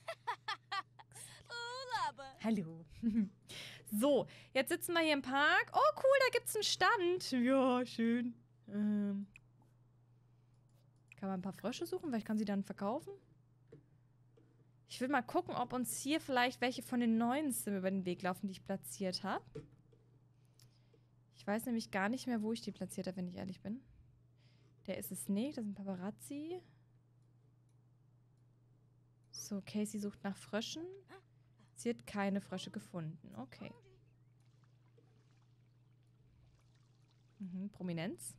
Hallo. So, jetzt sitzen wir hier im Park. Oh, cool, da gibt's einen Stand. Ja, schön. Kann man ein paar Frösche suchen? Vielleicht kann sie dann verkaufen? Ich will mal gucken, ob uns hier vielleicht welche von den neuen Sim über den Weg laufen, die ich platziert habe. Ich weiß nämlich gar nicht mehr, wo ich die platziert habe, wenn ich ehrlich bin. Der ist es nicht, das ist ein Paparazzi. So, Casey sucht nach Fröschen. Sie hat keine Frösche gefunden. Okay. Prominenz.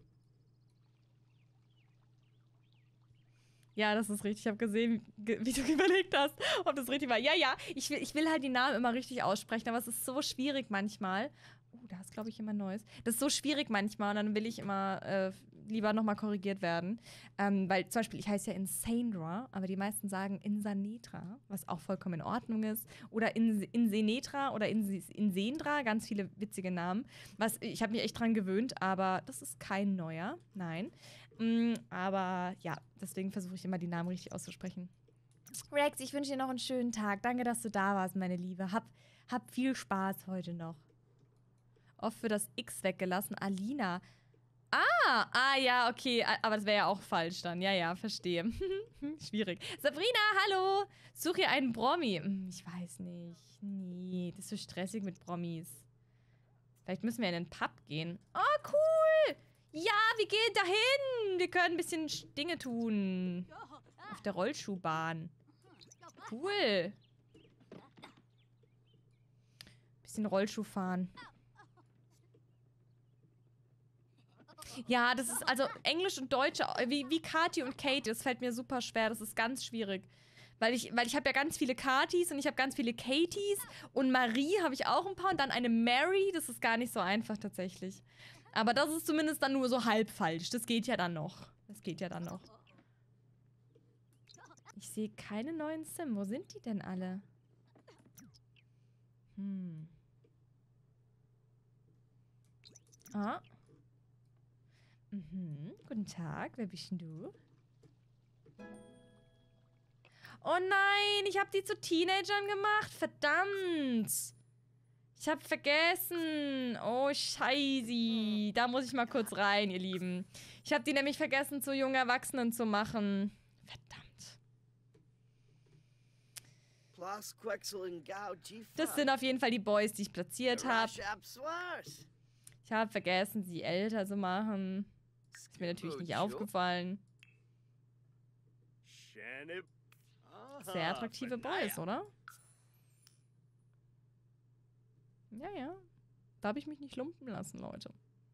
Ja, das ist richtig. Ich habe gesehen, wie du überlegt hast, ob das richtig war. Ja, ja. Ich will halt die Namen immer richtig aussprechen, aber es ist so schwierig manchmal. Oh, da ist, glaube ich, jemand Neues. Das ist so schwierig manchmal und dann will ich immer lieber nochmal korrigiert werden. Weil zum Beispiel, ich heiße ja Insanedra, aber die meisten sagen Insanetra, was auch vollkommen in Ordnung ist. Oder Insenetra oder Insendra, ganz viele witzige Namen. Ich habe mich echt dran gewöhnt, aber das ist kein neuer. Nein. Aber ja, deswegen versuche ich immer, die Namen richtig auszusprechen. Rex, ich wünsche dir noch einen schönen Tag. Danke, dass du da warst, meine Liebe. Hab viel Spaß heute noch. Oft für das X weggelassen. Alina. Ja, okay. Aber das wäre ja auch falsch dann. Ja, ja, verstehe. Schwierig. Sabrina, hallo. Such hier einen Promi. Ich weiß nicht. Nee, das ist so stressig mit Promis. Vielleicht müssen wir in den Pub gehen. Oh, cool. Ja, wir gehen dahin. Wir können ein bisschen Dinge tun. Auf der Rollschuhbahn. Cool. Bisschen Rollschuh fahren. Ja, das ist also Englisch und Deutsch, wie Kati und Kate, das fällt mir super schwer, das ist ganz schwierig. Weil ich habe ja ganz viele Katis und ich habe ganz viele Katies und Marie habe ich auch ein paar und dann eine Mary, das ist gar nicht so einfach tatsächlich. Aber das ist zumindest dann nur so halb falsch, das geht ja dann noch. Ich sehe keine neuen Sim, wo sind die denn alle? Ah. Guten Tag, wer bist denn du? Oh nein, ich habe die zu Teenagern gemacht. Verdammt. Ich habe vergessen. Oh, scheiße. Da muss ich mal kurz rein, ihr Lieben. Ich habe die nämlich vergessen, zu jungen Erwachsenen zu machen. Verdammt. Das sind auf jeden Fall die Boys, die ich platziert habe. Ich habe vergessen, sie älter zu machen. Ist mir natürlich nicht aufgefallen. Sehr attraktive Boys, oder? Ja, ja. Da habe ich mich nicht lumpen lassen, Leute.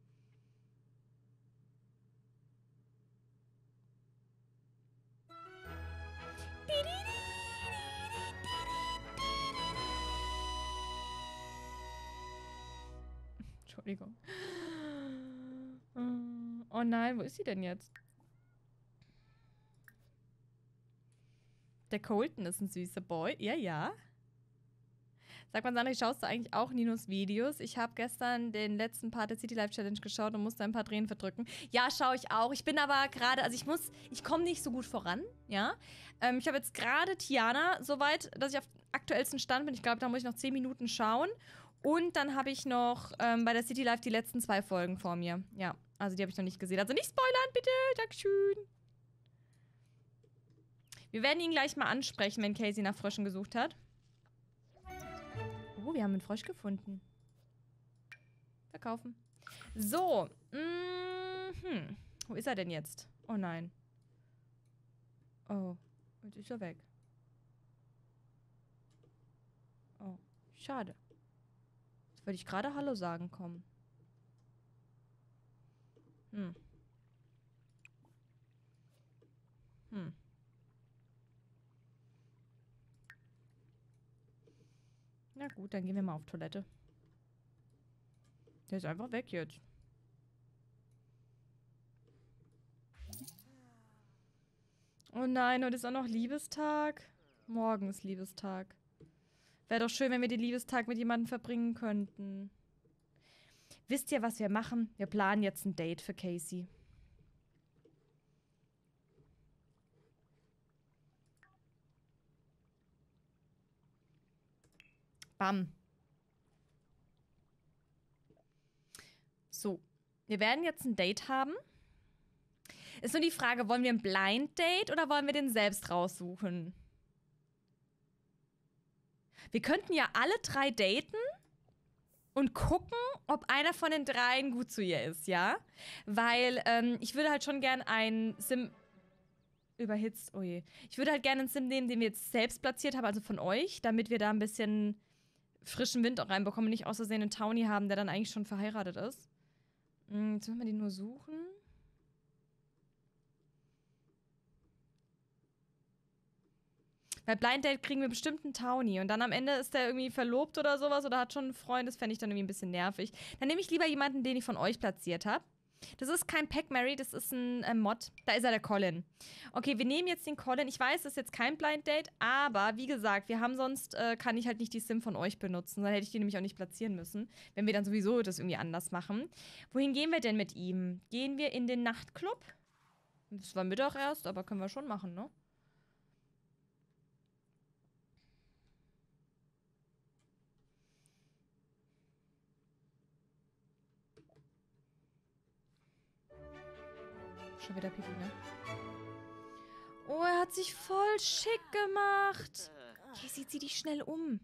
Entschuldigung. Oh nein, wo ist sie denn jetzt? Der Colton ist ein süßer Boy. Ja, ja. Sag mal, Sandra, schaust du eigentlich auch Ninos Videos? Ich habe gestern den letzten Part der City Life Challenge geschaut und musste ein paar Tränen verdrücken. Ja, schaue ich auch. Ich bin aber gerade, also ich komme nicht so gut voran, ja. Ich habe jetzt gerade Tiana soweit, dass ich auf dem aktuellsten Stand bin. Ich glaube, da muss ich noch 10 Minuten schauen. Und dann habe ich noch bei der City Life die letzten 2 Folgen vor mir. Ja, Also die habe ich noch nicht gesehen. Also nicht spoilern, bitte. Dankeschön. Wir werden ihn gleich mal ansprechen, wenn Casey nach Fröschen gesucht hat. Oh, wir haben einen Frosch gefunden. Verkaufen. So. Wo ist er denn jetzt? Oh nein. Oh. Jetzt ist er weg. Oh. Schade. Jetzt wollte ich gerade Hallo sagen kommen. Na gut, dann gehen wir mal auf Toilette. Der ist einfach weg jetzt. Oh nein, heute ist auch noch Liebestag. Morgen ist Liebestag. Wäre doch schön, wenn wir den Liebestag mit jemandem verbringen könnten. Wisst ihr, was wir machen? Wir planen jetzt ein Date für Casey. Bam. So. Wir werden jetzt ein Date haben. Ist nur die Frage, wollen wir ein Blind Date oder wollen wir den selbst raussuchen? Wir könnten ja alle 3 daten und gucken, ob einer von den 3 gut zu ihr ist, ja? Weil ich würde halt schon gern einen Sim... Überhitzt, oh je. Ich würde halt gerne einen Sim nehmen, den wir jetzt selbst platziert haben, also von euch, damit wir da ein bisschen frischen Wind auch reinbekommen und nicht aus Versehen einen Townie haben, der dann eigentlich schon verheiratet ist. Jetzt müssen wir den nur suchen. Bei Blind Date kriegen wir bestimmt einen Townie und dann am Ende ist der irgendwie verlobt oder sowas oder hat schon einen Freund, das fände ich dann irgendwie ein bisschen nervig. Dann nehme ich lieber jemanden, den ich von euch platziert habe. Das ist kein Pack Mary, das ist ein Mod. Da ist er, der Colin. Okay, wir nehmen jetzt den Colin. Ich weiß, das ist jetzt kein Blind Date, aber wie gesagt, wir haben sonst, kann ich halt nicht die Sim von euch benutzen. Dann hätte ich die nämlich auch nicht platzieren müssen, wenn wir dann sowieso das irgendwie anders machen. Wohin gehen wir denn mit ihm? Gehen wir in den Nachtclub? Das war Mittag erst, aber können wir schon machen, ne? Schon wieder Pipi, ne? Oh, er hat sich voll schick gemacht. Casey, zieh dich schnell um.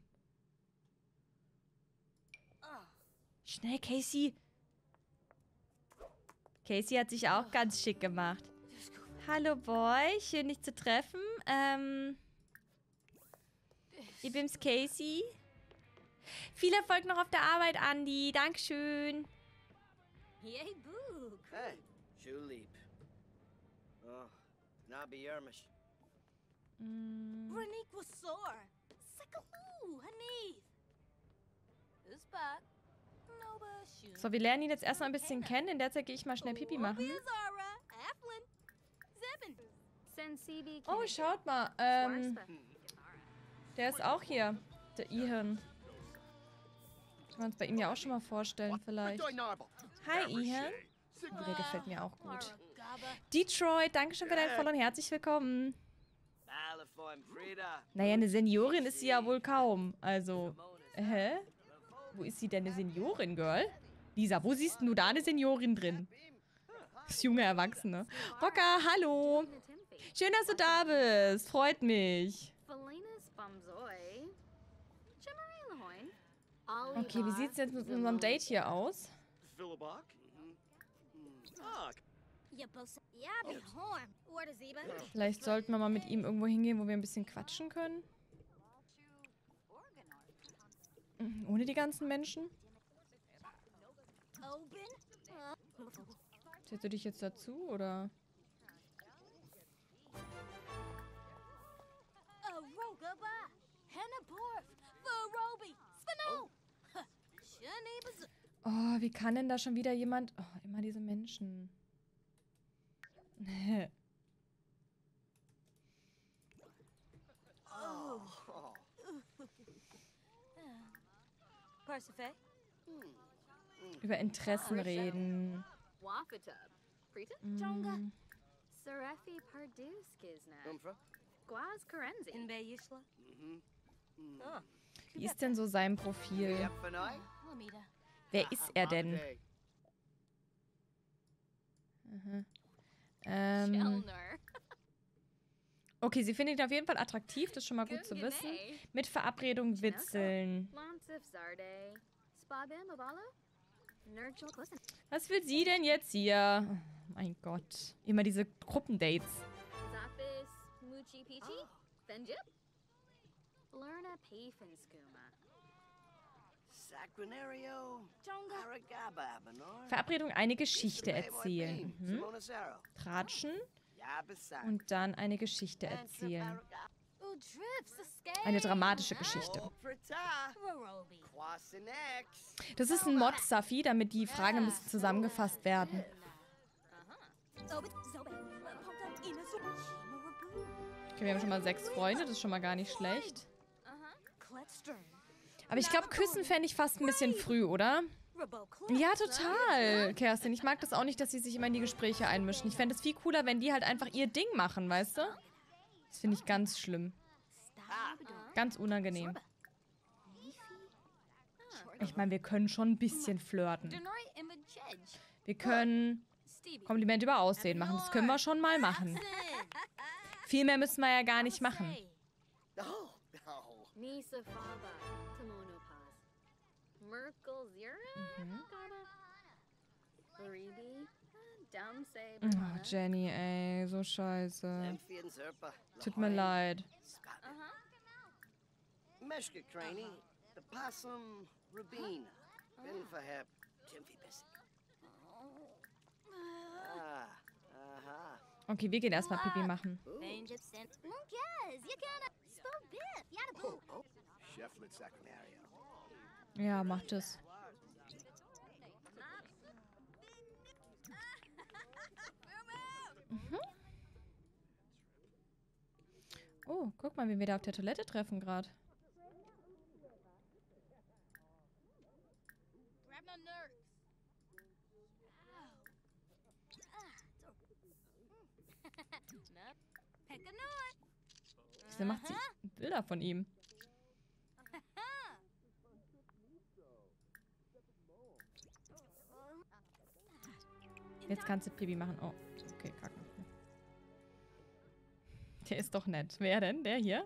Schnell, Casey. Casey hat sich auch ganz schick gemacht. Hallo, Boy. Schön, dich zu treffen. Ich bin's, Casey. Viel Erfolg noch auf der Arbeit, Andi. Dankeschön. Yay, boog. Hey, Julep. Oh, Nabi Yermish. Renique was sore. Sakaloo, Hanif. Who's back? No, but shoot. So, wir lernen ihn jetzt erstmal ein bisschen kennen. In der Zeit gehe ich mal schnell Pipi machen. Zara, Aflin, Zebin. Oh, schaut mal. Der ist auch hier. Der Ihan. Können wir uns bei ihm ja auch schon mal vorstellen, vielleicht. Hi, Ihan. Oh, der gefällt mir auch gut. Detroit, danke schön für dein Follow und herzlich willkommen. Naja, eine Seniorin ist sie ja wohl kaum. Also, hä? Wo ist sie denn, eine Seniorin, Girl? Lisa, wo siehst du da eine Seniorin drin? Das junge Erwachsene. Rocker, hallo. Schön, dass du da bist. Freut mich. Okay, wie sieht's jetzt mit unserem Date hier aus? Vielleicht sollten wir mal mit ihm irgendwo hingehen, wo wir ein bisschen quatschen können. Ohne die ganzen Menschen. Zählst du dich jetzt dazu, oder? Oh, wie kann denn da schon wieder jemand... Oh, immer diese Menschen. Parsifal? Über Interessen reden. Serefi Parduskizna. Guaz Karenzi. In Bayishla? Wie ist denn so sein Profil? Lamida. Wer ist er denn? Chelner. Okay, sie findet ihn auf jeden Fall attraktiv, das ist schon mal gut zu wissen. Mit Verabredung witzeln. Lansif Zarde. Spabim Abala. Nurchel Kusin. Was will sie denn jetzt hier? Oh mein Gott. Immer diese Gruppendates. Zafis Muchi Pichi. Benjip. Lerna Pafinskuma. Sacranario. Aragaba Abanor. Verabredung, eine Geschichte erzählen. Tratschen und dann eine Geschichte erzählen. Eine dramatische Geschichte. Das ist ein Mod, Safi, damit die Fragen ein bisschen zusammengefasst werden. Okay, wir haben schon mal 6 Freunde, das ist schon mal gar nicht schlecht. Aber ich glaube, küssen fände ich fast ein bisschen früh, oder? Ja, total, Kerstin. Ich mag das auch nicht, dass sie sich immer in die Gespräche einmischen. Ich fände es viel cooler, wenn die halt einfach ihr Ding machen, weißt du? Das finde ich ganz schlimm. Ganz unangenehm. Ich meine, wir können schon ein bisschen flirten. Wir können Komplimente über Aussehen machen. Das können wir schon mal machen. Viel mehr müssen wir ja gar nicht machen. Nisa Faba. Kimono Paz. Merkel Zira. Ribi. Damse. Oh, Jenny, ey, so scheiße. Tut mir leid. Meshka Craney, the Possum Rubina, Ben Faheb, Timothy Bissek. Aha. Okay, wir gehen erstmal Pipi machen. Cheflet Sacranario. Ja, macht es. Oh, guck mal, wie wir da auf der Toilette treffen gerade. Wieso macht sie Bilder von ihm? Jetzt kannst du Pipi machen. Oh, okay, kacken. Der ist doch nett. Wer denn? Der hier?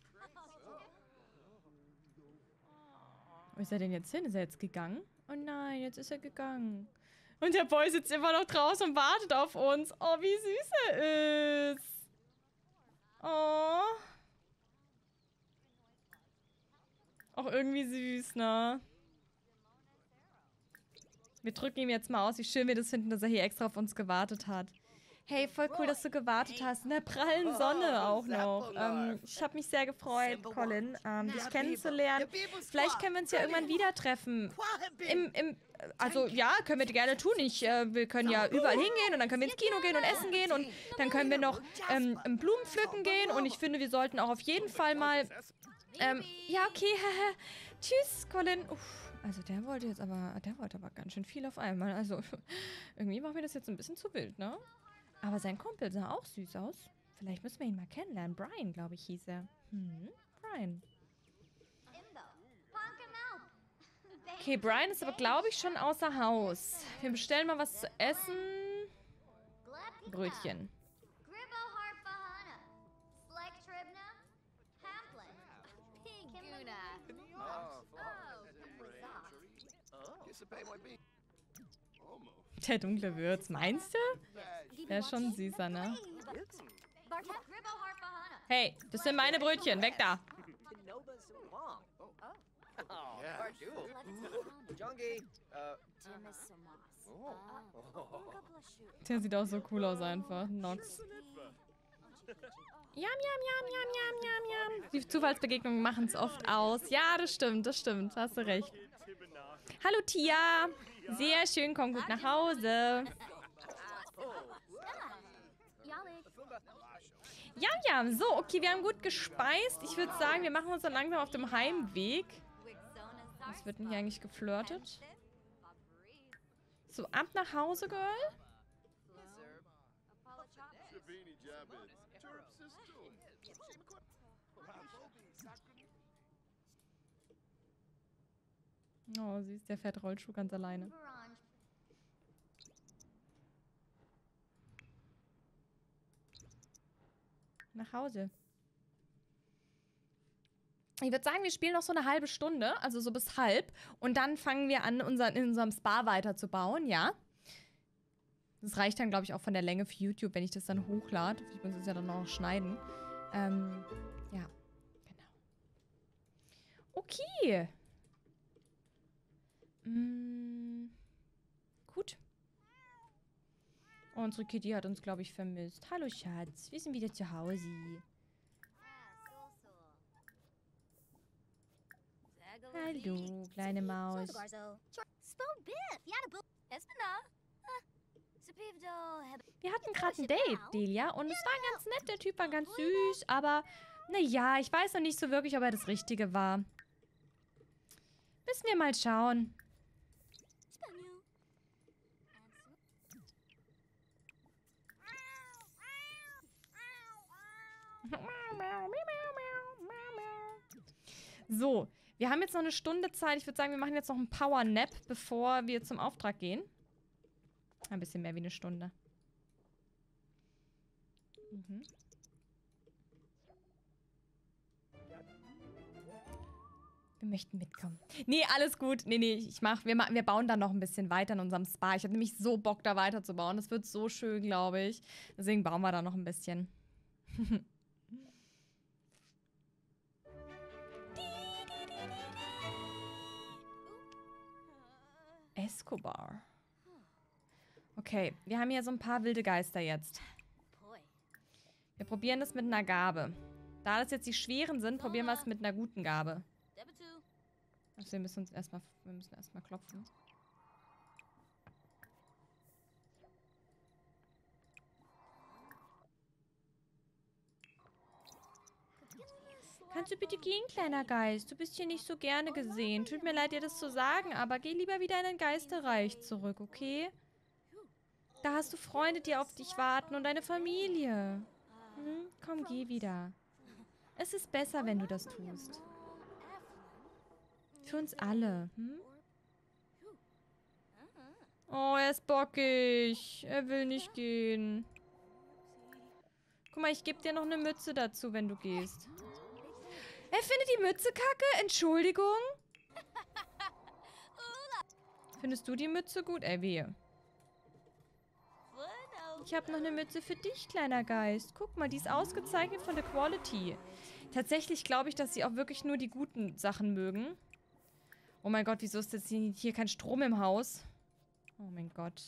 Wo ist er denn jetzt hin? Ist er jetzt gegangen? Oh nein, jetzt ist er gegangen. Und der Boy sitzt immer noch draußen und wartet auf uns. Oh, wie süß er ist. Oh. Auch irgendwie süß, ne? Wir drücken ihm jetzt mal aus, wie schön wir das finden, dass er hier extra auf uns gewartet hat. Hey, voll cool, dass du gewartet hast. In der prallen Sonne auch noch. Ich habe mich sehr gefreut, Colin, dich kennenzulernen. Vielleicht können wir uns ja irgendwann wieder treffen. Also ja, können wir gerne tun. Wir können ja überall hingehen und dann können wir ins Kino gehen und essen gehen und dann können wir noch Blumen pflücken gehen und ich finde, wir sollten auch auf jeden Fall mal... ja, okay, tschüss, Colin. Uff. Also der wollte aber ganz schön viel auf einmal. Also irgendwie macht mir das jetzt ein bisschen zu wild, ne? Aber sein Kumpel sah auch süß aus. Vielleicht müssen wir ihn mal kennenlernen. Brian, glaube ich, hieß er. Brian. Okay, Brian ist aber, glaube ich, schon außer Haus. Wir bestellen mal was zu essen. Brötchen. Der dunkle Würz, meinst du? Der ist schon süßer, ne? Hey, das sind meine Brötchen, weg da! Der sieht auch so cool aus einfach, Nox. Jam, jam, jam, jam, jam, jam, jam. Die Zufallsbegegnungen machen es oft aus. Ja, das stimmt, hast du recht. Hallo Tia! Sehr schön, komm gut nach Hause. Ja, ja, so, okay, wir haben gut gespeist. Ich würde sagen, wir machen uns dann langsam auf dem Heimweg. Was wird denn hier eigentlich geflirtet? So, ab nach Hause, Girl. Oh, süß, der fährt Rollschuh ganz alleine. nach Hause. Ich würde sagen, wir spielen noch so eine halbe Stunde, also so bis halb. Und dann fangen wir an, in unserem Spa weiterzubauen, ja. Das reicht dann, glaube ich, auch von der Länge für YouTube, wenn ich das dann hochlade. Ich muss es ja dann noch schneiden. Ja, genau. Okay. Gut. Unsere Kitty hat uns, glaube ich, vermisst. Hallo, Schatz. Wir sind wieder zu Hause. Hallo, kleine Maus. Wir hatten gerade ein Date, Delia, und es war ganz nett. Der Typ war ganz süß, aber naja, ich weiß noch nicht so wirklich, ob er das Richtige war. Müssen wir mal schauen. So, wir haben jetzt noch eine Stunde Zeit. Ich würde sagen, wir machen jetzt noch einen Power-Nap, bevor wir zum Auftrag gehen. Ein bisschen mehr wie eine Stunde. Wir möchten mitkommen. Nee, alles gut. Nee, wir bauen dann noch ein bisschen weiter in unserem Spa. Ich habe nämlich so Bock, da weiterzubauen. Das wird so schön, glaube ich. Deswegen bauen wir da noch ein bisschen. Escobar. Okay, wir haben hier so ein paar wilde Geister jetzt. Wir probieren das mit einer Gabe. Da das jetzt die schweren sind, probieren wir es mit einer guten Gabe. Also wir müssen erstmal klopfen. Kannst du bitte gehen, kleiner Geist? Du bist hier nicht so gerne gesehen. Tut mir leid, dir das zu sagen, aber geh lieber wieder in dein Geisterreich zurück, okay? Da hast du Freunde, die auf dich warten und deine Familie. Komm, geh wieder. Es ist besser, wenn du das tust. Für uns alle, Oh, er ist bockig. Er will nicht gehen. Guck mal, ich gebe dir noch eine Mütze dazu, wenn du gehst. Er findet die Mütze kacke? Entschuldigung? Findest du die Mütze gut? Ey, wehe. Ich habe noch eine Mütze für dich, kleiner Geist. Guck mal, die ist ausgezeichnet von der Quality. Tatsächlich glaube ich, dass sie auch wirklich nur die guten Sachen mögen. Oh mein Gott, wieso ist jetzt hier kein Strom im Haus? Oh mein Gott.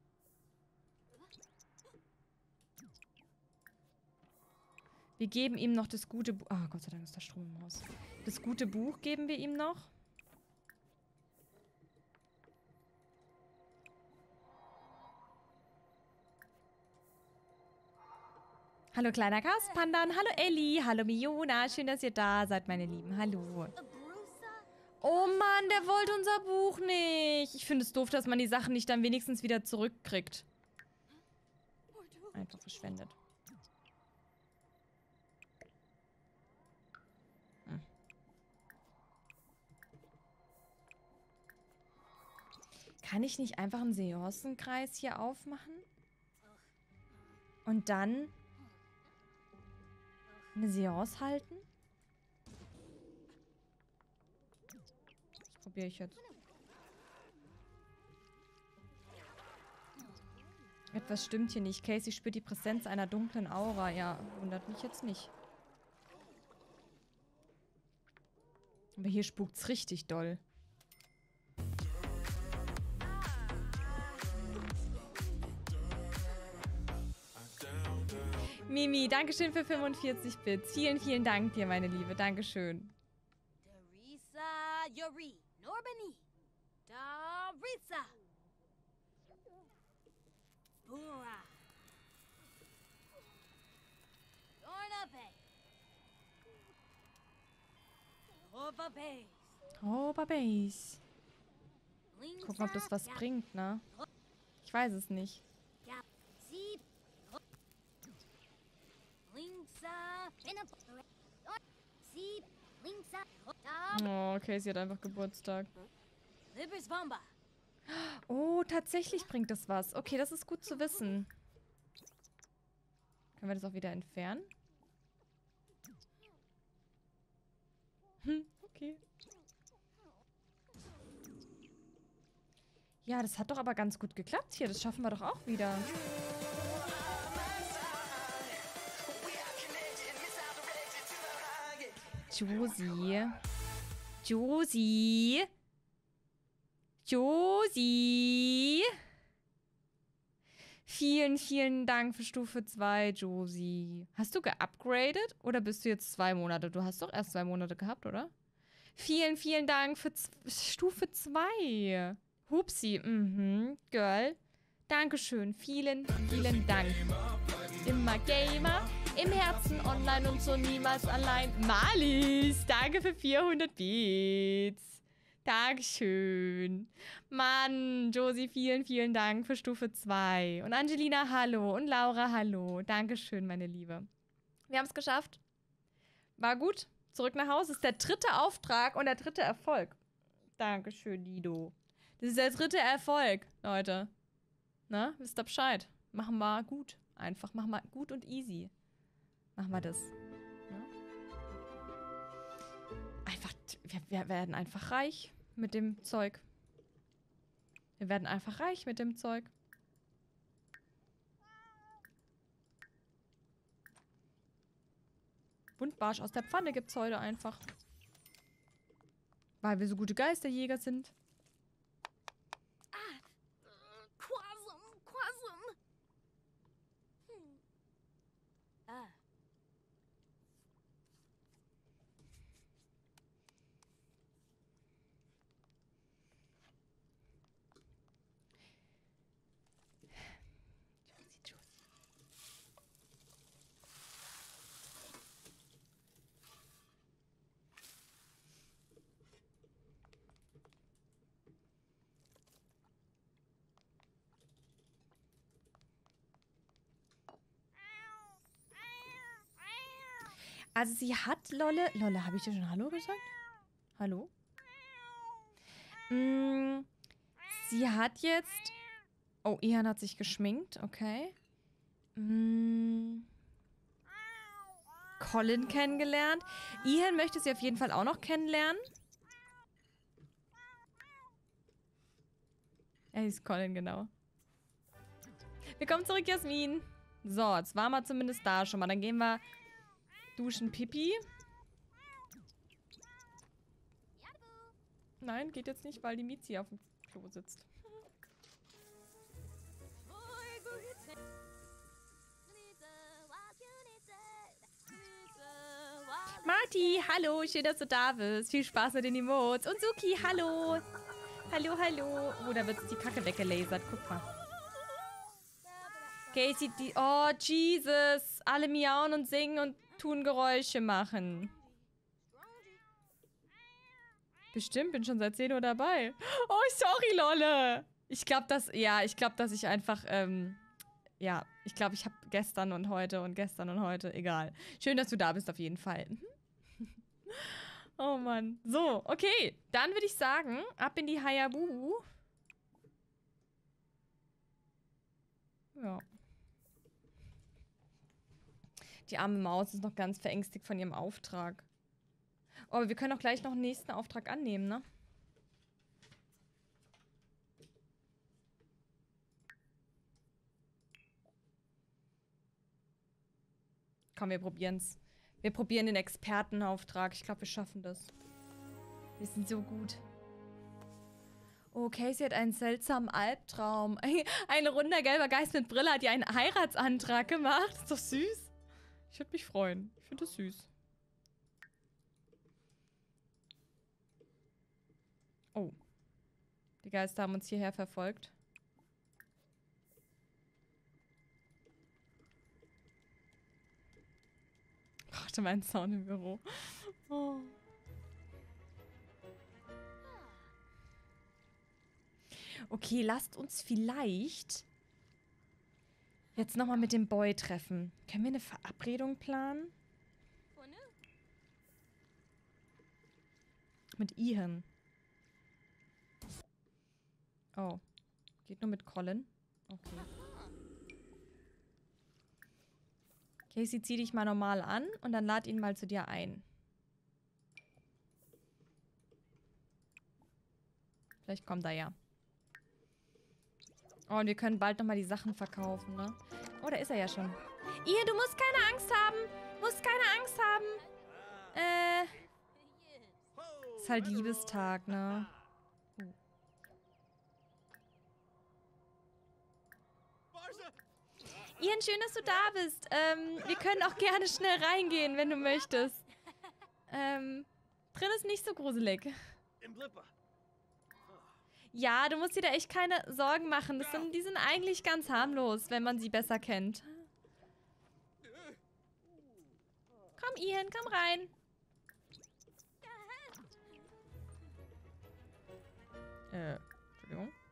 Wir geben ihm noch das gute Buch. Ah, Gott sei Dank ist da Strom im Haus. Das gute Buch geben wir ihm noch. Hallo kleiner Chaospandan, hallo Ellie, hallo Miona, schön, dass ihr da seid, meine Lieben, hallo. Oh Mann, der wollte unser Buch nicht. Ich finde es doof, dass man die Sachen nicht dann wenigstens wieder zurückkriegt. Einfach verschwendet. Kann ich nicht einfach einen Seancenkreis hier aufmachen? Und dann eine Seance halten? Das probiere ich jetzt. Etwas stimmt hier nicht. Casey spürt die Präsenz einer dunklen Aura. Ja, wundert mich jetzt nicht. Aber hier spukt's richtig doll. Mimi, Dankeschön für 45 Bits. Vielen, vielen Dank dir, meine Liebe. Dankeschön. Teresa Yuri Norbani. Teresa. Bura. Dornabe. Obabase. Oh, Babys. Gucken, ob das was bringt, ne? Ich weiß es nicht. Oh, okay, sie hat einfach Geburtstag. Oh, tatsächlich bringt das was. Okay, das ist gut zu wissen. Können wir das auch wieder entfernen? Ja, das hat doch aber ganz gut geklappt hier. Das schaffen wir doch auch wieder. Josie. Josie. Josie. Vielen, vielen Dank für Stufe 2, Josie. Hast du geupgradet oder bist du jetzt 2 Monate? Du hast doch erst 2 Monate gehabt, oder? Vielen, vielen Dank für Stufe 2. Hupsi, Girl. Dankeschön. Vielen, vielen Dank. Immer Gamer, im Herzen online und so niemals allein. Malis, danke für 400 Beats. Dankeschön. Mann, Josie, vielen, vielen Dank für Stufe 2. Und Angelina, hallo. Und Laura, hallo. Dankeschön, meine Liebe. Wir haben es geschafft. War gut. Zurück nach Hause. Das ist der 3. Auftrag und der 3. Erfolg. Dankeschön, Lido. Das ist der 3. Erfolg, Leute. Na, wisst ihr Bescheid. Machen wir gut. Einfach, machen wir gut und easy. Machen wir das. Ja? Einfach, wir werden einfach reich mit dem Zeug. Wir werden einfach reich mit dem Zeug. Buntbarsch aus der Pfanne gibt's heute einfach. Weil wir so gute Geisterjäger sind. Quasum. Ah. Also sie hat Lolle... Lolle, habe ich dir schon Hallo gesagt? Hallo? Sie hat jetzt... Oh, Ian hat sich geschminkt. Okay. Colin kennengelernt. Ian möchte sie auf jeden Fall auch noch kennenlernen. Er hieß Colin, genau. Willkommen zurück, Jasmin. So, jetzt waren wir zumindest da schon mal. Dann gehen wir... Duschen, Pipi. Nein, geht jetzt nicht, weil die Mizi auf dem Klo sitzt. Marti, hallo, schön, dass du da bist. Viel Spaß mit den Emotes. Und Suki, hallo. Hallo, hallo. Oh, da wird die Kacke weggelasert. Guck mal. Casey, die... Oh, Jesus. Alle miauen und singen und tun Geräusche machen. Bestimmt, bin schon seit 10 Uhr dabei. Oh, sorry, Lolle. Ich glaube, dass... Ja, ich glaube, dass ich einfach... ja, ich glaube, ich habe gestern und heute und gestern und heute. Egal. Schön, dass du da bist, auf jeden Fall. Oh, Mann. So, okay. Dann würde ich sagen, ab in die Hayabubu. Ja. Die arme Maus ist noch ganz verängstigt von ihrem Auftrag. Oh, aber wir können auch gleich noch einen nächsten Auftrag annehmen, ne? Komm, wir probieren's. Wir probieren den Expertenauftrag. Ich glaube, wir schaffen das. Wir sind so gut. Oh, Casey hat einen seltsamen Albtraum. Ein runder gelber Geist mit Brille hat ihr einen Heiratsantrag gemacht. Ist doch süß. Ich würde mich freuen. Ich finde das süß. Oh. Die Geister haben uns hierher verfolgt. Warte, mein Sound im Büro. Oh. Okay, lasst uns vielleicht jetzt nochmal mit dem Boy treffen. Können wir eine Verabredung planen? Mit Ian. Oh. Geht nur mit Colin? Okay. Casey, zieh dich mal normal an und dann lad ihn mal zu dir ein. Vielleicht kommt er ja. Oh, und wir können bald nochmal die Sachen verkaufen, ne? Oh, da ist er ja schon. Ian, du musst keine Angst haben. Musst keine Angst haben. Ist halt Liebestag, ne? Ian, schön, dass du da bist. Wir können auch gerne schnell reingehen, wenn du möchtest. Drin ist nicht so gruselig. Ja, du musst dir da echt keine Sorgen machen. Die sind eigentlich ganz harmlos, wenn man sie besser kennt. Komm, Ian, komm rein. Entschuldigung.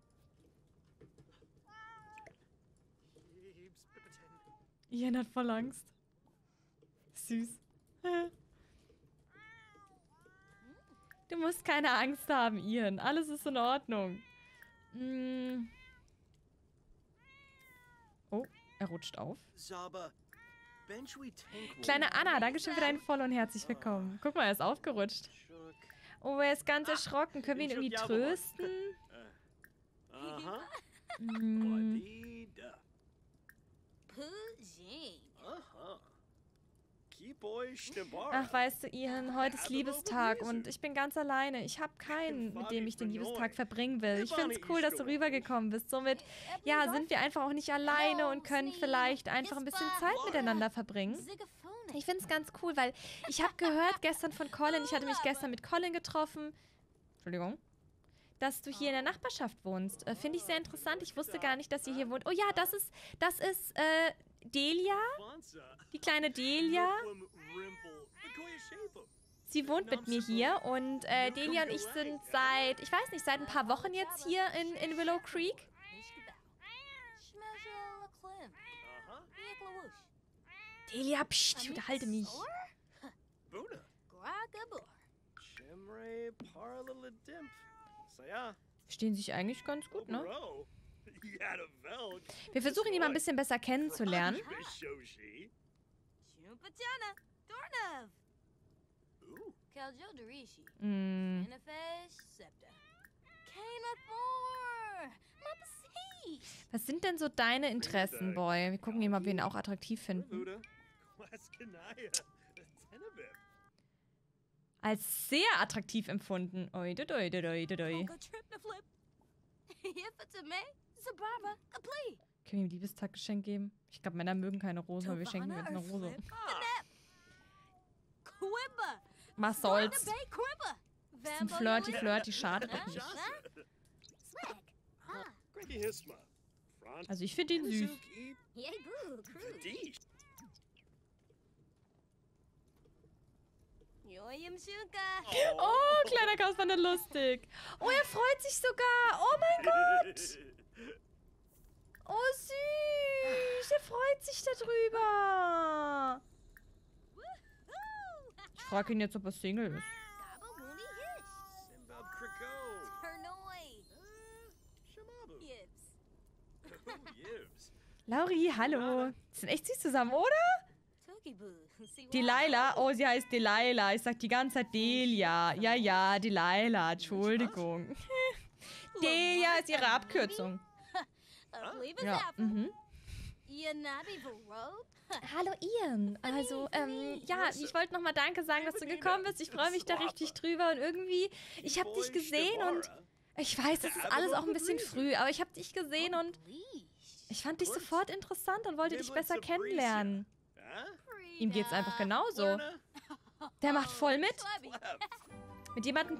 Ian hat voll Angst. Süß. Du musst keine Angst haben, Ian. Alles ist in Ordnung. Oh, er rutscht auf. Kleine Anna, danke schön für deinen Follow und herzlich willkommen. Guck mal, er ist aufgerutscht. Oh, er ist ganz erschrocken. Können wir ihn irgendwie trösten? Ach, weißt du, Ian, heute ist Liebestag und ich bin ganz alleine. Ich habe keinen, mit dem ich den Liebestag verbringen will. Ich finde es cool, dass du rübergekommen bist. Somit, ja, sind wir einfach auch nicht alleine und können vielleicht einfach ein bisschen Zeit miteinander verbringen. Ich finde es ganz cool, weil ich habe gehört gestern von Colin, ich hatte mich gestern mit Colin getroffen, Entschuldigung, dass du hier in der Nachbarschaft wohnst. Finde ich sehr interessant. Ich wusste gar nicht, dass ihr hier wohnt. Oh ja, das ist Delia. Die kleine Delia. Sie wohnt mit mir hier und Delia und ich sind seit ein paar Wochen jetzt hier in Willow Creek. Delia, pst, unterhalte mich. Verstehen sich eigentlich ganz gut, ne? Wir versuchen ihn mal ein bisschen besser kennenzulernen. Was sind denn so deine Interessen, Boy? Wir gucken ihn mal, ob wir ihn auch attraktiv finden. Als sehr attraktiv empfunden. Oi, doi, doi, doi, doi. Können wir ihm ein Liebestaggeschenk geben? Ich glaube, Männer mögen keine Rosen, aber wir schenken ihm jetzt eine Rose. Was soll's? Bisschen flirty, schadet doch nicht. Also ich finde ihn süß. Oh, kleiner Chaos, war das lustig. Oh, er freut sich sogar. Oh mein Gott. Oh, süß. Er freut sich darüber. Ich frage ihn jetzt, ob er Single ist. Lauri, hallo. Die sind echt süß zusammen, oder? Delilah. Oh, sie heißt Delilah. Ich sag die ganze Zeit Delia. Ja, Delilah. Entschuldigung. Delia ist ihre Abkürzung. Ja, Hallo Ian. Also, ja, ich wollte nochmal Danke sagen, dass du gekommen bist. Ich freue mich da richtig drüber und irgendwie, ich habe dich gesehen und ich weiß, das ist alles auch ein bisschen früh, aber ich habe dich gesehen und ich fand dich sofort interessant und wollte dich besser kennenlernen. Ihm geht's einfach genauso. Der macht voll mit. Mit jemandem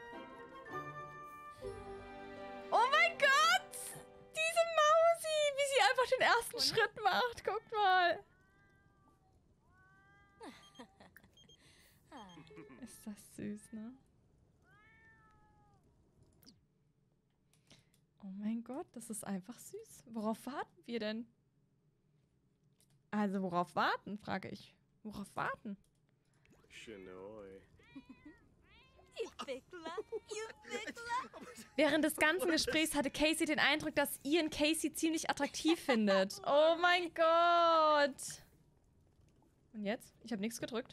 Oh mein Gott! Diese Mausi! Wie sie einfach den ersten Schritt macht. Guckt mal. Ist das süß, ne? Oh mein Gott, das ist einfach süß. Worauf warten wir denn? Also, worauf warten, frage ich. Worauf warten? Während des ganzen Gesprächs hatte Casey den Eindruck, dass Ian Casey ziemlich attraktiv findet. Oh mein Gott. Und jetzt? Ich habe nichts gedrückt.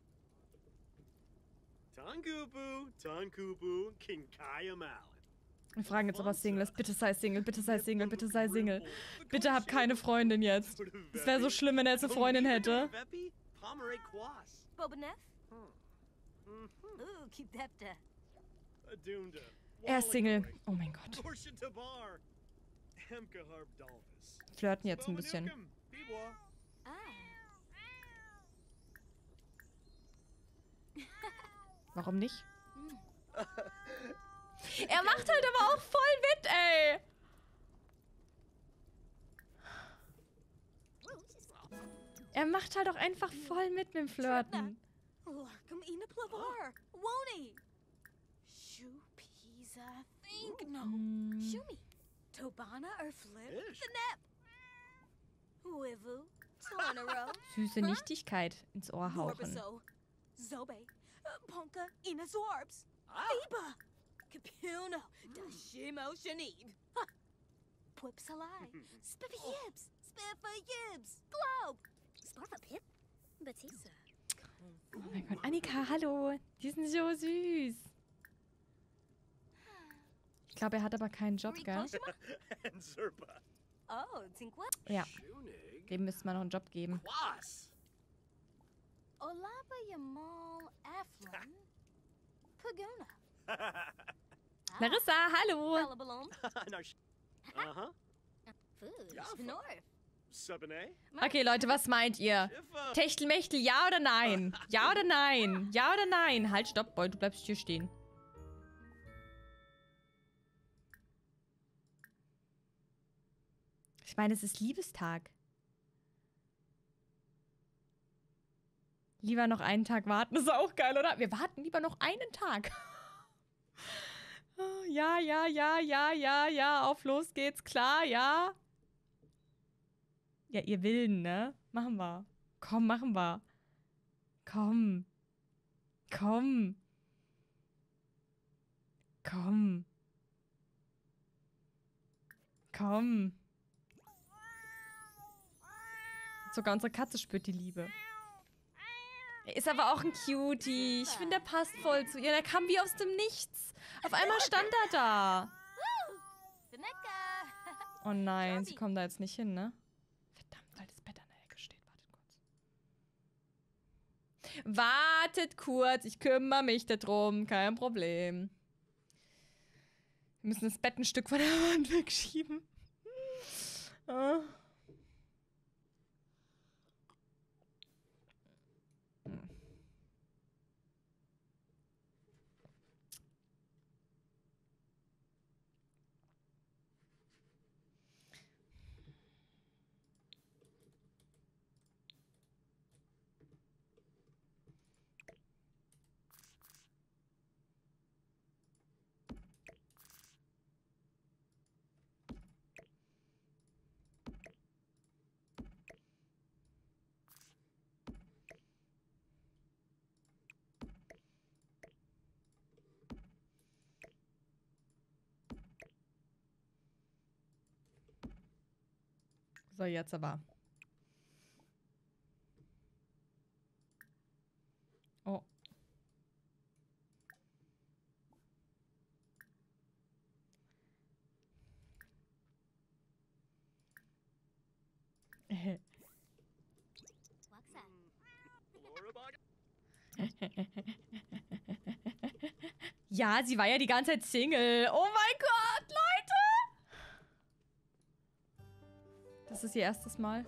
Tonkubu, Kinkaya Malin. Wir fragen jetzt, ob er Single ist. Bitte sei Single, bitte sei Single, bitte sei Single. Bitte hab keine Freundin jetzt. Es wäre so schlimm, wenn er jetzt eine Freundin hätte. Bobaneth? Ooh, keep that. Er ist Single. Oh mein Gott. Flirten jetzt ein bisschen. Ah. Warum nicht? Er macht halt aber auch voll mit, ey. Er macht halt auch einfach voll mit dem Flirten. Larkum ina plavar. Won't Shoe pizza. Think no. Shumi. Tobana or flip the nap. Wivu. Tonero. Süße Nichtigkeit ins Ohr hauchen. Norbaso. Zobe. Ponka ina zwarbs. Biba. Capuno. Dashimo shanib. Pwipsalai. Spiffy yibs. Spiffa yibs. Globe. Sparfa pip. Batisa. Oh mein Gott, Annika, hallo. Die sind so süß. Ich glaube, er hat aber keinen Job, gell? Oh, Tinkwa. Ja, dem müsste man noch einen Job geben. Olaba Yamal Aflin. Paguna. Larissa, hallo. Balabalom. Okay, Leute, was meint ihr? Techtelmechtel, ja oder nein? Ja oder nein? Ja oder nein? Halt, stopp, Boy, du bleibst hier stehen. Ich meine, es ist Liebestag. Lieber noch einen Tag warten, ist auch geil, oder? Wir warten lieber noch einen Tag. Ja, ja, ja, ja, ja, ja, auf los geht's, klar, ja. Ja, ihr Willen, ne? Machen wir. Komm, machen wir. Komm. Komm. Komm. Komm. Sogar unsere Katze spürt die Liebe. Er ist aber auch ein Cutie. Ich finde, der passt voll zu ihr. Der kam wie aus dem Nichts. Auf einmal stand er da. Oh nein, sie kommen da jetzt nicht hin, ne? Verdammt, weil das Bett an der Ecke steht. Wartet kurz. Wartet kurz, ich kümmere mich darum. Kein Problem. Wir müssen das Bett ein Stück von der Wand wegschieben. Ah. So, jetzt aber. Oh. Ja, sie war ja die ganze Zeit Single. Oh mein Gott, Leute! Das ist ihr erstes Mal.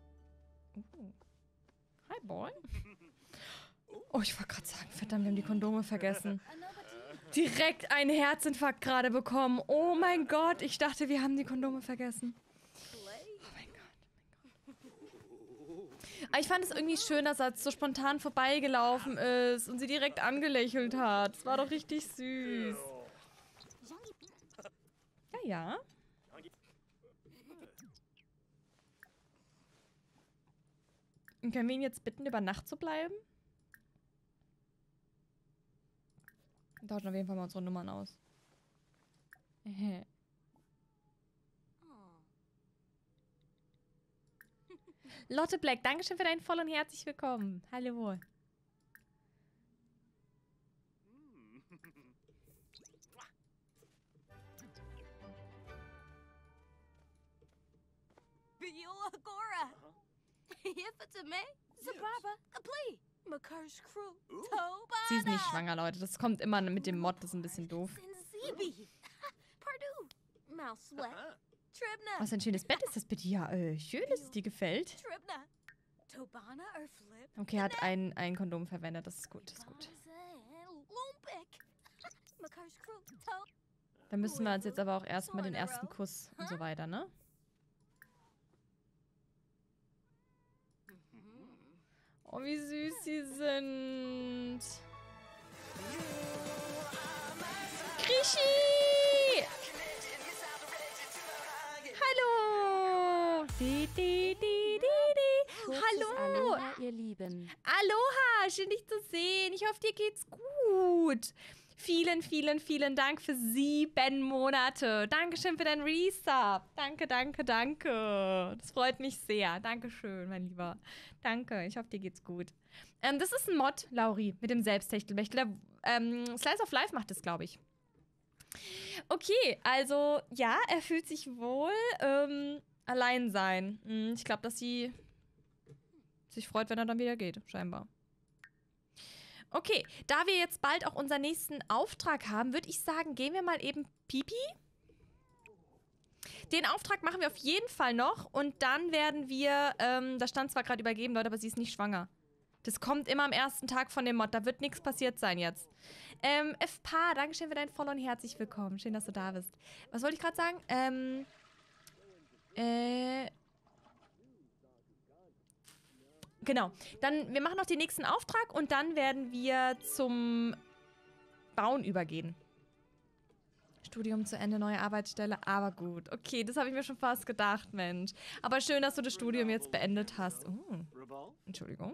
Hi, Boy. Oh, ich wollte gerade sagen, verdammt, wir haben die Kondome vergessen. Direkt einen Herzinfarkt gerade bekommen. Oh mein Gott, ich dachte, wir haben die Kondome vergessen. Oh mein Gott, Aber ich fand es irgendwie schön, dass er so spontan vorbeigelaufen ist und sie direkt angelächelt hat. Das war doch richtig süß. Ja, ja. Und können wir ihn jetzt bitten, über Nacht zu bleiben? Wir tauschen auf jeden Fall mal unsere Nummern aus. Lotte Black, Dankeschön für dein Voll und herzlich willkommen. Hallo. Bio Agora. Yifatame, Zabraba, Kapli, Makar's crew, Tobana. Sie ist nicht schwanger, Leute. Das kommt immer mit dem Mod, das ist ein bisschen doof. Sinzibi, Pardue, Mouse Sweat, Tribna, Was ein schönes Bett ist das bitte. Ja, schön, dass es dir gefällt. Tribna, Tobana or Flip. Okay, hat ein Kondom verwendet. Das ist gut, das ist gut. Lumpik, Makar's crew, Dann müssen wir uns jetzt aber auch erstmal den ersten Kuss und so weiter, ne? Oh, wie süß sie sind. Krischi! Hallo! Di, di, di, di, di. Kurzes Hallo! Aloha, ihr Lieben. Aloha! Schön, dich zu sehen. Ich hoffe, dir geht's gut. Vielen, vielen, vielen Dank für 7 Monate. Dankeschön für dein Resub. Danke, danke, danke. Das freut mich sehr. Dankeschön, mein Lieber. Danke. Ich hoffe, dir geht's gut. Das ist ein Mod, Lauri, mit dem Selbsttechtelbechtel. Slice of Life macht das, glaube ich. Okay, also, ja, er fühlt sich wohl allein sein. Ich glaube, dass sie sich freut, wenn er dann wieder geht, scheinbar. Okay, da wir jetzt bald auch unseren nächsten Auftrag haben, würde ich sagen, gehen wir mal eben Pipi. Den Auftrag machen wir auf jeden Fall noch und dann werden wir, da stand zwar gerade übergeben, Leute, aber sie ist nicht schwanger. Das kommt immer am ersten Tag von dem Mod, da wird nichts passiert sein jetzt. FPA, Dankeschön für dein Follow und herzlich willkommen. Schön, dass du da bist. Was wollte ich gerade sagen? Genau. Dann, wir machen noch den nächsten Auftrag und dann werden wir zum Bauen übergehen. Studium zu Ende, neue Arbeitsstelle, aber gut. Okay, das habe ich mir schon fast gedacht, Mensch. Aber schön, dass du das Studium jetzt beendet hast. Entschuldigung.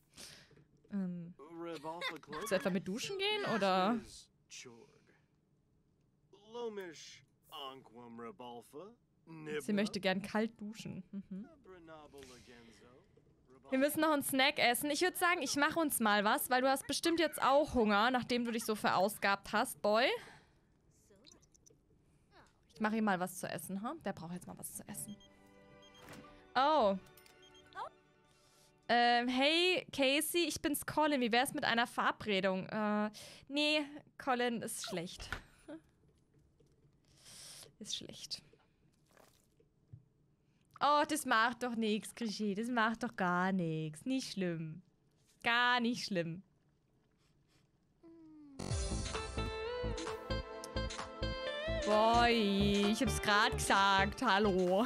Willst du etwa mit duschen gehen, oder? Sie möchte gern kalt duschen. Wir müssen noch einen Snack essen. Ich würde sagen, ich mache uns mal was, weil du hast bestimmt jetzt auch Hunger, nachdem du dich so verausgabt hast, Boy. Ich mache ihm mal was zu essen, ha? Der braucht jetzt mal was zu essen. Oh. Hey, Casey, ich bin's Colin. Wie wär's mit einer Verabredung? Nee, Colin ist schlecht. Ist schlecht. Oh, das macht doch nichts, Krischi. Das macht doch gar nichts. Nicht schlimm. Gar nicht schlimm. Boy, ich hab's gerade gesagt. Hallo.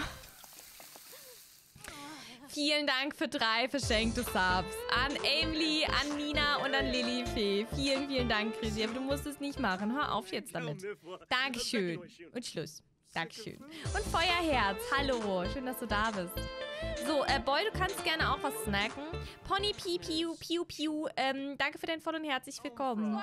Vielen Dank für 3 verschenkte Subs. An Emily, an Nina und an Lilifee. Vielen, vielen Dank, Krischi. Aber du musst es nicht machen. Hör auf jetzt damit. Dankeschön. Und Schluss. Dankeschön. Und Feuerherz, hallo. Schön, dass du da bist. So, Boy, du kannst gerne auch was snacken. Pony Piu Piu Piu Piu. Danke für dein Follow und herzlich willkommen.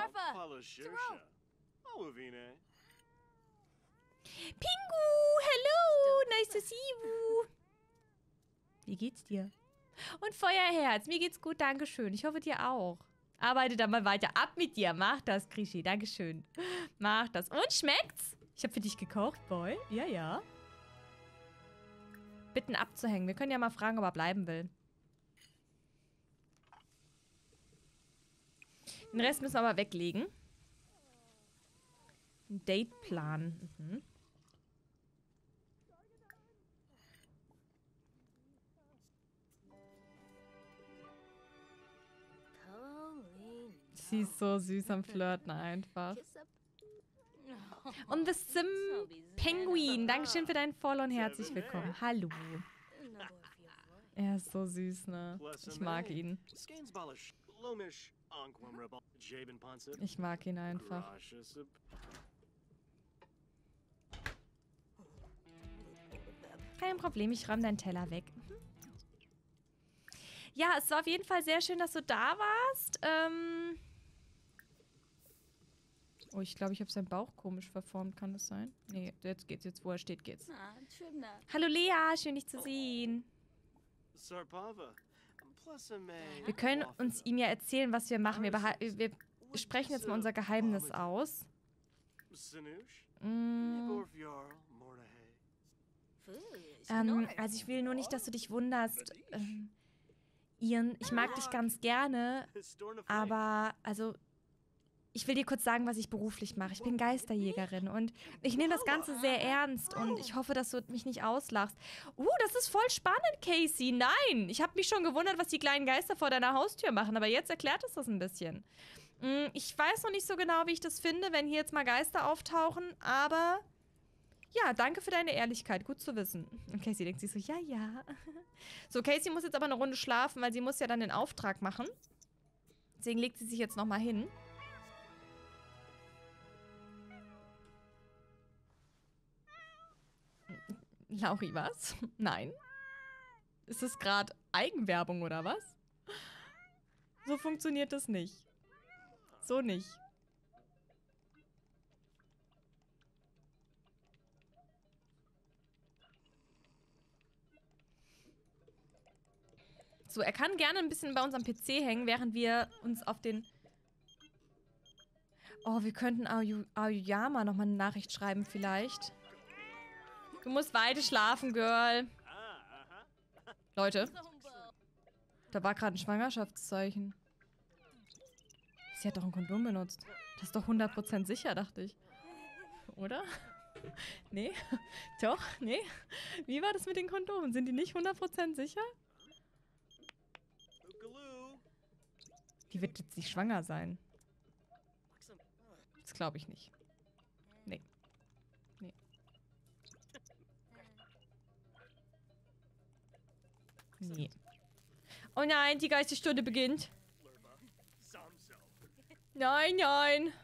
Pingu, hello. Nice to see you. Wie geht's dir? Und Feuerherz, mir geht's gut, dankeschön. Ich hoffe, dir auch. Arbeite da mal weiter. Ab mit dir. Mach das, Krischi. Dankeschön. Mach das. Und schmeckt's? Ich habe für dich gekocht, Boy. Ja, ja. Bitten abzuhängen. Wir können ja mal fragen, ob er bleiben will. Den Rest müssen wir aber weglegen. Ein Dateplan. Mhm. Sie ist so süß am Flirten einfach. Und The Sim Penguin. Dankeschön für deinen Follow und herzlich willkommen. Hallo. Er ist so süß, ne? Ich mag ihn. Ich mag ihn einfach. Kein Problem, ich räume deinen Teller weg. Ja, es war auf jeden Fall sehr schön, dass du da warst. Oh, ich glaube, ich habe seinen Bauch komisch verformt. Kann das sein? Nee, jetzt geht's. Jetzt, wo er steht, geht's. Hallo Lea, schön dich zu sehen. Wir können uns ihm ja erzählen, was wir machen. Wir sprechen jetzt mal unser Geheimnis aus. Also ich will nur nicht, dass du dich wunderst. Ian, ich mag dich ganz gerne, aber also ich will dir kurz sagen, was ich beruflich mache. Ich bin Geisterjägerin und ich nehme das Ganze sehr ernst und ich hoffe, dass du mich nicht auslachst. Das ist voll spannend, Casey. Nein, ich habe mich schon gewundert, was die kleinen Geister vor deiner Haustür machen, aber jetzt erklärt es das ein bisschen. Ich weiß noch nicht so genau, wie ich das finde, wenn hier jetzt mal Geister auftauchen, aber ja, danke für deine Ehrlichkeit. Gut zu wissen. Und Casey denkt sich so, ja, ja. So, Casey muss jetzt aber eine Runde schlafen, weil sie muss ja dann den Auftrag machen. Deswegen legt sie sich jetzt nochmal hin. Lauri, was? Nein. Ist das gerade Eigenwerbung oder was? So funktioniert das nicht. So nicht. So, er kann gerne ein bisschen bei unserem PC hängen, während wir uns auf den... Oh, wir könnten Aoyama nochmal eine Nachricht schreiben vielleicht. Du musst weiter schlafen, Girl. Leute. Da war gerade ein Schwangerschaftszeichen. Sie hat doch ein Kondom benutzt. Das ist doch 100% sicher, dachte ich. Oder? Nee? Doch? Nee? Wie war das mit den Kondomen? Sind die nicht 100% sicher? Die wird jetzt nicht schwanger sein. Das glaube ich nicht. Nee. Nee. Nee. Oh nein, die Geisterstunde beginnt. Nein, nein.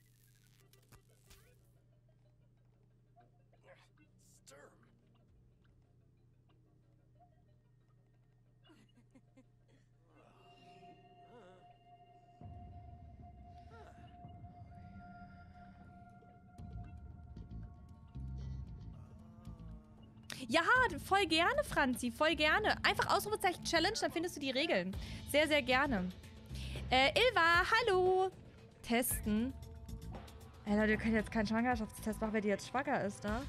Ja, voll gerne, Franzi, voll gerne. Einfach Ausrufezeichen Challenge, dann findest du die Regeln. Sehr, sehr gerne. Ilva, hallo. Testen. Ey, Leute, wir können jetzt keinen Schwangerschaftstest machen, wer die jetzt schwanger ist, ne?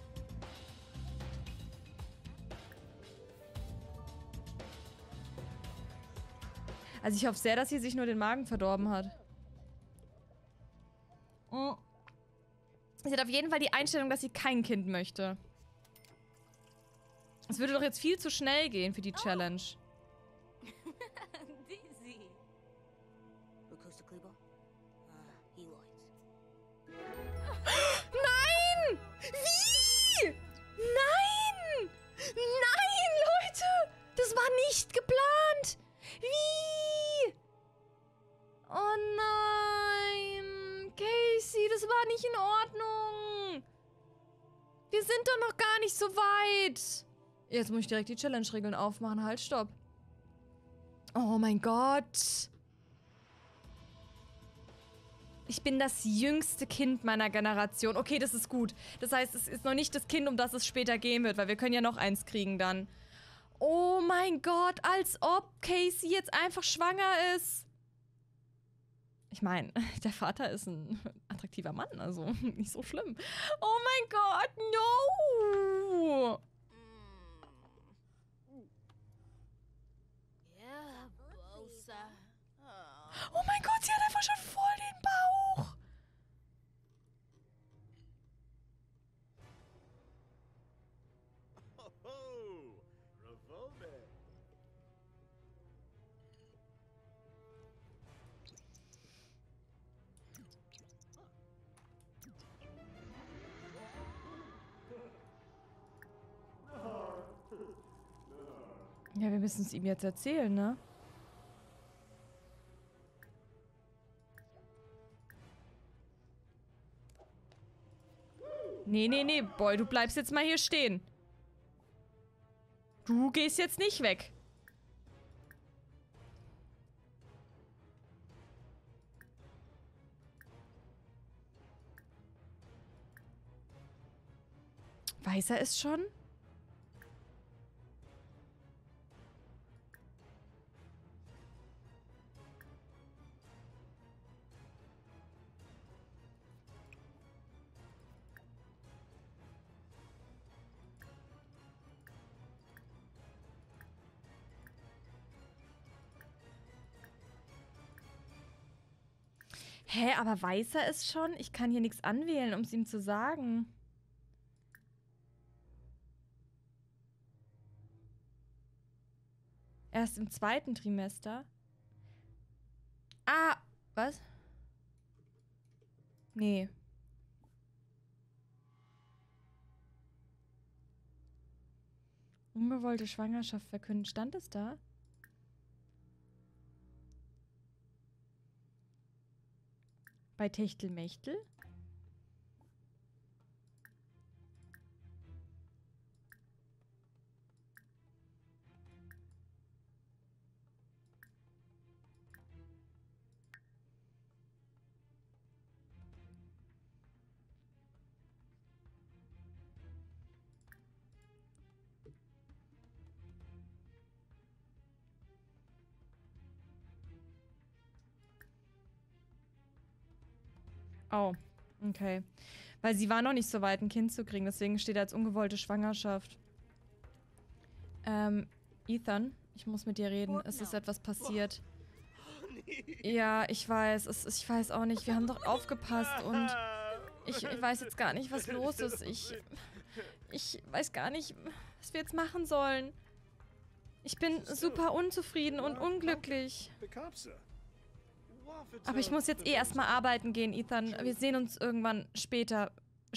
Also ich hoffe sehr, dass sie sich nur den Magen verdorben hat. Sie hat auf jeden Fall die Einstellung, dass sie kein Kind möchte. Es würde doch jetzt viel zu schnell gehen für die Challenge. Nein! Wie? Nein! Nein, Leute! Das war nicht geplant! Wie? Oh nein! Casey, das war nicht in Ordnung! Wir sind doch noch gar nicht so weit! Jetzt muss ich direkt die Challenge-Regeln aufmachen. Halt, stopp. Oh mein Gott. Ich bin das jüngste Kind meiner Generation. Okay, das ist gut. Das heißt, es ist noch nicht das Kind, um das es später gehen wird, weil wir können ja noch eins kriegen dann. Oh mein Gott, als ob Casey jetzt einfach schwanger ist. Ich meine, der Vater ist ein attraktiver Mann, also nicht so schlimm. Oh mein Gott, no! Oh mein Gott, sie hat einfach schon voll den Bauch. Ja, wir müssen es ihm jetzt erzählen, ne? Nee, nee, nee, Boy, du bleibst jetzt mal hier stehen. Du gehst jetzt nicht weg. Weiß er es schon? Hä, aber weiß er es schon? Ich kann hier nichts anwählen, um es ihm zu sagen. Erst im 2. Trimester. Ah, was? Nee. Ungewollte Schwangerschaft verkünden. Stand es da? Bei Techtelmechtel? Oh, okay. Weil sie war noch nicht so weit, ein Kind zu kriegen. Deswegen steht da als ungewollte Schwangerschaft. Ethan, ich muss mit dir reden. Es ist etwas passiert. Ja, ich weiß. Ich weiß auch nicht. Wir haben doch aufgepasst und ich weiß jetzt gar nicht, was los ist. Ich weiß gar nicht, was wir jetzt machen sollen. Ich bin super unzufrieden und unglücklich. Aber ich muss jetzt erstmal arbeiten gehen, Ethan. Wir sehen uns irgendwann später.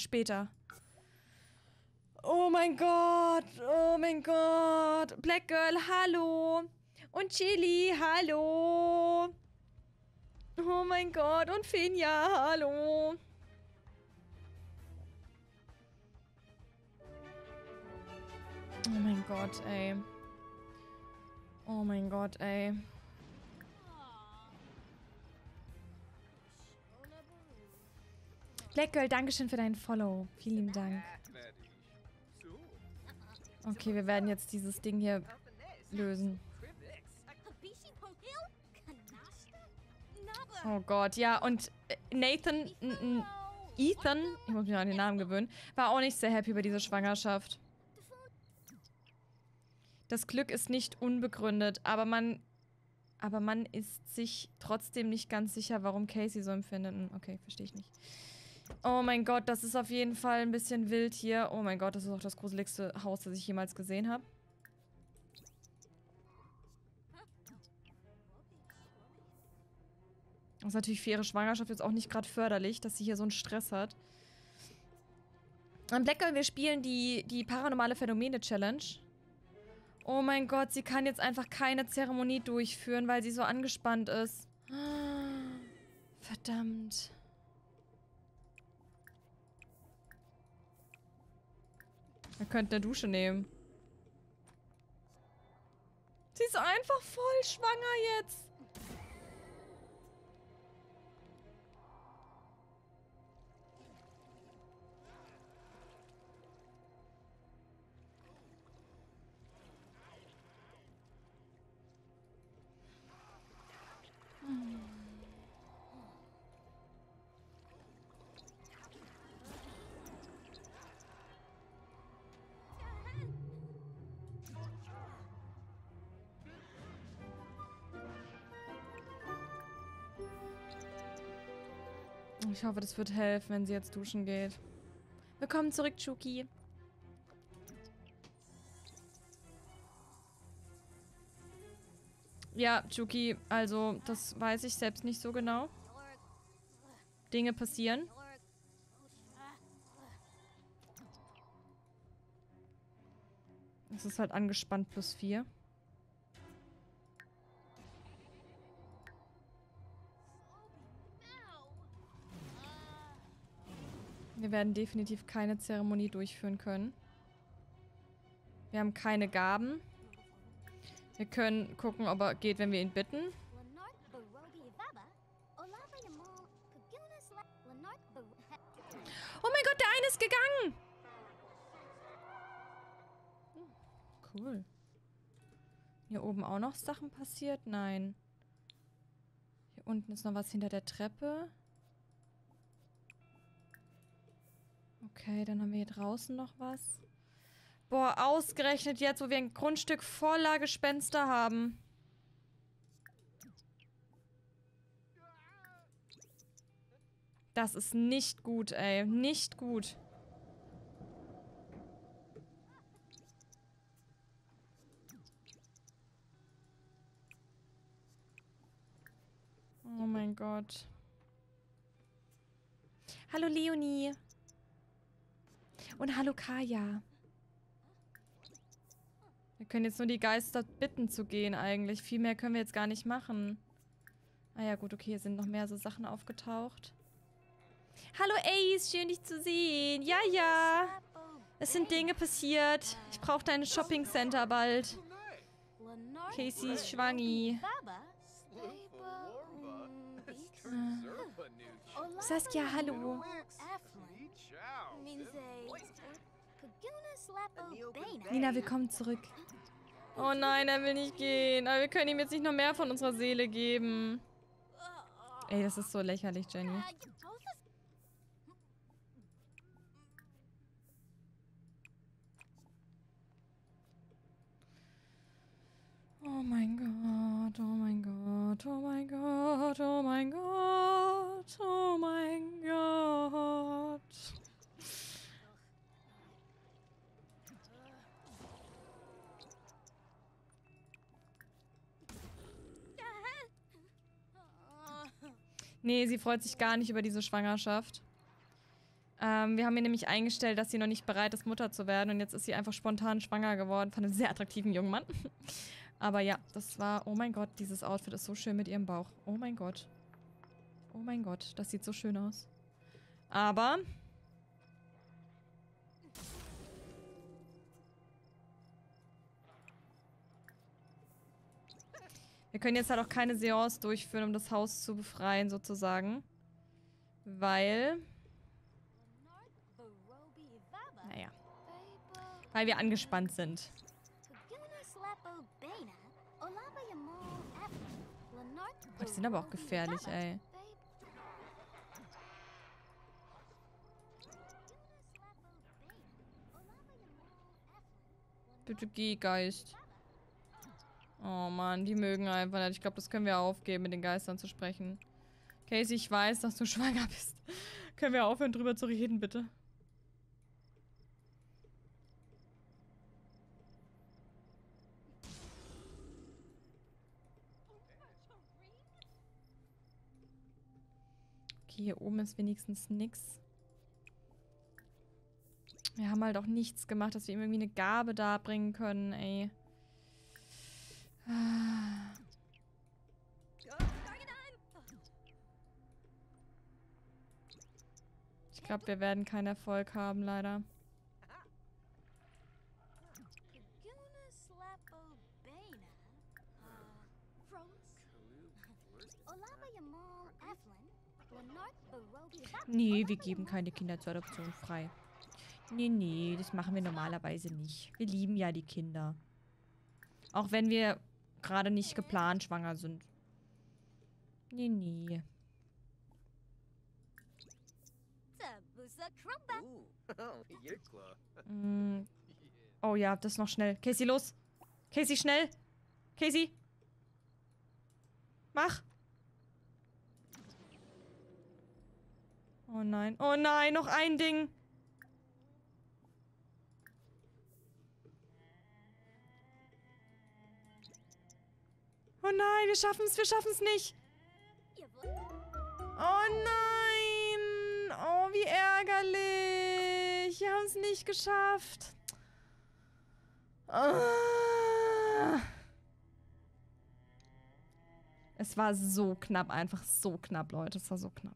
Oh mein Gott. Oh mein Gott. Black Girl, hallo. Und Chili, hallo. Oh mein Gott. Und Finja, hallo. Oh mein Gott, ey. Oh mein Gott, ey. Black Girl, Dankeschön für deinen Follow. Vielen Dank. Okay, wir werden jetzt dieses Ding hier lösen. Oh Gott, ja, und Ethan, ich muss mich an den Namen gewöhnen, war auch nicht sehr happy über diese Schwangerschaft. Das Glück ist nicht unbegründet, aber man ist sich trotzdem nicht ganz sicher, warum Casey so empfindet. Okay, verstehe ich nicht. Oh mein Gott, das ist auf jeden Fall ein bisschen wild hier. Oh mein Gott, das ist auch das gruseligste Haus, das ich jemals gesehen habe. Das ist natürlich für ihre Schwangerschaft jetzt auch nicht gerade förderlich, dass sie hier so einen Stress hat. Am Black Girl, wir spielen die Paranormale Phänomene Challenge. Oh mein Gott, sie kann jetzt einfach keine Zeremonie durchführen, weil sie so angespannt ist. Verdammt. Er könnte eine Dusche nehmen. Sie ist einfach voll schwanger jetzt. Ich hoffe, das wird helfen, wenn sie jetzt duschen geht. Willkommen zurück, Chuki. Ja, Chuki, also, das weiß ich selbst nicht so genau. Dinge passieren. Es ist halt angespannt +4. Wir werden definitiv keine Zeremonie durchführen können. Wir haben keine Gaben. Wir können gucken, ob er geht, wenn wir ihn bitten. Oh mein Gott, der eine ist gegangen! Cool. Hier oben auch noch Sachen passiert? Nein. Hier unten ist noch was hinter der Treppe. Okay, dann haben wir hier draußen noch was. Boah, ausgerechnet jetzt, wo wir ein Grundstück voller Gespenster haben. Das ist nicht gut, ey. Nicht gut. Oh mein Gott. Hallo Leonie. Und hallo Kaya. Wir können jetzt nur die Geister bitten zu gehen eigentlich. Viel mehr können wir jetzt gar nicht machen. Ah ja gut, okay, hier sind noch mehr so Sachen aufgetaucht. Hallo Ace, schön dich zu sehen. Ja, ja. Es sind Dinge passiert. Ich brauche dein Shopping Center bald. Casey ist schwangi. Saskia, hallo. Nina, willkommen zurück. Oh nein, er will nicht gehen. Aber wir können ihm jetzt nicht noch mehr von unserer Seele geben. Ey, das ist so lächerlich, Jenny. Oh mein Gott, oh mein Gott, oh mein Gott, oh mein Gott, oh mein Gott. Nee, sie freut sich gar nicht über diese Schwangerschaft. Wir haben ihr nämlich eingestellt, dass sie noch nicht bereit ist, Mutter zu werden. Und jetzt ist sie einfach spontan schwanger geworden von einem sehr attraktiven jungen Mann. Aber ja, das war... Oh mein Gott, dieses Outfit ist so schön mit ihrem Bauch. Oh mein Gott. Oh mein Gott, das sieht so schön aus. Aber... wir können jetzt halt auch keine Seance durchführen, um das Haus zu befreien, sozusagen. Weil... naja. Weil wir angespannt sind. Oh, die sind aber auch gefährlich, ey. Bitte geh, Geist. Oh Mann, die mögen einfach nicht. Ich glaube, das können wir aufgeben, mit den Geistern zu sprechen. Casey, ich weiß, dass du schwanger bist. Können wir aufhören, drüber zu reden, bitte? Okay, hier oben ist wenigstens nix. Wir haben halt auch nichts gemacht, dass wir ihm irgendwie eine Gabe darbringen können, ey. Ich glaube, wir werden keinen Erfolg haben, leider. Nee, wir geben keine Kinder zur Adoption frei. Nee, nee, das machen wir normalerweise nicht. Wir lieben ja die Kinder. Auch wenn wir gerade nicht geplant schwanger sind. Nee, nee. Oh ja, das ist noch schnell. Casey, los. Casey, schnell. Casey. Mach. Oh nein. Oh nein, noch ein Ding. Oh nein, wir schaffen's nicht. Oh nein. Oh, wie ärgerlich. Wir haben es nicht geschafft. Ah. Es war so knapp, einfach so knapp, Leute. Es war so knapp.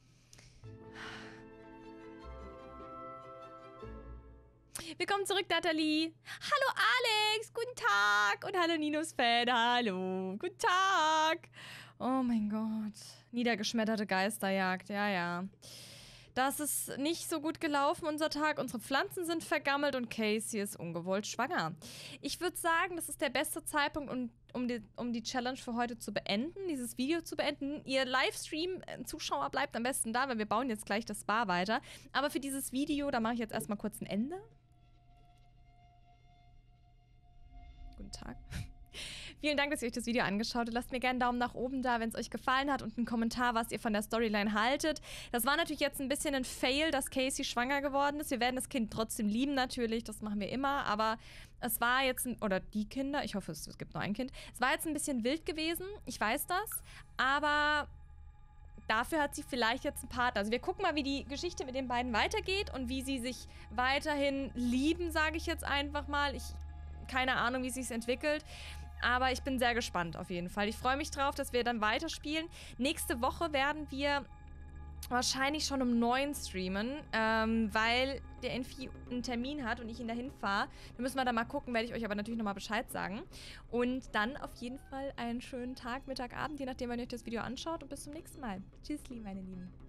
Willkommen zurück, Natalie. Hallo, Alex. Guten Tag. Und hallo, Ninos-Fan. Hallo. Guten Tag. Oh mein Gott. Niedergeschmetterte Geisterjagd. Ja, ja. Das ist nicht so gut gelaufen, unser Tag. Unsere Pflanzen sind vergammelt und Casey ist ungewollt schwanger. Ich würde sagen, das ist der beste Zeitpunkt, um die Challenge für heute zu beenden, dieses Video zu beenden. Ihr Livestream-Zuschauer bleibt am besten da, weil wir bauen jetzt gleich das Spa weiter. Aber für dieses Video, da mache ich jetzt erstmal kurz ein Ende. Guten Tag. Vielen Dank, dass ihr euch das Video angeschaut habt. Lasst mir gerne einen Daumen nach oben da, wenn es euch gefallen hat und einen Kommentar, was ihr von der Storyline haltet. Das war natürlich jetzt ein bisschen ein Fail, dass Casey schwanger geworden ist. Wir werden das Kind trotzdem lieben natürlich, das machen wir immer, aber es war jetzt, oder die Kinder, ich hoffe, es gibt nur ein Kind. Es war jetzt ein bisschen wild gewesen, ich weiß das, aber dafür hat sie vielleicht jetzt einen Partner. Also wir gucken mal, wie die Geschichte mit den beiden weitergeht und wie sie sich weiterhin lieben, sage ich jetzt einfach mal. Keine Ahnung, wie es sich entwickelt. Aber ich bin sehr gespannt auf jeden Fall. Ich freue mich drauf, dass wir dann weiterspielen. Nächste Woche werden wir wahrscheinlich schon um 9 streamen, weil der Enfi einen Termin hat und ich ihn dahin fahre. Da müssen wir dann mal gucken, werde ich euch aber natürlich nochmal Bescheid sagen. Und dann auf jeden Fall einen schönen Tag, Mittag, Abend, je nachdem, wann ihr euch das Video anschaut. Und bis zum nächsten Mal. Tschüssli, meine Lieben.